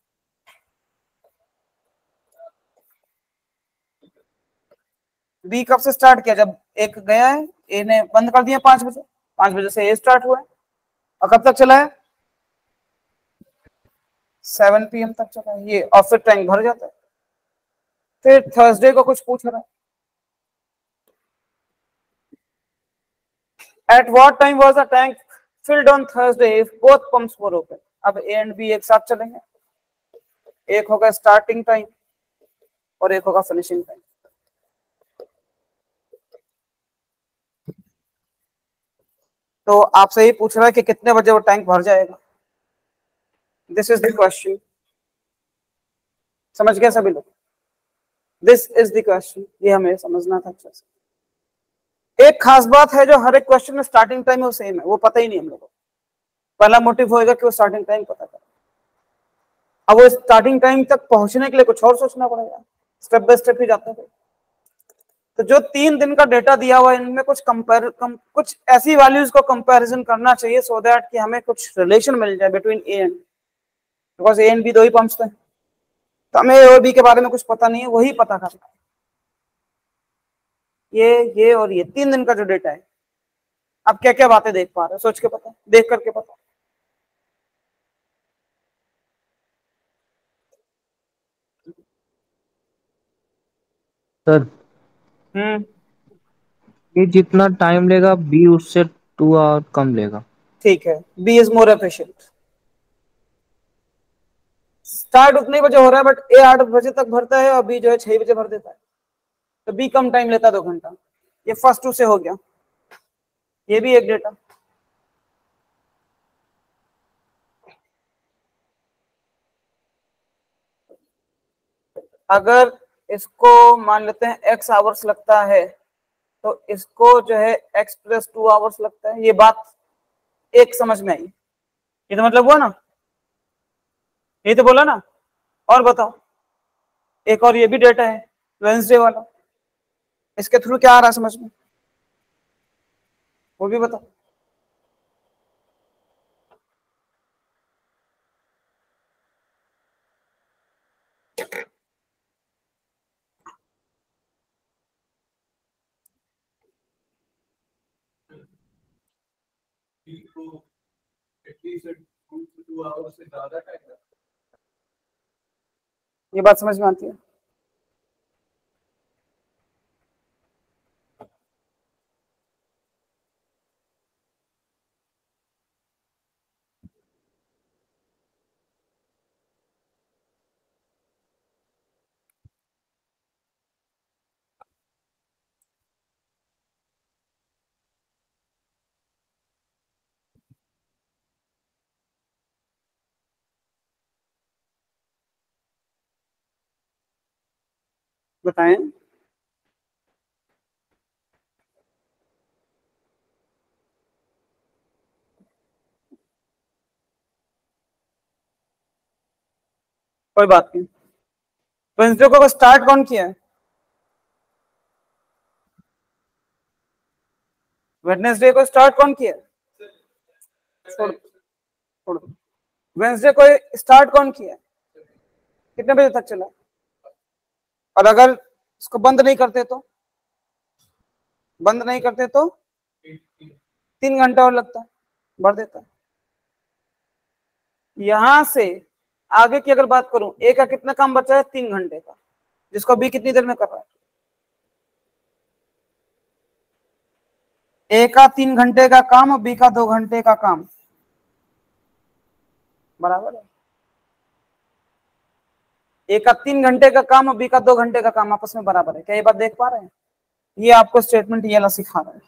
बी कब से स्टार्ट किया, जब एक गया है, ए ने बंद कर दिया 5 बजे, 5 बजे से ए स्टार्ट हुआ है और कब तक चला है 7 PM तक चला है ये, और फिर टैंक भर जाता है। फिर थर्सडे को कुछ पूछ रहा है, at what time was the tank filled on Thursday if both pumps were open. अब ए एंड बी एक साथ चलेंगे, एक होगा स्टार्टिंग टाइम और एक होगा फिनिशिंग टाइम। तो आपसे ही पूछ रहा है कि कितने बजे वो टैंक भर जाएगा, दिस इज द क्वेश्चन। समझ गए सभी लोग, दिस इज द क्वेश्चन, ये हमें समझना था अच्छे से। एक खास बात है जो हर एक क्वेश्चन में स्टार्टिंग टाइम वो सेम है, वो पता ही नहीं हम लोगों को। पहला मोटिव होएगा कि वो स्टार्टिंग टाइम पता करें। अब वो स्टार्टिंग टाइम तक पहुंचने के लिए कुछ और सोचना पड़ेगा, स्टेप बाय स्टेप ही जाते हैं। तो जो 3 दिन का डेटा दिया हुआ है इनमें कुछ कुछ ऐसी वैल्यूज को कंपैरिजन करना चाहिए सो दैट कि हमें कुछ रिलेशन मिल जाए between A and, because A and B दो ही पंप्स थे, तो हमें ए और बी के बारे में कुछ पता नहीं है, वही पता करना है। ये और ये 3 दिन का जो डेटा है, आप क्या क्या बातें देख पा रहे हो, सोच के पता, देख करके पता। सर ये जितना टाइम लेगा बी उससे 2 आवर कम लेगा। ठीक है, B is more efficient. Start उतने बजे हो रहा है बट ए 8 बजे तक भरता है और बी जो है 6 बजे भर देता है, तो बी कम टाइम लेता है 2 घंटा। ये फर्स्ट 2 से हो गया, ये भी एक डेटा। अगर इसको मान लेते हैं x आवर्स लगता है तो इसको जो है x + 2 आवर्स लगता है। ये बात एक समझ में आई, ये तो मतलब हुआ ना, ये तो बोला ना। और बताओ, एक और ये भी डेटा है वेंसडे वाला, इसके थ्रू क्या आ रहा है समझ में, वो भी बताओ। एटलीस्ट 2 आवर्स से ज्यादा टाइम, ये बात समझ में आती है। बताएं, कोई बात नहीं। वेंसडे को स्टार्ट कौन किया है, वेडनेसडे को स्टार्ट कौन किया है, छोड़ छोड़। वेंसडे को स्टार्ट कौन किया है, कितने बजे तक चला, और अगर इसको बंद नहीं करते तो, बंद नहीं करते तो 3 घंटा और लगता है, बढ़ देता है। यहां से आगे की अगर बात करूं, ए का कितना काम बचा है 3 घंटे का, जिसको बी कितनी देर में कर रहा है, ए का 3 घंटे का काम और बी का 2 घंटे का काम। बराबर है। ए का 3 घंटे का काम और बी का 2 घंटे का काम आपस में बराबर है। क्या ये बात देख पा रहे हैं? ये आपको स्टेटमेंट ये वाला सिखा रहा है।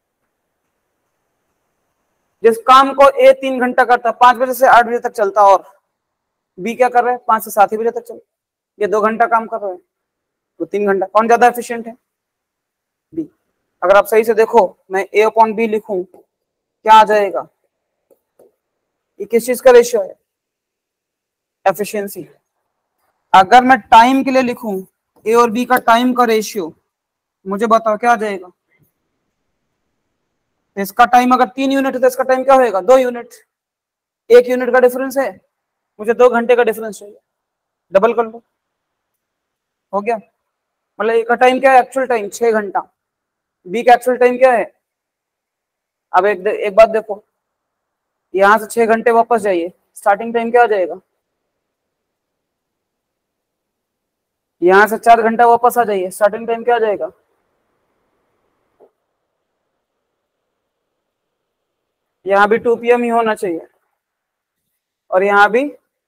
जिस काम को ए 3 घंटा करता, 5 बजे से 8 बजे तक चलता, और बी क्या कर रहे हैं 5 से 7 ही बजे तक चल, ये 2 घंटा काम कर रहे हैं, तो 3 घंटा। कौन ज्यादा एफिशिएंट है? बी। अगर आप सही से देखो, मैं ए अपॉन बी लिखूं, क्या आ जाएगा? ये किस चीज का रेशियो है? एफिशिएंसी। अगर मैं टाइम के लिए लिखूं ए और बी का टाइम का रेशियो, मुझे बताओ क्या आ जाएगा? तो इसका टाइम अगर 3 यूनिट है तो इसका टाइम क्या होएगा? 2 यूनिट। 1 यूनिट का डिफरेंस है, मुझे 2 घंटे का डिफरेंस चाहिए, डबल कर लो, हो गया। मतलब ए का टाइम क्या है? एक्चुअल टाइम 6 घंटा। बी का एक्चुअल टाइम क्या है? अब एक बात देखो, यहां से 6 घंटे वापस जाइए, स्टार्टिंग टाइम क्या आ जाएगा? यहां से 4 घंटा वापस आ जाइए, स्टार्टिंग टाइम क्या आ जाएगा? यहां भी 2 PM ही होना चाहिए, और यहां भी।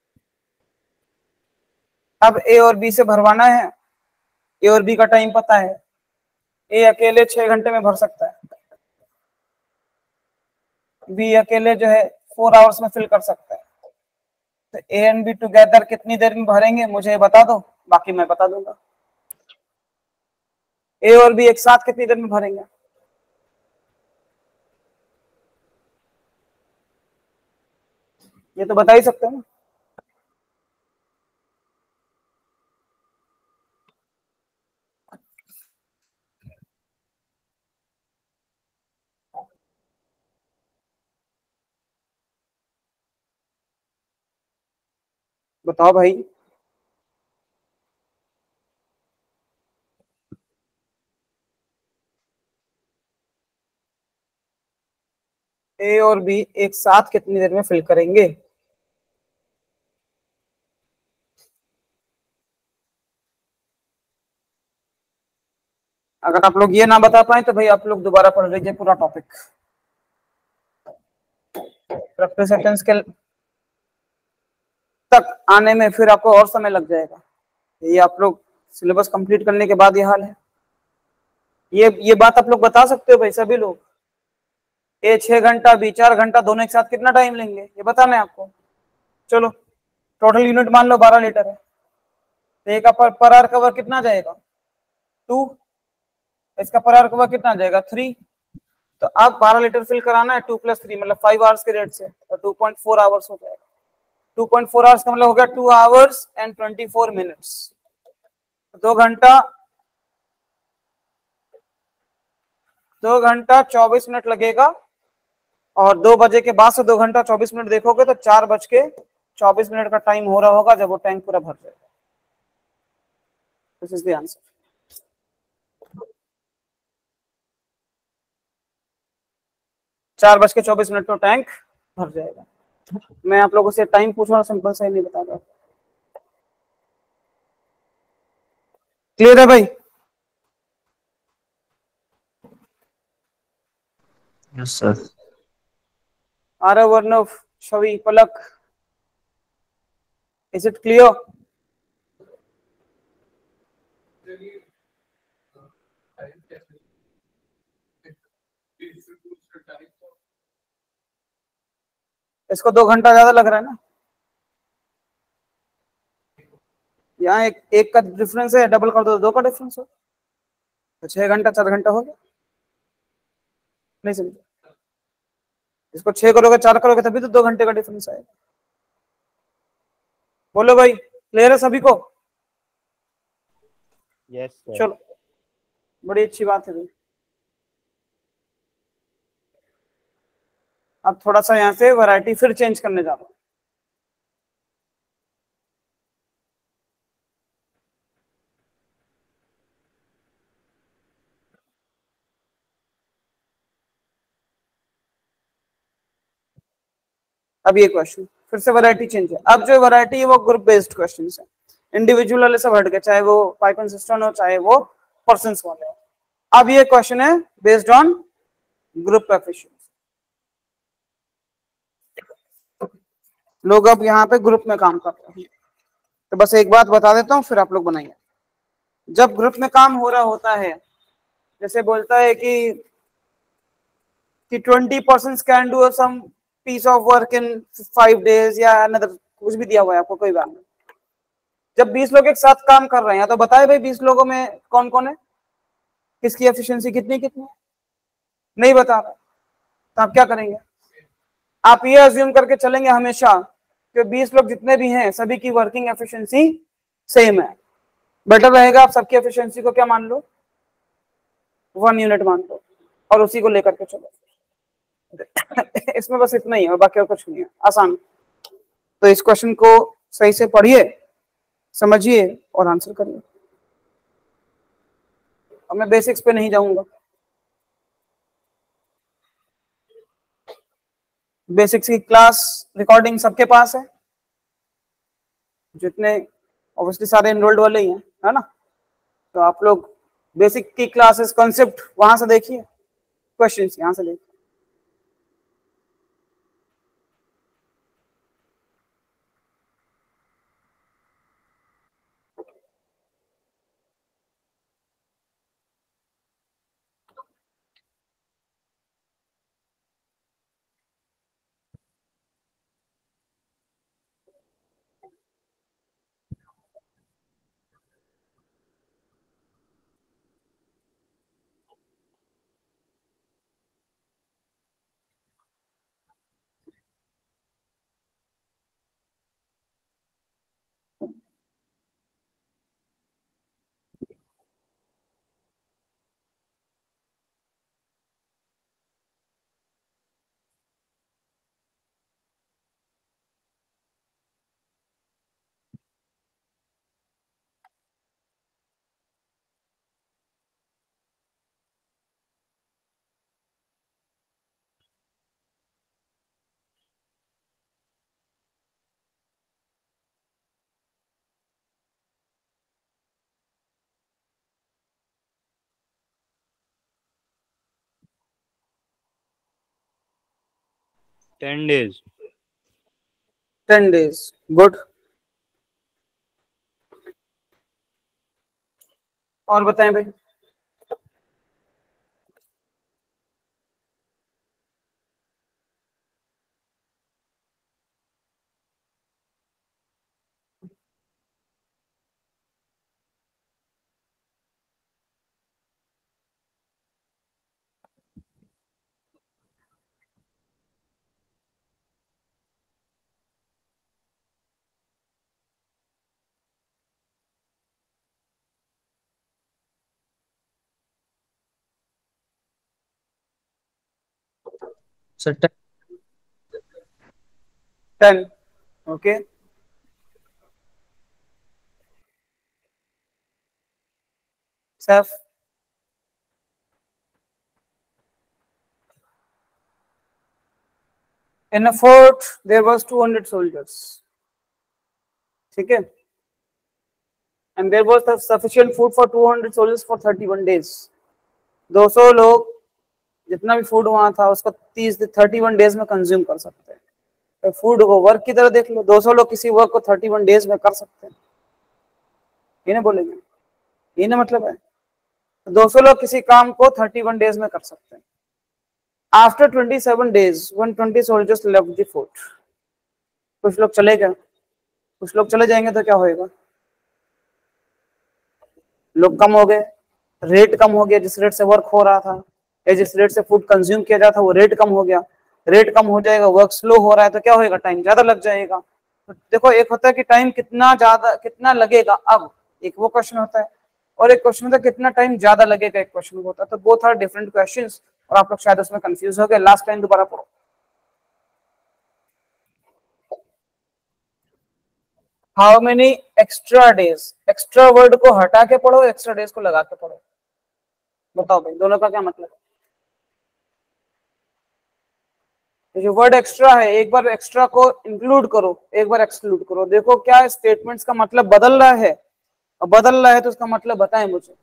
अब ए और बी से भरवाना है, ए और बी का टाइम पता है, ए अकेले 6 घंटे में भर सकता है, बी अकेले जो है 4 आवर्स में फिल कर सकता है। तो ए एंड बी टुगेदर कितनी देर में भरेंगे मुझे बता दो, बाकी मैं बता दूंगा। ए और बी एक साथ कितनी देर में भरेंगे? ये तो बता ही सकते हो ना। बताओ भाई। ए और बी एक साथ कितनी देर में फिल करेंगे? अगर आप लोग ये ना बता पाए तो भाई आप लोग दोबारा पढ़ लीजिए पूरा टॉपिक। प्रैक्टिस सेंटेंस के तक आने में फिर आपको और समय लग जाएगा। ये आप लोग सिलेबस कंप्लीट करने के बाद ये हाल है। ये बात आप लोग बता सकते हो भाई सभी लोग। ए 6 घंटा, बी 4 घंटा, दोनों एक साथ कितना टाइम लेंगे ये बताना है आपको। चलो, टोटल यूनिट मान लो 12 लीटर है, तो एक पर आवर कवर कितना जाएगा? 2। इसका पर आवर कवर कितना जाएगा? 3। तो अब 12 लीटर फिल कराना है, 2 + 3 मतलब 5 आवर्स के रेट से, तो 2.4 आवर्स हो जाएगा। 2.4 आवर्स का मतलब हो गया 2 आवर्स एंड 24 मिनट्स। 2 घंटा 24 मिनट लगेगा, और 2 बजे के बाद से 2 घंटा 24 मिनट देखोगे तो 4:24 का टाइम हो रहा होगा जब वो टैंक पूरा भर जाएगा। This is the answer. 4:24 तो टैंक भर जाएगा। मैं आप लोगों से टाइम पूछ रहा हूँ, सिंपल सा ही नहीं बता रहा। क्लियर है भाई? Yes sir. Aarav, Varnav, Chhavi, Palak, is it clear? इसको 2 घंटा ज्यादा लग रहा है ना, यहाँ एक का डिफरेंस है, डबल कर दो 2 का डिफरेंस हो, तो 6 घंटा 4 घंटा हो गया। नहीं समझे? इसको 6 करोगे 4 करोगे तभी तो 2 घंटे का डिफरेंस आएगा। बोलो भाई, क्लियर है सभी को? Yes sir. चलो, बड़ी अच्छी बात है भाई। अब थोड़ा सा यहाँ से वैरायटी फिर चेंज करने जा रहा हूँ। अब ये क्वेश्चन फिर से वैरायटी चेंज है। अब जो वैरायटी है वो ग्रुप बेस्ड क्वेश्चन है, इंडिविजुअल वाले सब हट गए, चाहे वो पाइप एंड सिस्टम हो चाहे वो पर्सन्स वाले हो। अब ये क्वेश्चन है बेस्ड ऑन ग्रुप एफिशिएंसी। लोग अब यहाँ पे ग्रुप में काम कर रहे हैं। तो बस एक बात बता देता हूँ, फिर आप लोग बनाइए। जब ग्रुप में काम हो रहा होता है, जैसे बोलता है कि 20% can do some piece of work in 5 days या अनदर कुछ भी दिया हुआ है आपको, कोई बात नहीं। जब 20 लोग एक साथ काम कर रहे हैं तो बताए भाई 20 लोगों में कौन कौन है, किसकी एफिशिएंसी कितनी कितनी, नहीं बता रहा, तो आप क्या करेंगे? आप ये अज्यूम करके चलेंगे हमेशा कि 20 लोग जितने भी हैं सभी की वर्किंग एफिशिएंसी सेम है। बेटर रहेगा आप सबकी एफिशिएंसी को क्या मान लो, 1 यूनिट मान लो, और उसी को लेकर के चलो। इसमें बस इतना ही है और बाकी और कुछ नहीं है, आसान। तो इस क्वेश्चन को सही से पढ़िए, समझिए और आंसर करिए। अब मैं बेसिक्स पे नहीं जाऊंगा, बेसिक्स की क्लास रिकॉर्डिंग सबके पास है, जितने ऑब्वियसली सारे एनरोल्ड वाले ही हैं, है ना। तो आप लोग बेसिक की क्लासेस कॉन्सेप्ट वहां से देखिए, क्वेश्चंस यहां से देखिए। Ten days 10 days, good. और बताएं भाई। Sir 10, okay. Saif, in a fort there was 200 soldiers, ठीक है, and there was sufficient food for 200 soldiers for 31 days। 200 लोग जितना भी फूड वहां था उसको 31 डेज में कंज्यूम कर सकते हैं। तो फूड को वर्क की तरह देख लो, 200 लोग किसी वर्क को 31 डेज में कर सकते हैं, ये नहीं बोलेंगे, ये ना मतलब है। 200 लोग किसी काम को 31 डेज में कर सकते हैं। After 27 days 120 soldiers left the fort। कुछ लोग चले गए, कुछ लोग चले जाएंगे तो क्या होएगा, लोग कम हो गए, रेट कम हो गया, जिस रेट से वर्क हो रहा था या जिस रेट से फूड कंज्यूम किया जाता वो रेट कम हो गया, रेट कम हो जाएगा, वर्क स्लो हो रहा है तो क्या होएगा, टाइम ज्यादा लग जाएगा। तो देखो एक होता है कि टाइम कितना ज्यादा कितना लगेगा, अब एक वो क्वेश्चन होता है, और एक क्वेश्चन होता है कितना टाइम ज्यादा लगेगा, एक क्वेश्चन होता है। तो बोथ आर डिफरेंट क्वेश्चंस और आप लोग शायद उसमें कंफ्यूज हो गए। लास्ट टाइम दोबारा पढ़ो। How many extra days, extra word को हटा के पढ़ो, एक्स्ट्रा डेज को लगा के पढ़ो, बताओ भाई दोनों का क्या मतलब है। जो वर्ड एक्स्ट्रा है एक बार एक्स्ट्रा को इंक्लूड करो, एक बार एक्सक्लूड करो, देखो क्या स्टेटमेंट्स का मतलब बदल रहा है, और बदल रहा है तो उसका मतलब बताएं मुझे।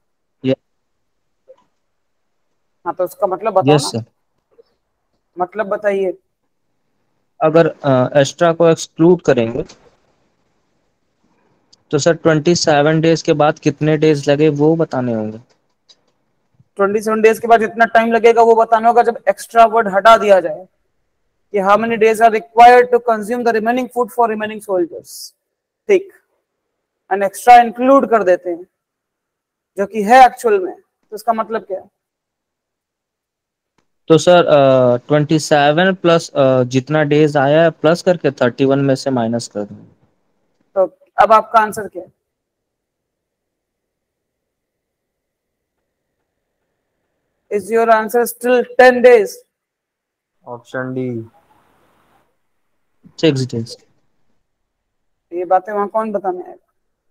हाँ तो उसका मतलब बताओ यस ना, सर। मतलब बताइए। अगर एक्स्ट्रा को एक्सक्लूड करेंगे तो सर 27 डेज के बाद कितने डेज लगे वो बताने होंगे। 27 डेज के बाद जितना टाइम लगेगा वो बताना होगा जब एक्स्ट्रा वर्ड हटा दिया जाए कि how many days are required to consume the remaining food for remaining soldiers. ठीक, एंड एक्स्ट्रा इंक्लूड कर देते हैं जो कि है एक्चुअल में, तो इसका मतलब क्या है? तो सर 27 प्लस जितना डेज आया है प्लस करके 31 में से माइनस कर दें। तो अब आपका आंसर क्या है? Is your answer still 10 days? Option D. 6 days. ये बातें वहां कौन बताने आएगा?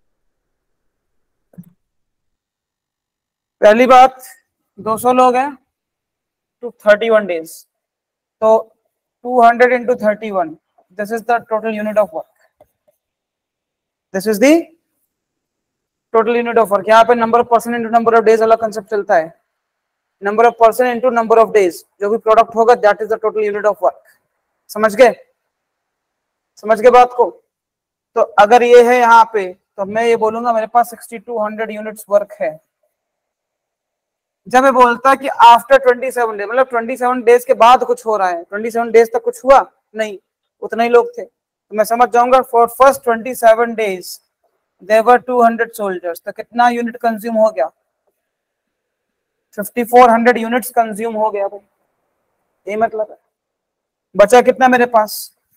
पहली बात, 200 लोग हैं टू 31 डेज, तो 200 into 31, this is the total unit of work. This is the total unit of work. यहाँ पे number of person into number of days वाला कंसेप्ट चलता है। Number of person into number of days, जो भी product होगा that is the total unit of work. समझ गए? समझ गए बात को? तो अगर ये है यहाँ पे, तो मैं ये बोलूंगा मेरे पास 6200 यूनिट्स वर्क है। जब मैं बोलता कि आफ्टर 27 डेज, मतलब 27 डेज के बाद कुछ हो रहा है, 27 डेज तक कुछ हुआ नहीं, उतने ही लोग थे, तो मैं समझ जाऊंगा for first 27 days there were 200 soldiers. तो कितना यूनिट कंज्यूम हो गया? 5400 यूनिट्स कंज्यूम हो गया भाई, ये मतलब है। बचा कितना मेरे पास?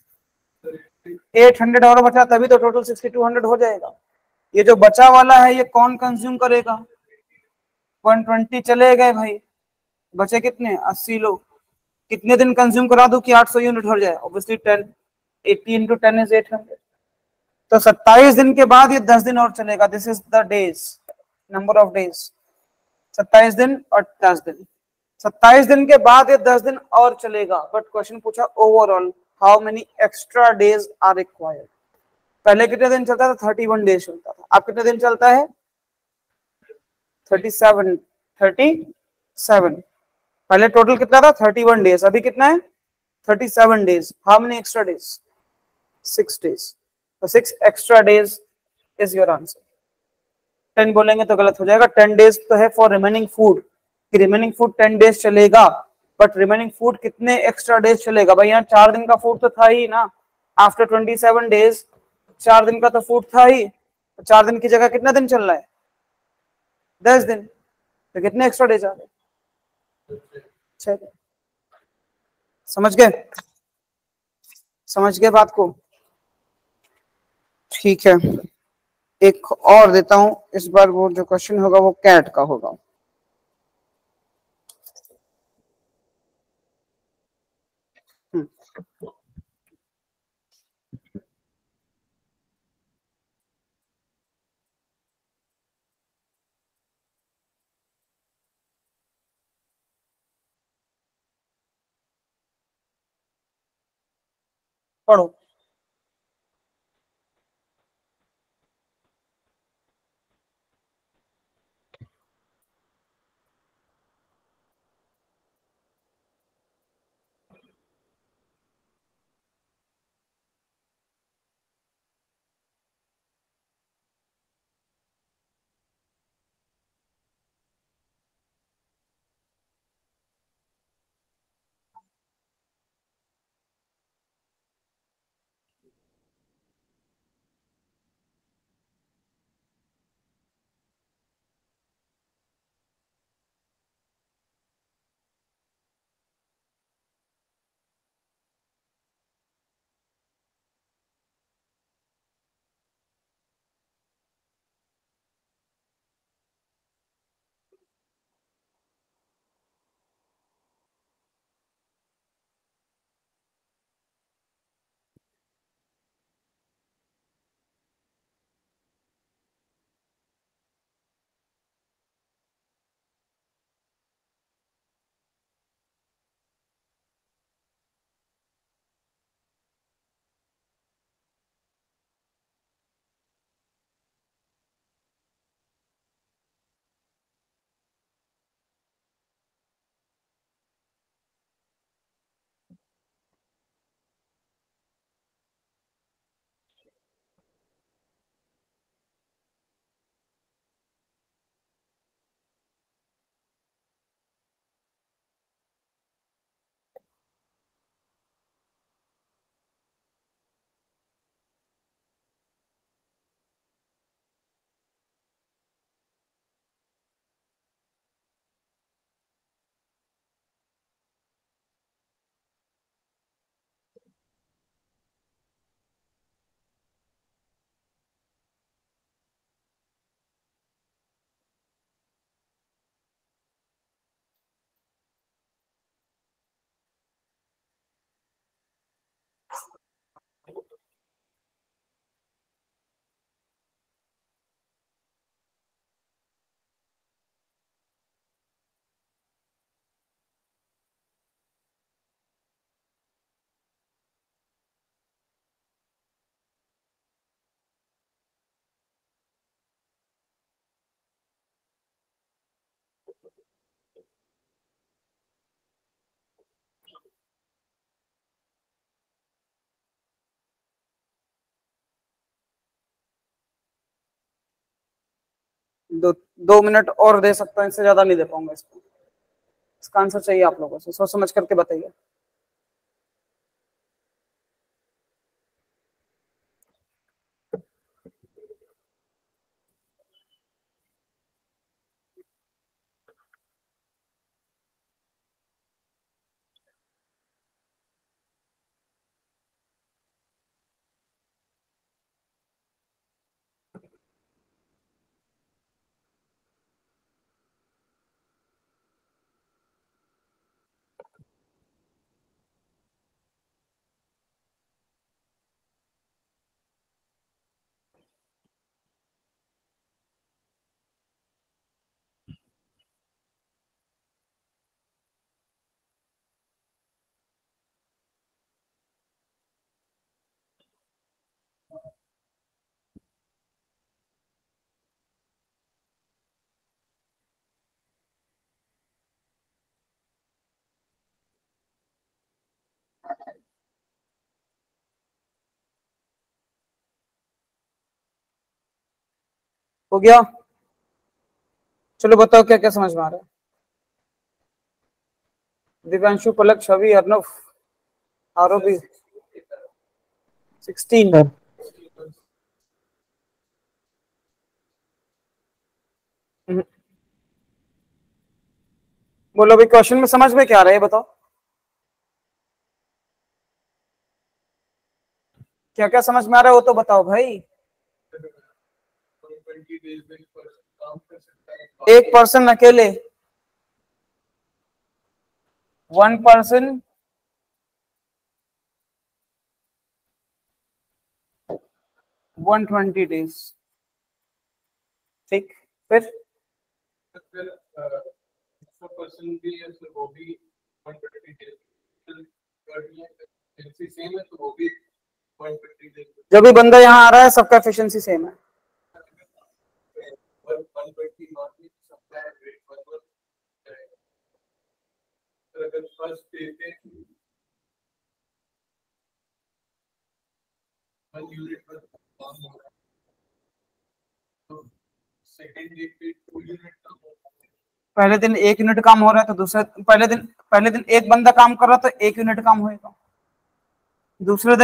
800 और बचा, तभी तो टोटल 6200 हो जाएगा। ये जो बचा वाला है ये कौन कंज्यूम करेगा? 120 चले गए भाई, बचे कितने? 80 लोग। कितने दिन कंज्यूम करा दूं कि 800 यूनिट हो जाए? Obviously 10, 80 into 10 is 800। तो 27 दिन के बाद ये 10 दिन और चलेगा। This is the days, number of days, 27 दिन और 10 दिन। 27 दिन के बाद ये 10 दिन और चलेगा, बट क्वेश्चन पूछा overall how many extra days are required. पहले कितने दिन चलता था? 31 डेज चलता था। अब कितने दिन चलता है? 37। 37। पहले टोटल कितना था? 31 डेज। अभी कितना है? 37 days. How many extra days? 6 days. तो 6 extra days is your answer. 10 बोलेंगे तो गलत हो जाएगा। 10 डेज तो है फॉर रिमेनिंग फूड, कि रिमेनिंग फूड 10 डेज चलेगा, बट रिमेनिंग फूड कितने एक्स्ट्रा डेज चलेगा? भाई यहाँ 4 दिन का फूड तो था ही ना, आफ्टर 27 डेज 4 दिन का तो फूड था ही, तो 4 दिन की जगह कितना दिन चल रहा है? 10 दिन। तो कितने एक्स्ट्रा डेज आ गए? 6 दिन। समझ गए? समझ गए बात को? ठीक है, एक और देता हूं। इस बार वो जो क्वेश्चन होगा वो कैट का होगा। पढ़ो। दो मिनट और दे सकता हूँ, इससे ज्यादा नहीं दे पाऊंगा इसको। इसका आंसर चाहिए आप लोगों से, सोच समझ करके बताइए। हो गया? चलो बताओ क्या क्या समझ में आ रहा है। दिव्यांशु, पलक, छवि, अर्नव, आरोपी। 16। बोलो भाई, क्वेश्चन में समझ में क्या आ रहा है बताओ, क्या क्या समझ में आ रहा है वो तो बताओ भाई। 120 days में काम कर सकता है एक पर्सन अकेले, 1 पर्सन 120 डेज, ठीक। फिर पर्सन भी है तो वो भी 120 डेज सेम है, तो वो भी 120 डेज। जब भी बंदा यहाँ आ रहा है सबका एफिशिएंसी सेम है। 120 नॉट सकता है रेट 1 अगर फर्स्ट डे पे 1 यूनिट पर काम हो रहा है तो सेकंड डे पे 2 यूनिट काम हो रहा है। पहले दिन 1 यूनिट काम हो रहा है तो दूसरे पहले दिन एक बंदा काम कर रहा है तो 1 यूनिट काम होएगा। दूसरे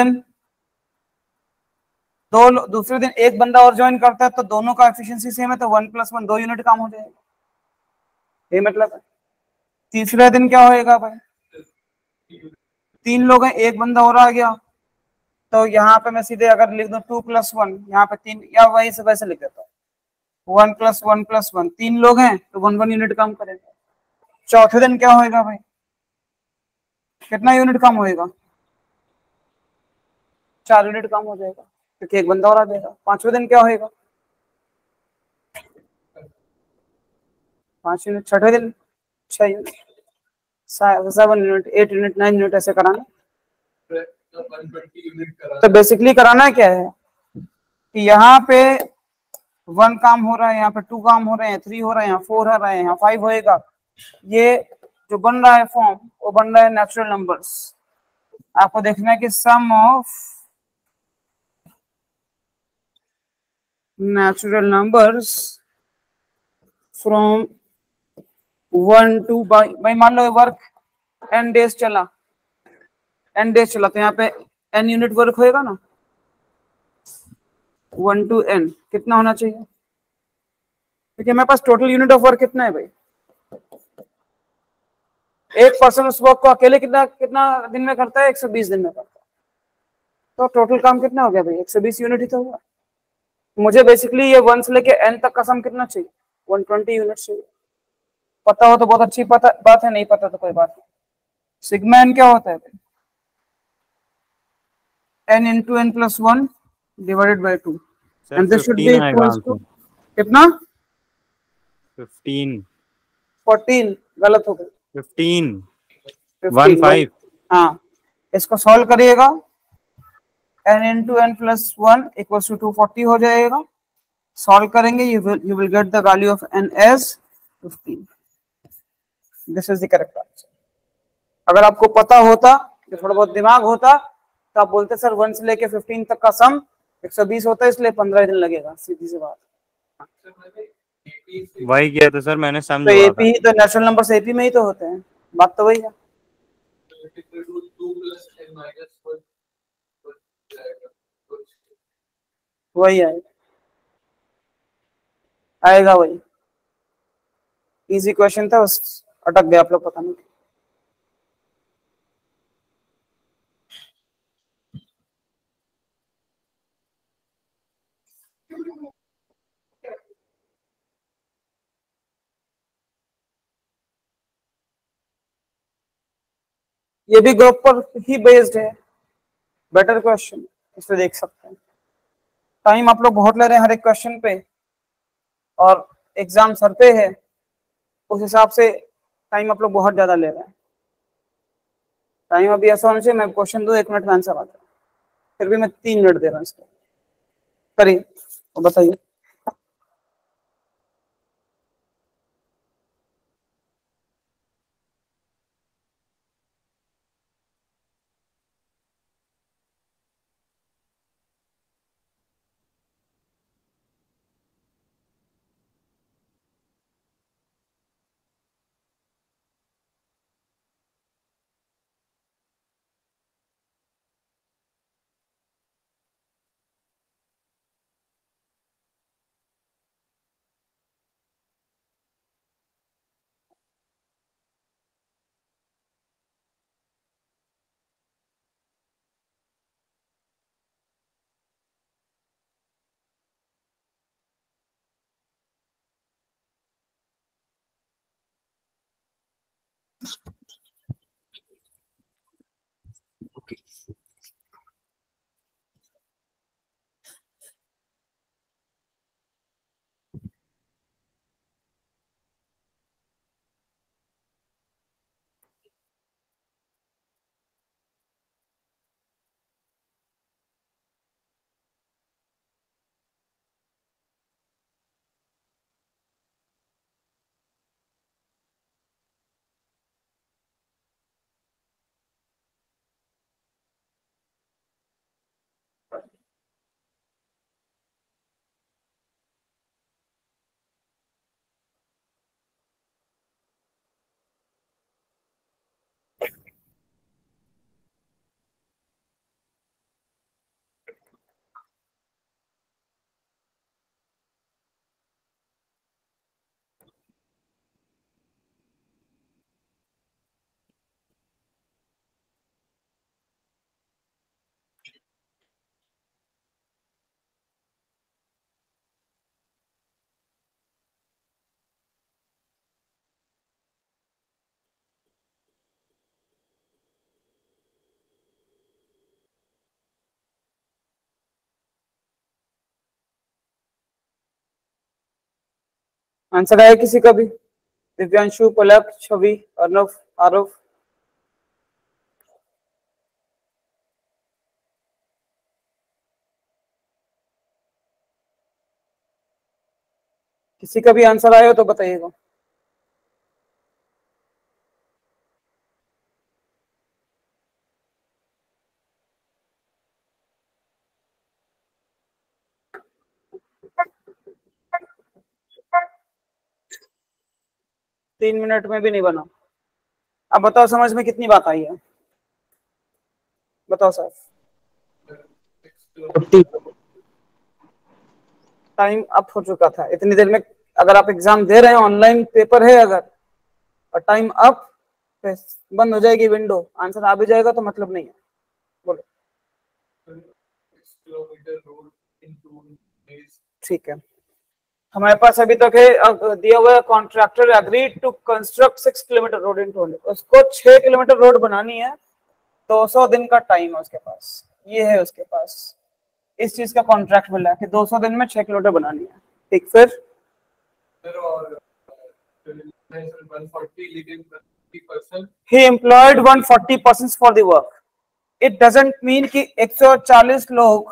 दिन एक बंदा और ज्वाइन करता है तो दोनों का एफिशिएंसी सेम है तो 1 + 1 2 यूनिट काम हो जाएगा, ये मतलब है। तीसरे दिन क्या होएगा भाई, 3 लोग हैं, एक बंदा और आ गया तो यहाँ पे मैं सीधे अगर लिख दूं 2 + 1, यहाँ पे 3, या वही से वैसे लिख देता हूँ 1 + 1 + 1, 3 लोग हैं तो 1 यूनिट काम करेगा। चौथे दिन क्या होएगा भाई, कितना यूनिट काम होएगा, 4 यूनिट काम हो जाएगा क्योंकि एक बंदा और आ जाएगा। पांचवें दिन क्या होएगा, 5 यूनिट। छठे दिन 6 यूनिट, 7 यूनिट, 8 यूनिट, 9 यूनिट, ऐसे कराना। 120 यूनिट करा तो बेसिकली कराना क्या है कि यहाँ पे 1 काम हो रहा है, यहाँ पे 2 काम हो रहे हैं, 3 हो रहा है, यहाँ 4 हो रहा है, यहाँ 5 होएगा। ये जो बन रहा है फॉर्म वो बन रहा है नेचुरल नंबर्स। आपको देखना है कि sum of natural numbers from 1 to भाई मान लो वर्क n डेज चला तो यहाँ पे n यूनिट वर्क होएगा ना, 1 to n कितना होना चाहिए, क्योंकि मेरे पास टोटल यूनिट ऑफ वर्क कितना है भाई। एक पर्सन उस वर्क को अकेले कितना दिन में करता है, 120 दिन में करता है। तो टोटल काम कितना हो गया भाई, 120 यूनिट ही तो हुआ। मुझे बेसिकली ये 1 से लेके n तक का सम कितना चाहिए, 120 यूनिट चाहिए। पता हो तो बहुत अच्छी बात है, नहीं पता तो कोई बात नहीं। सिग्मा n क्या होता है भाई, n into n + 1 divided by 2 and this should be equals to कितना, 14 गलत हो गई, 15 हाँ। इसको सॉल्व करिएगा, n into n + 1 equals to 240 हो जाएगा। सॉल्व करेंगे you will get the value of n as 15। This is the correct answer. अगर आपको पता होता, थोड़ा बहुत दिमाग होता तो आप बोलते सर 1 से लेके 15 तक का सम 120 होता है इसलिए 15 दिन लगेगा, सीधी सी बात। वही किया था सर मैंने, सम तो जोड़ा था। एपी तो नेचुरल नंबर से एपी में ही तो होते हैं, बात तो वही है। वही आएगा वही। इजी क्वेश्चन था, बस अटक गया आप लोग, पता नहीं। ये भी ग्रुप पर ही बेस्ड है, बेटर क्वेश्चन, इसे देख सकते हैं। टाइम आप लोग बहुत ले रहे हैं हर एक क्वेश्चन पे, और एग्जाम सर पे है, उस हिसाब से टाइम आप लोग बहुत ज्यादा ले रहे हैं। टाइम अभी ऐसा होना चाहिए मैं क्वेश्चन दूं 1 मिनट में आंसर आता है, फिर भी मैं 3 मिनट दे रहा हूँ इसको। करिए तो बताइए। आंसर आया किसी का भी? दिव्यांशु, पलक, छवि, अर्नव, आरव। किसी का भी आंसर आया हो तो बताइएगा। तीन मिनट में भी नहीं बना। अब बताओ समझ में कितनी बात आई है, बताओ सर। 50। टाइम अप हो चुका था इतनी देर में। अगर आप एग्जाम दे रहे हैं, ऑनलाइन पेपर है अगर, और टाइम अप, बंद हो जाएगी विंडो, आंसर आ भी जाएगा तो मतलब नहीं है। बोलो। ठीक है, हमारे पास अभी तक है दिया हुआ है, contractor agreed to construct 6 kilometre road in 2 उसको 6 किलोमीटर रोड बनानी है, 200 दिन का टाइम है उसके पास, ये है उसके पास, इस चीज का कॉन्ट्रैक्ट मिला है कि 200 दिन में 6 किलोमीटर बनानी है। ठीक, फिर he employed 140 persons for the work. It doesn't mean कि 140 लोग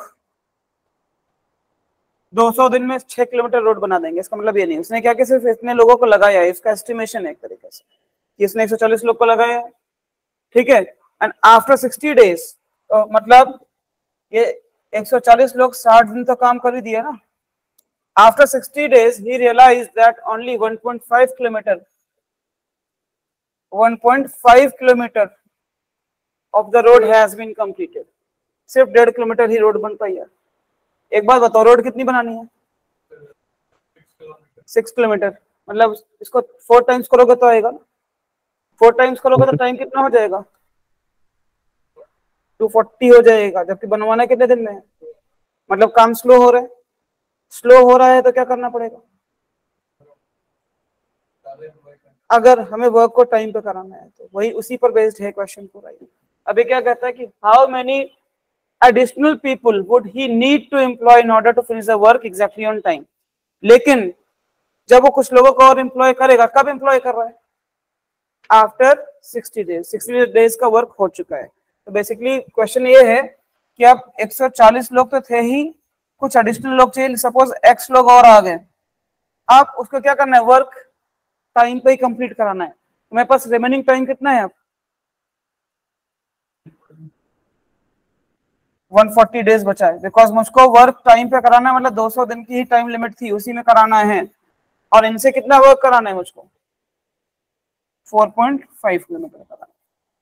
200 दिन में 6 किलोमीटर रोड बना देंगे, इसका मतलब ये नहीं। उसने क्या कि सिर्फ इतने लोगों को लगाया है, इसका एस्टिमेशन है एक तरीके से कि इसने 140 लोग को लगाया है, ठीक है। एंड आफ्टर 60 डेज, तो मतलब ये 140 लोग 60 दिन तो काम कर ही दिया ना, After 60 days, he realized that only 1.5 kilometer of the road has been completed. सिर्फ 1.5 किलोमीटर ही रोड बन पाई है। एक बात बताओ, रोड कितनी बनानी है? 6 किलोमीटर। मतलब इसको 4 टाइम्स करोगे तो आएगा ना, 4 टाइम्स करोगे तो टाइम कितना हो जाएगा? 240 हो जाएगा, जबकि बनवाना कितने दिन में है? मतलब काम स्लो हो रहा है। स्लो हो रहा है तो क्या करना पड़ेगा? अगर हमें वर्क को टाइम पे कराना है तो वही उसी पर बेस्ड है क्वेश्चन पूरा। अभी क्या कहता है कि how many additional people would he need to employ in order to finish the work exactly on time. लेकिन जब वो कुछ लोगों को और एम्प्लॉय करेगा, कब एम्प्लॉय कर रहा है? After 60 days. 60 डेज का वर्क हो चुका है। तो बेसिकली क्वेश्चन ये है कि अब 140 लोग तो थे ही, कुछ एडिशनल लोग चाहिए, सपोज x लोग और आ गए। आप उसको क्या करना है? वर्क टाइम पे ही कंप्लीट कराना है। तो मेरे पास रिमेनिंग टाइम कितना है? अब 140 डेज बचा है, बिकॉज मुझको वर्क टाइम पे कराना है, मतलब 200 दिन की ही टाइम लिमिट थी, उसी में कराना है। और इनसे कितना वर्क कराना है मुझको? 4.5 किलोमीटर कराना है।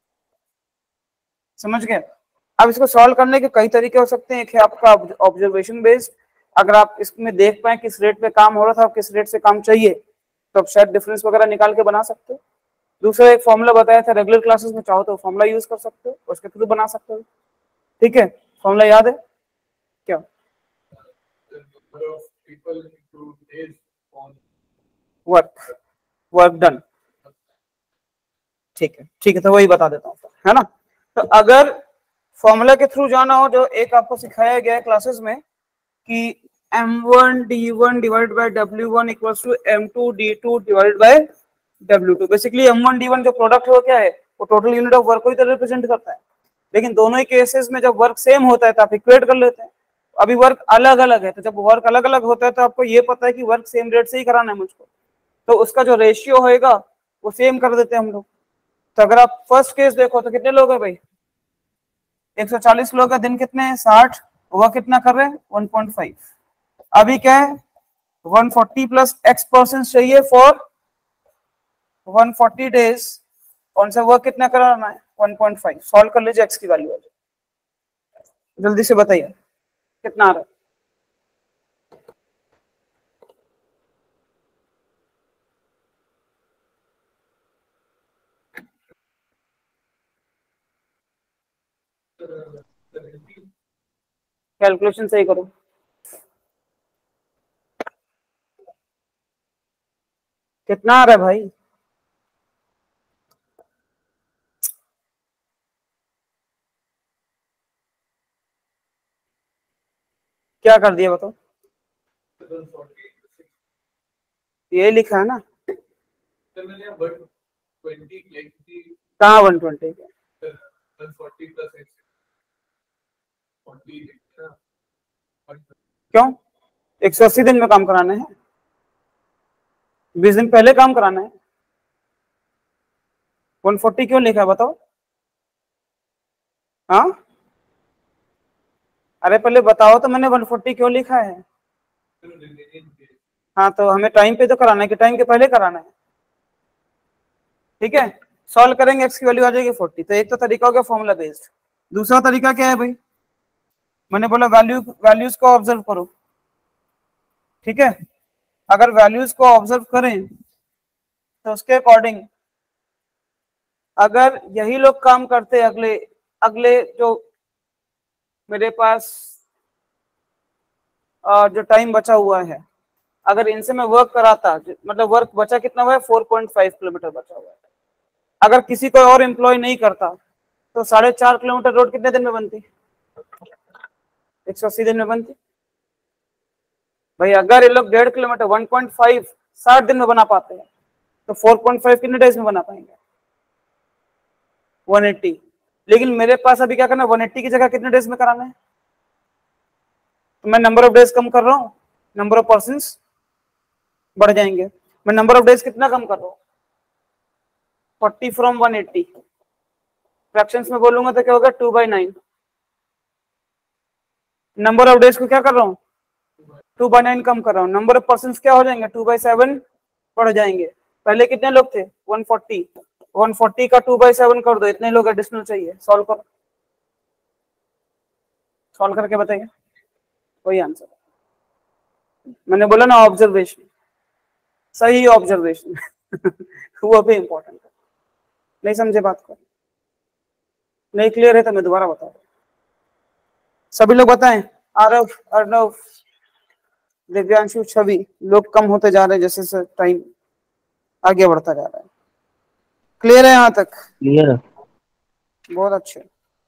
समझ गए? अब इसको सॉल्व करने के कई तरीके हो सकते हैं। एक है आपका ऑब्जर्वेशन बेस्ड। अगर आप इसमें देख पाए किस रेट पे काम हो रहा था, किस रेट से काम चाहिए, तो आप शायद डिफरेंस वगैरह निकाल के बना सकते हो। दूसरा एक फॉर्मूला बताया था रेगुलर क्लासेस में, चाहो तो फॉर्मूला यूज कर सकते हो, उसके थ्रू बना सकते हो। ठीक है, फॉर्मूला याद है क्या? Work done. ठीक है, ठीक है, तो वही बता देता हूँ, है ना। तो अगर फॉर्मूला के थ्रू जाना हो, जो एक आपको सिखाया गया है क्लासेस में कि m1 d1 divide by w1 equals to m2 d2 divide by w2। Basically m1 d1 जो प्रोडक्ट हो क्या है? वो टोटल यूनिट ऑफ वर्क को ही तो रिप्रेजेंट करता है। लेकिन दोनों ही केसेस में जब वर्क सेम होता है तो आप इक्वेट कर लेते हैं। अभी वर्क अलग अलग है, तो जब वर्क अलग अलग होता है तो आपको ये पता है कि वर्क सेम रेट से ही कराना है मुझको, तो उसका जो रेशियो होएगा वो सेम कर देते हैं हम लोग। तो अगर आप फर्स्ट केस देखो तो कितने लोग हैं भाई? 140 लोग का दिन कितने हैं? 60। वह कितना कर रहे हैं? 1.5। अभी क्या है? 140 प्लस x% चाहिए फॉर 140 डेज। कौन सा वर्क कितना कराना है? 1.5। सॉल्व कर लीजिए, x की वैल्यू जल्दी से बताइए कितना आ रहा है? कैलकुलेशन सही करो। कितना आ रहा है भाई? क्या कर दिया बताओ? ये लिखा है ना, कहाँ 120? क्यों? 180 दिन में काम कराना है, 20 दिन पहले काम कराना है। 140 क्यों लिखा है बताओ? हाँ, अरे पहले बताओ तो मैंने 140 क्यों लिखा है? हाँ, तो हमें टाइम पे तो कराना है कि टाइम के पहले कराना है? ठीक है, सॉल्व करेंगे, x की वैल्यू आ जाएगी 40। तो एक तो तरीका हो गया फॉर्मूला बेस्ड। दूसरा तरीका क्या है भाई? मैंने बोला वैल्यूज को ऑब्जर्व करो। ठीक है, अगर वैल्यूज को ऑब्जर्व करें तो उसके अकॉर्डिंग अगर यही लोग काम करते अगले अगले जो मेरे पास जो टाइम बचा हुआ है, अगर इनसे मैं वर्क कराता, मतलब वर्क बचा कितना हुआ है? 4.5 किलोमीटर बचा हुआ है। अगर किसी को और एम्प्लॉय नहीं करता तो 4.5 किलोमीटर रोड कितने दिन में बनती? 180 दिन में बनती। भाई अगर ये लोग 1.5 किलोमीटर 1.5 60 दिन में बना पाते हैं तो 4.5 कितने डेज में बना पाएंगे? 180। लेकिन मेरे पास अभी क्या करना है? 180 की जगह कितने डेज में कराना है? तो मैं नंबर ऑफ डेज कम कर रहा हूँ, नंबर ऑफ पर्सन्स बढ़ जाएंगे। मैं नंबर ऑफ डेज कितना कम कर रहा हूँ? 40 फ्रॉम 180। फ्रैक्शंस में बोलूंगा तो क्या होगा? 2/9। नंबर ऑफ डेज को क्या कर रहा हूँ? 2/9 कम कर रहा हूँ, नंबर ऑफ पर्सन क्या हो जाएंगे 2/7 बढ़ जाएंगे। पहले कितने लोग थे 140 का 2/7 कर दो, इतने लोग एडिशनल चाहिए। सॉल्व करो, सॉल्व करके बताइए वही आंसर। मैंने बोला ना ऑब्जर्वेशन, सही ऑब्जर्वेशन वो भी इंपॉर्टेंट है। नहीं समझे बात को, नहीं क्लियर है तो मैं दोबारा बता दूं। सभी लोग बताएं, आरव, अर्णव, दिव्यांशु, छवि, लोग कम होते जा रहे हैं जैसे जैसे टाइम आगे बढ़ता जा रहा है। क्लियर है यहाँ तक? क्लियर है। बहुत अच्छे।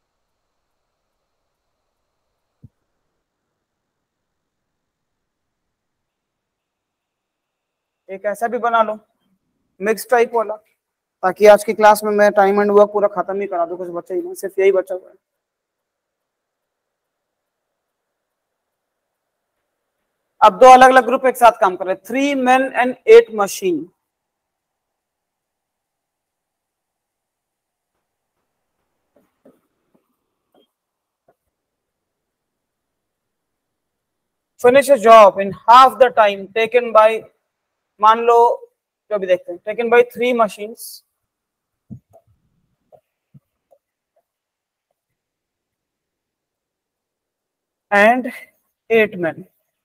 एक ऐसा भी बना लो मिक्स टाइप वाला, ताकि आज की क्लास में मैं टाइम एंड वर्क पूरा खत्म ही करा दूं, कुछ बचा ही नहीं, सिर्फ यही बचा हुआ है। अब दो अलग अलग ग्रुप एक साथ काम कर रहे हैं, 3 men and 8 machine। Finish a job in half the time taken by, मान लो जो भी देखते हैं, taken by 3 machines and 8 men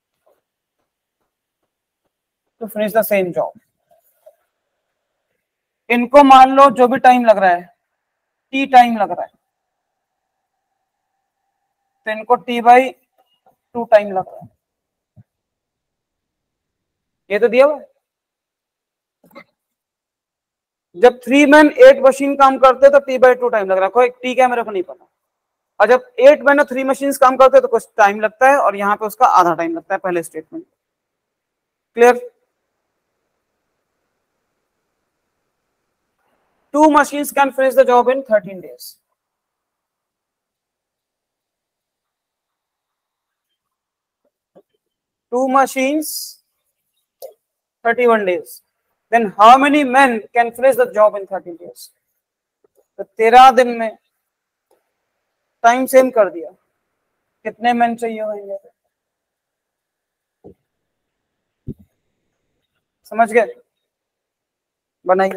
to finish the same job। इनको मान लो जो भी टाइम लग रहा है टी टाइम लग रहा है, तो इनको T/2 टाइम लग रहा है। ये तो दिया हुआ है। जब 3 men 8 मशीन काम करते हैं तो T/2 टाइम लग रहा है, कोई टी क्या मेरे को नहीं पता। और जब 8 men और 3 मशीन काम करते हैं तो कुछ टाइम लगता है, और यहाँ पे उसका आधा टाइम लगता है पहले statement. Clear? 2 machines can finish the job in 13 days। 2 machines 31 days। Then how many men can finish the job in 13 days? तो 13 दिन में टाइम सेम कर दिया, कितने men चाहिए होंगे? समझ गए? बनाइए।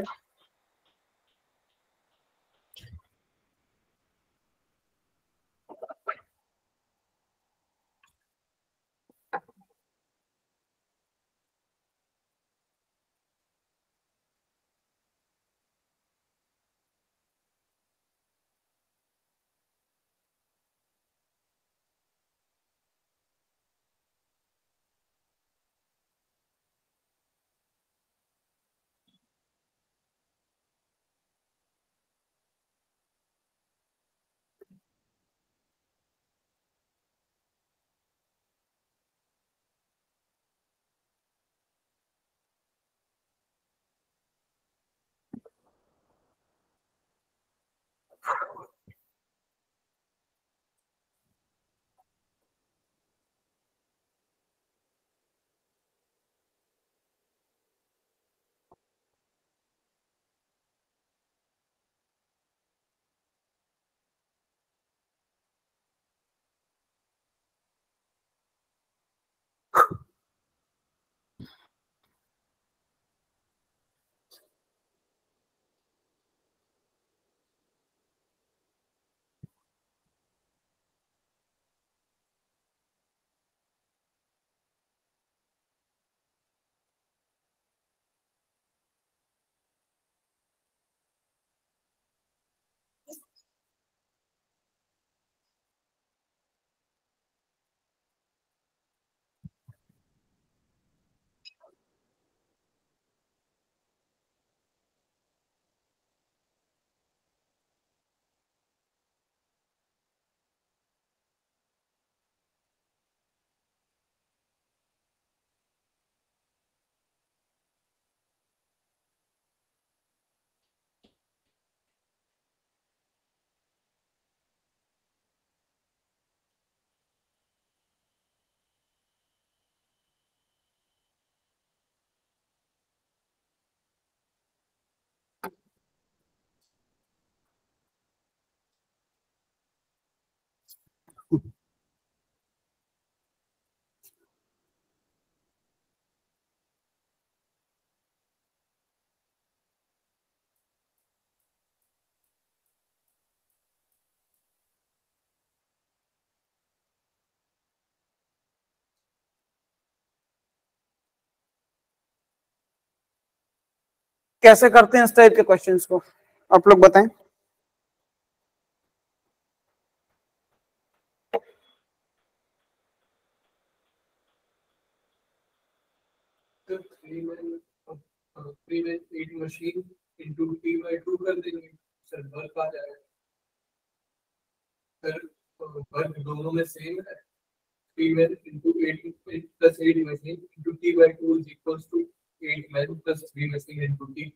कैसे करते हैं इस टाइप के क्वेश्चंस को, आप लोग बताएं। तो 3 में 8 मशीन इंटू T/2 कर देंगे, सर वर्क आ जाएगा। सर वर्क दोनों में सेम है, 3 में into 8 plus 8 machine into T/2 is equal to 8 man plus 3 machine into T।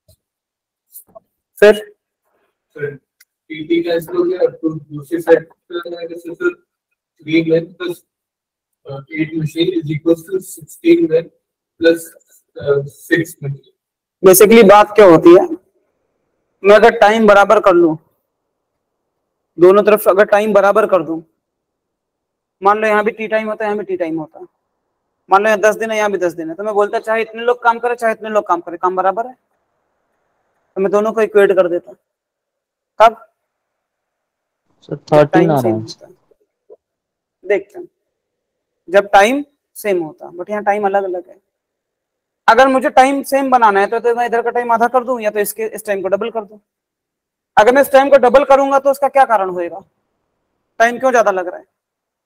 फिर सर टी कैंसिल हो गया, तो दूसरी साइड पे आएगा sir 3 man plus 8 machine is equal to 16 man plus 6 machine. Basically बात क्या होती है, मैं अगर टाइम बराबर कर लूं, दोनों तरफ अगर टाइम बराबर कर दूं, मान लो यहाँ भी टी टाइम होता है, यहाँ भी टी टाइम होता है, मान लो यहाँ 10 दिन है, यहाँ भी 10 दिन है, तो मैं बोलता चाहे इतने लोग काम करे चाहे इतने लोग काम करे, काम बराबर है, तो मैं दोनों को इक्वेट कर देता। कब? सर 13 टाइम आ सेम रहा है। होता है, देखते हैं जब टाइम सेम होता है, बट यहाँ टाइम अलग अलग है। अगर मुझे टाइम सेम बनाना है तो मैं इधर का टाइम आधा कर दूं, या तो इसके इस टाइम को डबल कर दूं। अगर मैं इस टाइम को डबल करूंगा तो उसका क्या कारण होएगा, टाइम क्यों ज्यादा लग रहा है?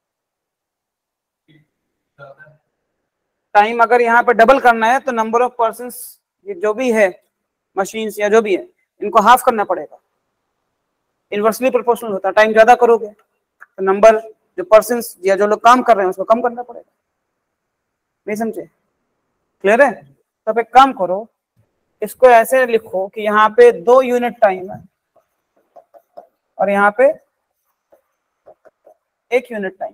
टाइम अगर यहाँ पे डबल करना है तो नंबर ऑफ पर्संस, ये जो भी है मशीन्स या जो भी है, इनको हाफ करना पड़ेगा, इनवर्सली प्रोपोर्शनल होता है। टाइम ज्यादा करोगे तो नंबर जो पर्संस या जो लोग काम कर रहे हैं उसको कम करना पड़ेगा। नहीं समझे? क्लियर है? तो आप एक काम करो, इसको ऐसे लिखो कि यहाँ पे 2 यूनिट टाइम है और यहाँ पे 1 यूनिट टाइम,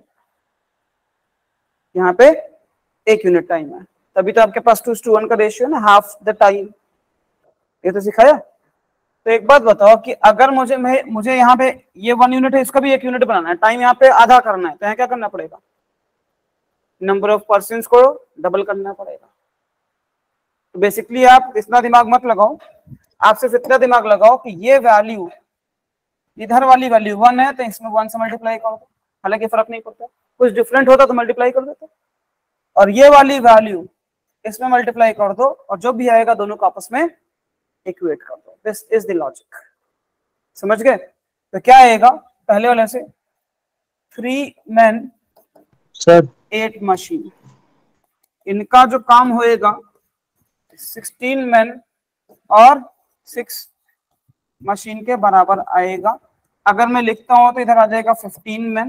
यहाँ पे 1 यूनिट टाइम है, तभी तो आपके पास 2:1 का रेशियो है ना, हाफ द टाइम। ये तो सिखाया। तो एक बात बताओ कि अगर मुझे यहाँ पे ये 1 यूनिट है, इसका भी 1 यूनिट बनाना है, टाइम यहाँ पे आधा करना है, तो यहाँ क्या करना पड़ेगा, नंबर ऑफ पर्सन्स को डबल करना पड़ेगा। तो बेसिकली आप इतना दिमाग मत लगाओ, आप सिर्फ इतना दिमाग लगाओ कि ये वैल्यू, इधर वाली वैल्यू 1 है तो इसमें 1 से मल्टीप्लाई कर दो, हालांकि फर्क नहीं पड़ता, कुछ डिफरेंट होता तो मल्टीप्लाई कर देते, और ये वाली वैल्यू इसमें मल्टीप्लाई कर दो, और जो भी आएगा दोनों को आपस में इक्वेट कर दो। This is the logic. समझ गए? तो क्या आएगा पहले वाले से, 3 men सर 8 मशीन, इनका जो काम होएगा 16 men और 6 मशीन के बराबर आएगा। अगर मैं लिखता हूं तो इधर आ जाएगा 15 men,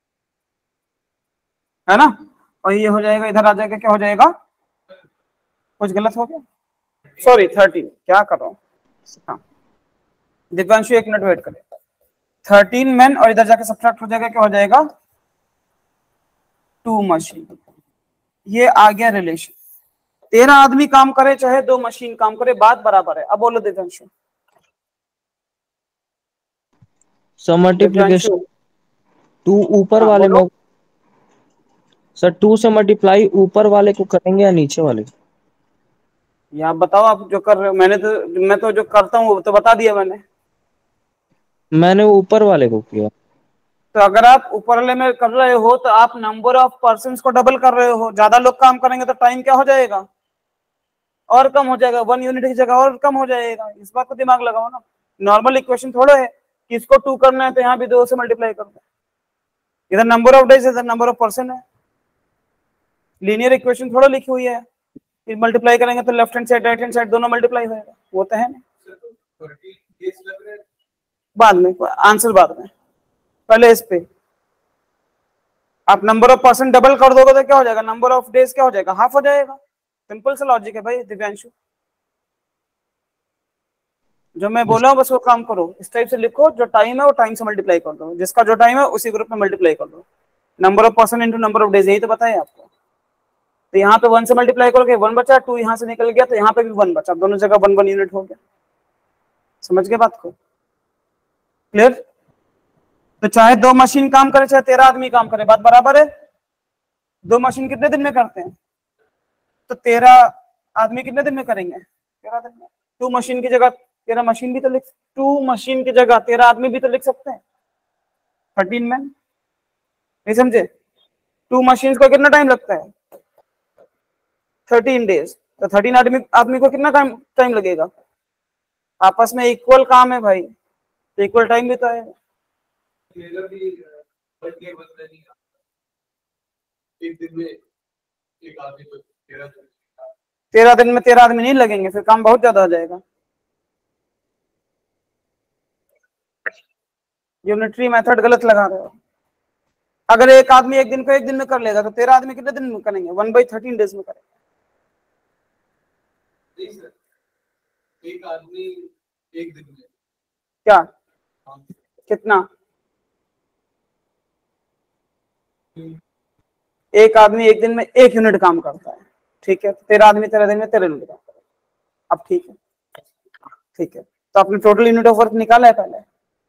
है ना, और ये हो जाएगा, इधर आ जाएगा, क्या हो जाएगा, कुछ गलत हो गया, सॉरी 13, क्या कर रहा हूँ, हाँ दिव्यांशु 1 मिनट वेट करें, 13 men और इधर जाके सब्ट्रैक्ट हो जाएगा, क्या हो जाएगा, 2 मशीन। ये आ गया रिलेशन। 13 आदमी काम करे चाहे 2 मशीन काम करे, बात बराबर है। अब बोलो दिव्यांशु। सर मल्टीप्लिकेशन 2 ऊपर हाँ, वाले बोलो। में, सर 2 से मल्टीप्लाई ऊपर वाले को करेंगे या नीचे वाले? ये आप बताओ, आप जो कर रहे हो। मैं तो जो करता हूँ वो तो बता दिया मैंने ऊपर वाले को किया। तो अगर आप ऊपर वाले में कर रहे हो तो आप नंबर ऑफ पर्सन्स को डबल कर रहे हो, ज्यादा लोग काम करेंगे तो टाइम क्या हो जाएगा, और कम हो जाएगा, 1 यूनिट की जगह और कम हो जाएगा। इस बात को दिमाग लगाओ ना, नॉर्मल इक्वेशन थोड़ा है कि इसको 2 करना है तो यहाँ भी 2 से मल्टीप्लाई कर दो, इधर नंबर ऑफ डेज इधर नंबर ऑफ पर्सन है, लीनियर इक्वेशन थोड़ा लिखी हुई है, मल्टीप्लाई करेंगे तो left hand side right hand side दोनों मल्टीप्लाई होएगा, वो तो है ना। बाद में आंसर, बाद में, पहले इस पे आप नंबर ऑफ पर्सन डबल कर दोगे तो क्या हो जाएगा, नंबर ऑफ डेज क्या हो जाएगा, हाफ हो जाएगा। सिंपल सा लॉजिक है भाई दिव्यांशु, जो मैं बोला हूं बस वो काम करो, इस टाइप से लिखो, जो टाइम है वो टाइम से मल्टीप्लाई कर दो, जिसका जो टाइम है उसी ग्रुप में मल्टीप्लाई कर दो, number of person into number of days, यही तो बताया आपको। तो यहाँ पे 1 से मल्टीप्लाई करोगे 1 बचा, 2 यहाँ से निकल गया तो यहाँ पे भी 1 बचा, दोनों जगह 1 यूनिट हो गया। समझ गए बात को? क्लियर? तो चाहे 2 मशीन काम करे चाहे 13 आदमी काम करे, बात बराबर है। 2 मशीन कितने दिन में करते हैं, तो 13 आदमी कितने दिन में करेंगे, 13 दिन में। 2 मशीन की जगह 13 मशीन भी तो लिख, 2 मशीन की जगह 13 आदमी भी तो लिख सकते हैं, 13 men। नहीं समझे? 2 मशीन को कितना टाइम लगता है, 13 days, तो 13 आदमी को कितना टाइम लगेगा, आपस में इक्वल काम है भाई, तो इक्वल टाइम भी तो है। मेरा भी बर्थडे बंदा नहीं आता, एक दिन में एक आदमी को 13 दिन में 13 आदमी नहीं लगेंगे, फिर काम बहुत ज्यादा हो जाएगा। यूनिटरी मेथड गलत लगा रहे हो। अगर एक आदमी एक दिन को एक दिन में कर लेगा तो 13 आदमी कितने दिन में करेंगे? 1/13 डेज में करेंगे। नहीं सर, एक आदमी एक दिन में क्या हाँ, कितना? एक आदमी एक दिन में 1 यूनिट काम करता है, ठीक है, तो 13 आदमी 13 दिन में 13 यूनिट काम करेगा। अब ठीक है, ठीक है, तो आपने टोटल यूनिट ऑफ वर्क निकाला है पहले?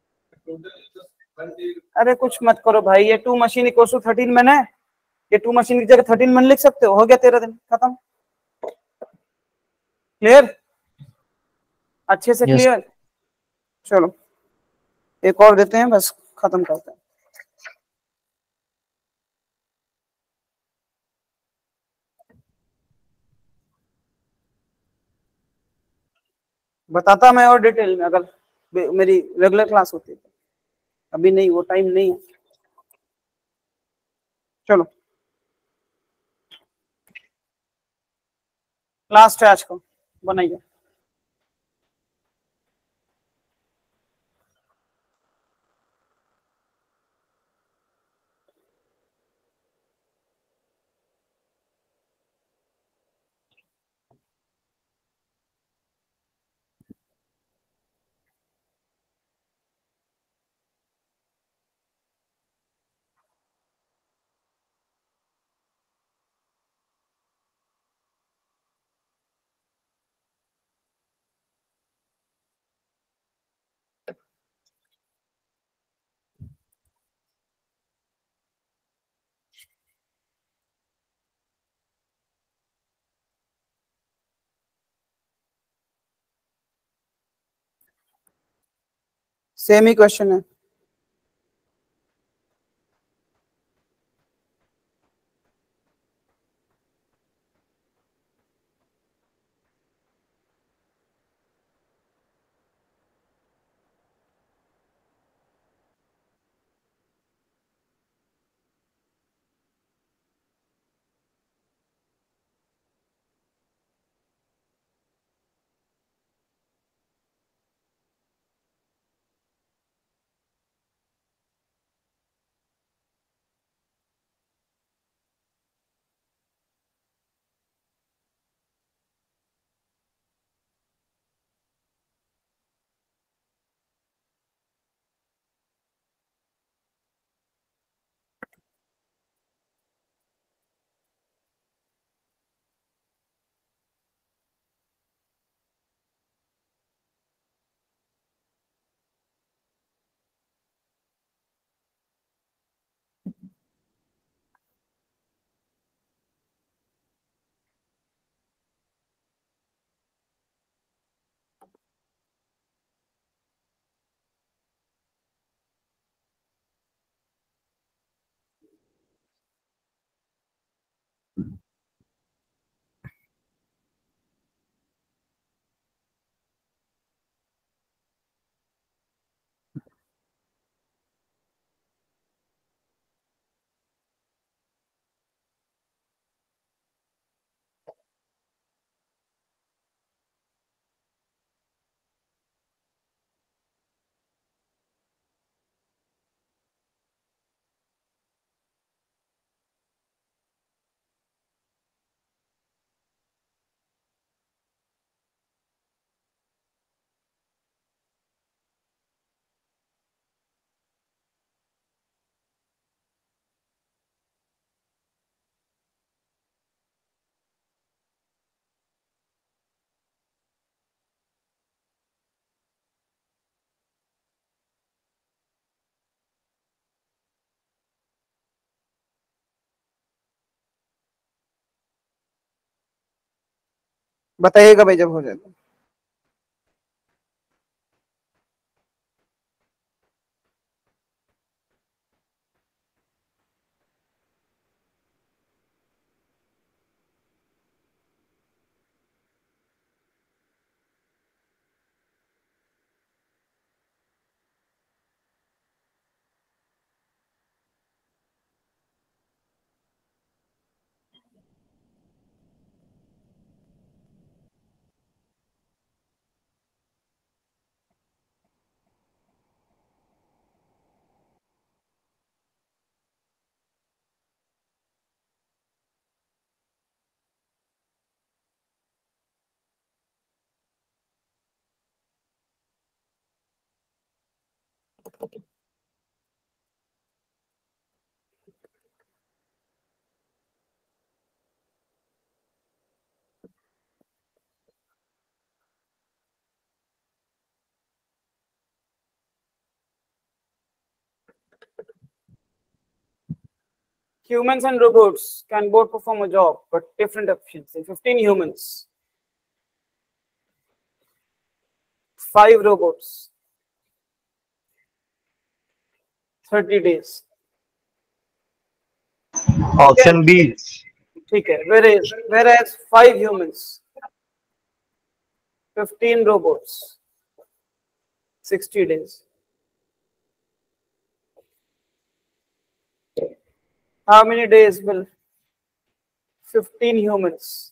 अरे कुछ मत करो भाई, ये 2 मशीन इक्वल टू 13 मैन है, ये 2 मशीन की जगह 13 मैन लिख सकते हो गया 13 दिन खत्म। क्लियर? अच्छे से यस। क्लियर? चलो एक और देते हैं, बस खत्म करते हैं। बताता मैं और डिटेल में अगर मेरी रेगुलर क्लास होती तो, अभी नहीं, वो टाइम नहीं है। चलो लास्ट है आज को, बनाइए। सेम ही क्वेश्चन है। बताइएगा भाई जब हो जाए तो। Humans and robots can both perform a job, but different efficiency. 15 humans, 5 robots, 30 days. Option B. ठीक है, whereas 5 humans, 15 robots, 60 days. How many days will 15 humans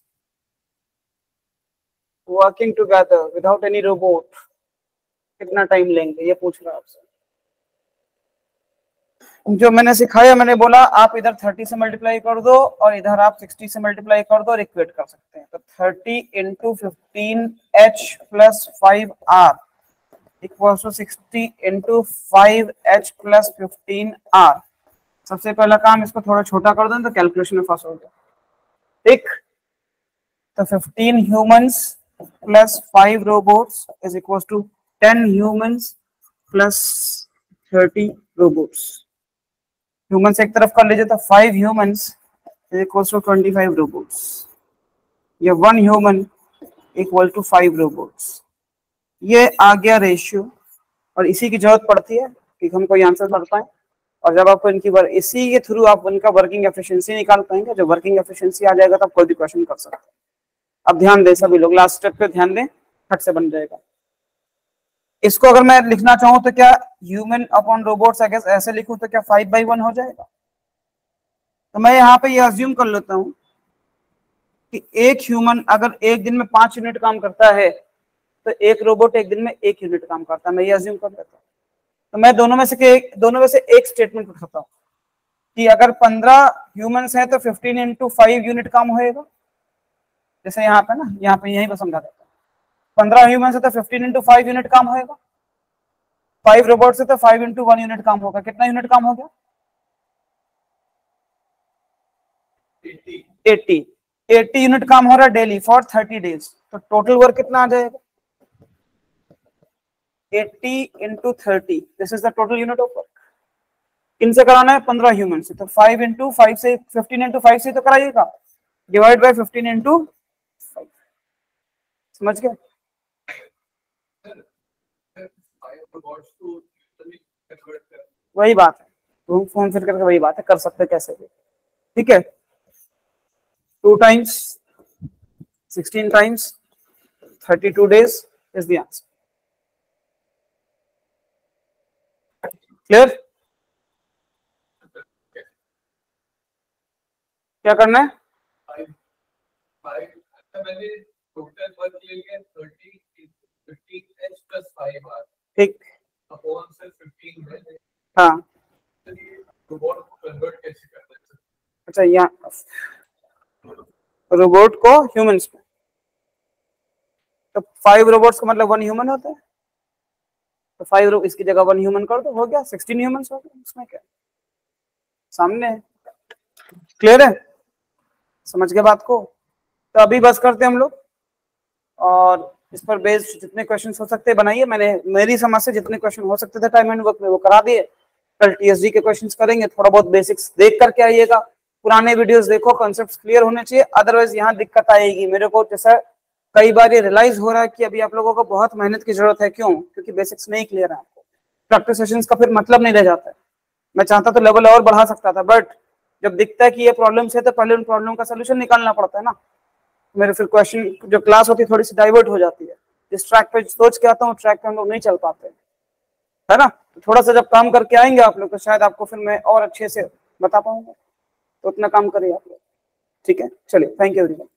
working together without any robot, कितना टाइम लेंगे, ये पूछ रहा आपसे। जो मैंने सिखाया, मैंने बोला आप इधर 30 से मल्टीप्लाई कर दो और इधर आप 60 से मल्टीप्लाई कर दो और इक्वेट कर सकते हैं। तो 30 into 15h plus 5r equals to 60 into 5h plus 15r। सबसे पहला काम इसको थोड़ा छोटा कर दो तो कैलकुलेशन में फंस हो गया। ठीक, तो 15 humans plus 5 robots is equals to 10 humans plus 30 robots. Humans एक तरफ कर लीजिए तो 5 humans is equals to 25 robots, या 1 ह्यूमन इक्वल टू 5 रोबोट्स। ये आ गया रेशियो, और इसी की जरूरत पड़ती है कि हम कोई आंसर कर पाए। और जब आपको इनकी इसी के थ्रू आप उनका वर्किंग एफिशिएंसी निकाल पाएंगे। जब वर्किंग एफिशिएंसी आ जाएगा तो आप कोई भी क्वेश्चन कर सकते हैं। अब ध्यान दें सभी लोग, लास्ट स्टेप पे ध्यान दें, फट से बन जाएगा। इसको अगर मैं लिखना चाहूं तो क्या ह्यूमन अपॉन रोबोट्स ऐसे लिखूं तो क्या 5/1 हो जाएगा? तो मैं यहाँ पे ये अज्यूम कर लेता हूं कि एक ह्यूमन अगर एक दिन में 5 यूनिट काम करता है तो एक रोबोट एक दिन में 1 यूनिट काम करता है। मैं ये अज्यूम कर लेता हूँ। तो मैं दोनों में से एक स्टेटमेंट उठाता हूँ कि अगर 15 ह्यूमंस हैं तो 15 इंटू 5 यूनिट काम होएगा। जैसे यहाँ पे ना, यहाँ पे यहीं पर समझा देता हूँ। 15 ह्यूमंस है तो 15 इंटू 5 यूनिट काम होएगा। 5 रोबोट से तो 5 इंटू 1 यूनिट काम होगा। कितना यूनिट काम हो गया? 80 यूनिट काम हो रहा है डेली फॉर 30 डेज। तो टोटल वर्क कितना आ जाएगा? 80 into 30, this is the total unit of work. इनसे कराना है 15 ह्यूमन से, तो 5 इंटू 5 से 15 इंटू 5 से तो कराइएगा, डिवाइड बाय 15 इंटू 5। समझ गए? वही बात है, घूम फोन फिर करके वही बात है, कर सकते कैसे भी। ठीक है, 2 times 16 times 32 days is the answer. Clear? क्या करना है? मैंने टोटल वर्क ले लिया 30 15h प्लस 5r। ठीक, अपॉन से 15 है। हाँ, रोबोट को कन्वर्ट कैसे करना है? अच्छा, यहाँ रोबोट को ह्यूमंस में, तो 5 रोबोट्स का मतलब 1 ह्यूमन होता है। तो 5 इसकी जगह 1 ह्यूमन कर दो, हो गया 16 ह्यूमंस हो गए। इसमें क्या सामने है। क्लियर है? समझ गए बात को? तो अभी बस करते हैं हम लोग, और इस पर बेस्ड जितने क्वेश्चन हो सकते हैं बनाइए। मैंने मेरी समझ से जितने क्वेश्चन हो सकते थे टाइम एंड वर्क में वो करा दिए। कल टीएसडी के क्वेश्चंस करेंगे। थोड़ा बहुत बेसिक्स देख करके आइएगा, पुराने वीडियोस देखो, कॉन्सेप्ट्स क्लियर होने चाहिए। अदरवाइज यहाँ दिक्कत आएगी। मेरे को जैसा कई बार ये रियलाइज हो रहा है कि अभी आप लोगों को बहुत मेहनत की जरूरत है। क्यों? क्योंकि बेसिक्स नहीं क्लियर है आपको। प्रैक्टिस सेशंस का फिर मतलब नहीं रह जाता है। मैं चाहता तो लेवल और बढ़ा सकता था, बट जब दिखता है कि ये प्रॉब्लम्स है तो पहले उन प्रॉब्लम का सोल्यूशन निकालना पड़ता है ना। मेरे फिर क्वेश्चन जो क्लास होती है थोड़ी सी डाइवर्ट हो जाती है। जिस ट्रैक पे सोच के आता हूँ ट्रैक पे हम लोग नहीं चल पाते, है ना। तो थोड़ा सा जब काम करके आएंगे आप लोग तो शायद आपको फिर मैं और अच्छे से बता पाऊंगा। तो उतना काम करिए आप लोग। ठीक है, चलिए, थैंक यू एवरीवन।